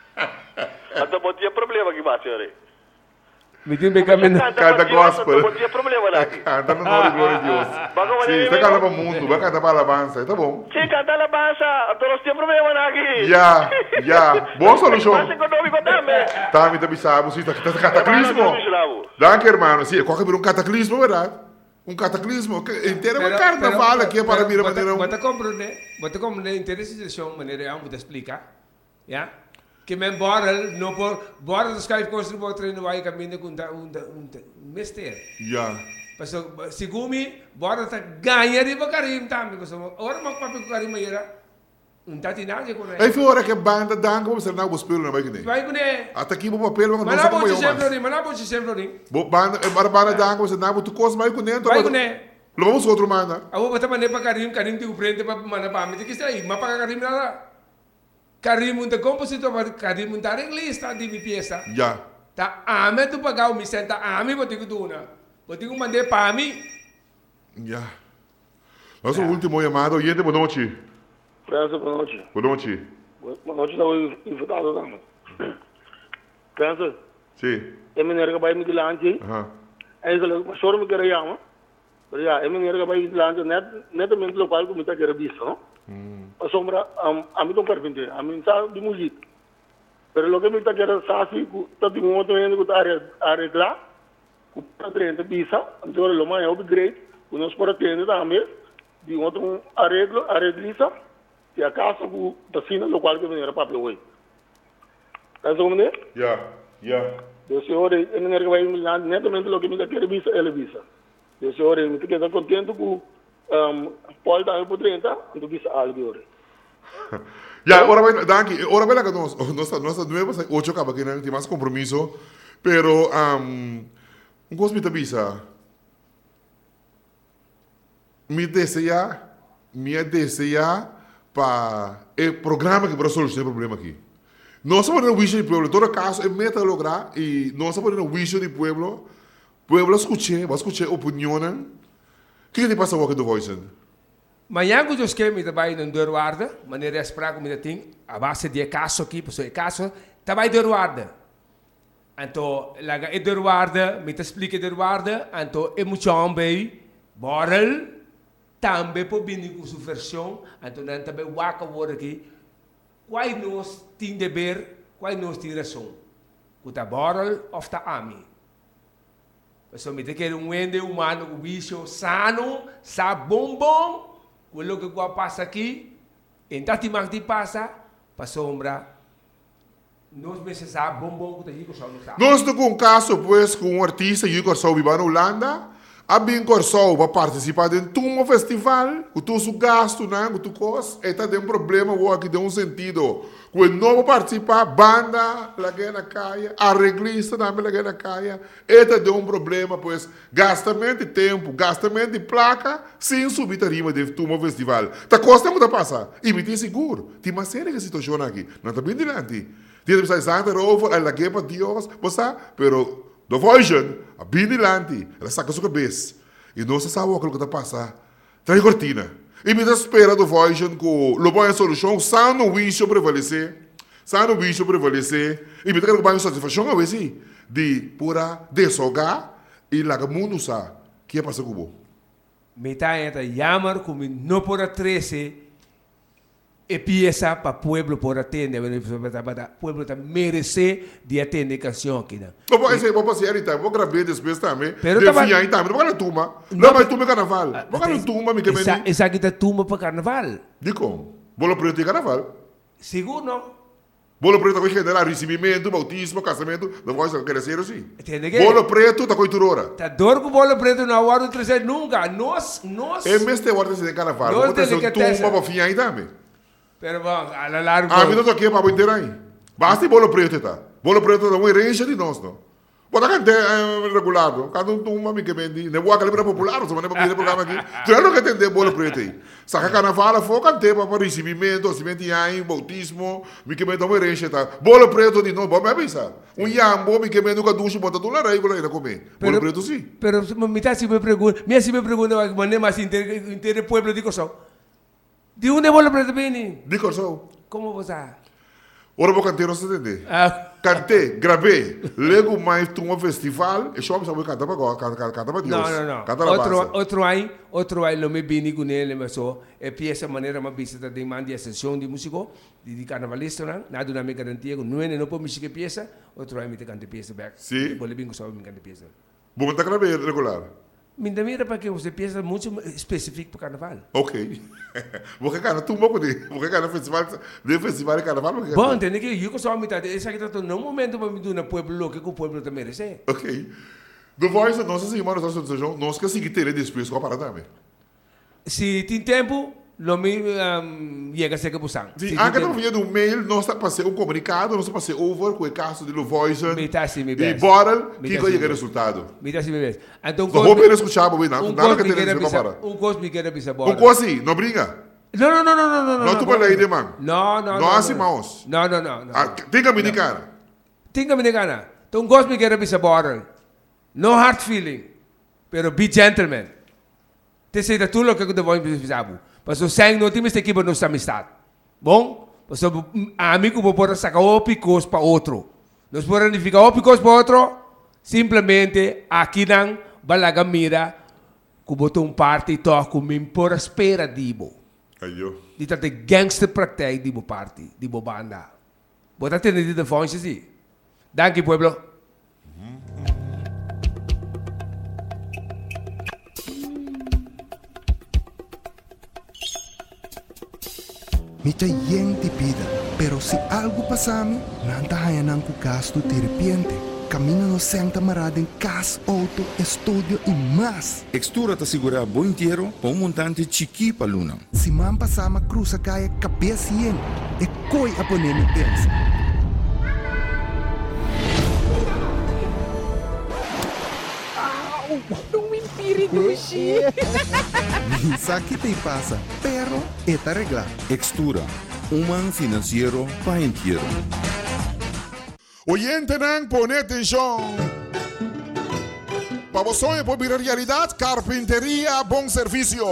Até botar problema aqui bate aí. Me tem bem caminho. Canta gospel. Botar problema aqui. Canta no nome de glória de Deus. Sim, você canta para o mundo, vai cantar para a alabança, tá bom. Sim, canta alabança, todos têm problema aqui. Já, já. Boa solução. Mas econômico também. Tá, me também sabe, sim, tá cataclismo. Danke, hermano. Sim, qual que é um cataclismo, verdade? Um cataclismo, inteiro é carnaval aqui para mim, maneira. Bota compreender, bota compreender interessante maneira eu vou explicar, já? Que men bora não por bora dos caras construir o treino vai caminho com um um mister. Já. Passo segumi bora tá ganhar de bakarim também, porque ora mas papi karim era um tatinagem com ele. Aí foi hora que banda dango vamos ser na gospel na vai que nem. Vai com ele. Até aqui o papel vamos não saber como eu. Mas não pode mas não pode sempre nem. Bo banda para banda dango você não tu cos vai com ele. Vai com ele. Lo vamos outro manda. Ah, vou botar mané para karim, karim te prende para mana para mim, que está aí, mas para karim nada. Karim um compositor, karim um arreglista de minha peça. Já. Tá, a mim tu pagar o me senta, a mim vou ter que dona. Vou ter que mandar para mim. Já. Nosso último chamado, oyente, boa noite. Pensa, boa noite. Boa noite. Boa noite, estava invitado também. Pensa. Sim. É menino que vai me dilante. Aham. É isso, mas choro me querer chamar. Mas já, é menino que vai me dilante, netamente local que me está querendo visto, não? A sombra, a mim não permite, a mim sabe de música. Mas o que me está querendo saber, está de um outro ano que está a arreglar, que está tendo pisa, então o mais upgrade, que nós podemos ter também, de um outro arreglo, arreglista, e a casa que está sendo local que vem para hoje. Está como é? Já, já. O senhor, é menino que vai me dar netamente o que me está querendo visa, ele visa. O senhor, me está contente com Um, Paul também por trinta, então visa algo. Ya, ahora vai, danke. Ahora vai lá que nós, nossa, nossa nueva ocho acaba que não tem mais compromisso, pero um, um gosto me visa. Me deseja, me deseja para o programa que para solucionar o problema aqui. Nós somos no wish do pueblo, todo caso é meta lograr e nós somos no wish do pueblo. Pueblo escuche, vai escutar opiniões. O que te passa aqui do Voice? Manhã que eu escrevi também no Dorwarde, maneira de esperar como tem a base de caso aqui, pessoa caso, também Dorwarde. Então, lá é Dorwarde, me te explica Dorwarde, então é muito bem, borrel, também por vir com sua versão, então não também waka word aqui, quais nós tem dever, quais nós tem razão, que tá borrel of tá ami. Pessoal, me te quer um ende humano, um bicho sano, sa bom bom, quello que passa aqui, então te mantém passa, para sombra, Nós meses sabe bom bom que tá aí Corsau não sabe. Nós temos um caso pues com um artista aí Corsau vive na Holanda. A bem Corsau vai participar de um festival, o tu su gasto, né, o tu cos, e tá tem um problema o aqui de um sentido. Quando não vai participar, banda lá na caia, arreglista também lá na caia, e tá tem um problema, pois gastamento de tempo, gastamento de placa, sem subir a rima de um festival. Tá costa muito passar. E me tem seguro. Tem uma série de situações aqui. Não tá bem dilante. Tem que sair over, ela quer para Deus, você, pero The Voice, a bem dilante, ela saca sua cabeça. E não se sabe o que está passando. Traz cortina. E me dá espera do Voice com a boa solução, sem o vício prevalecer, sem o vício prevalecer. E me dá uma satisfação a vezes de pura desogar e lá que o mundo sabe o que é passar com o bom. Me está entra jammer como não pode treze e pieza para o povo por atender, para o povo merece de atender canção aqui. Não pode ser, vou passar então, vou gravar depois também. Pero de tava... fim então, não vai na turma. Não vai turma carnaval. Não vai na turma, me que Essa, essa aqui é turma para carnaval. De como? Bolo preto de carnaval? Seguro não. Bolo preto com generar recebimento, bautismo, casamento, não vai ser crescer assim. Entende que? Bolo preto tá com turora. Tá dor com bolo preto não hora de nunca. Nós, nós. É mês de hora de carnaval. Vou ter um turma para fim aí também. Pero bom, a la largo. Ah, me dá aqui para inteiro aí. Basta bolo preto tá. Bolo preto é uma herança de nós, não. Bota cantar regular, não. Cada um turma me que vende. Não vou calibrar popular, só maneira para programa aqui. Tu não quer entender bolo preto aí. Saca carnaval, foca cantar para recebimento, recebimento aí, bautismo, me que vende uma herança tá. Bolo preto de nós, vamos me pensar. Um jambo me que vende nunca ducho, bota tudo na regula aí na comer. Bolo preto sim. Pero me tá se me pergunta, me se me pergunta, maneira mais inteiro pueblo de Corsau. De onde bolo preto vem? De Corsau. Como você? Ora vou cantar, não se entender. Ah. Cantei, gravei, lego mais um festival, e só me sabe cantar para agora, cantar para Deus. Não, não, não. Canta outro, outro aí, outro aí, não me vini com ele, mas só, é peça maneira uma visita de manda de sessão de músico, de, de carnavalista, não, nada não me garantia, não é não pode me peça, outro aí me te canta peça back. Sim. Depois ele vem com só me canta peça. Bom, tá gravei regular. Me dá mira para que você peça muito específico para carnaval. Ok. Vou cantar tu vou poder. Vou cantar no festival, de festival de carnaval. Bom, entende que eu só me tá, esse aqui tá no momento para me dar no pueblo que o pueblo também merece. Ok. The Voice, nós assim, mano, nós estamos nós que seguir ter depois com a parada também. Se tem tempo, não me um, chega a ser que buscar. Sim, anche não vinha do mail, nós está passando um comunicado, nós passando over com o caso de The Voice. Me tá assim, me e bora, que vai chegar o resultado. Me tá assim, me bem. Então, vou ver escutar, vou ver nada, um nada que tem que para. Um coisa me quer avisar Um coisa assim, não briga. Não, não, não, não, não, não. Não tu vai ler, man. Não, não, não. Não assim, maus. Não, não, não. Tem que me indicar. Tem que me indicar. Então, um coisa me quer avisar bora. No hard feeling, pero be gentleman. Te sei da tudo o que eu devo avisar. Mas o sangue não tem esta equipe nossa amistade. Bom? Mas o amigo pode poder sacar opicos para outro. Nós podemos ficar opicos para outro, simplesmente aqui não balaga mira que botou um parte e toca me por espera dibo. Ayo. Dito de gangster praktijk dibo party, dibo banda. Bota ter de de fonte assim. Danke pueblo. Micha yen te pida, pero se algo passar-me, não tá não com gasto de repente. Camina no Santa Marada em casa, auto, estúdio e mais. Extura te segura bom inteiro para um montante chiqui para luna. Se man passar uma cruza caia cabeça yen, é coi a poner me pensa. Não me perigosi. Sabe que te passa, pero está arreglado. Extura, um man financeiro para inteiro. Oyente, não pone atenção. Para você, por vir a realidade, carpinteria, bom serviço.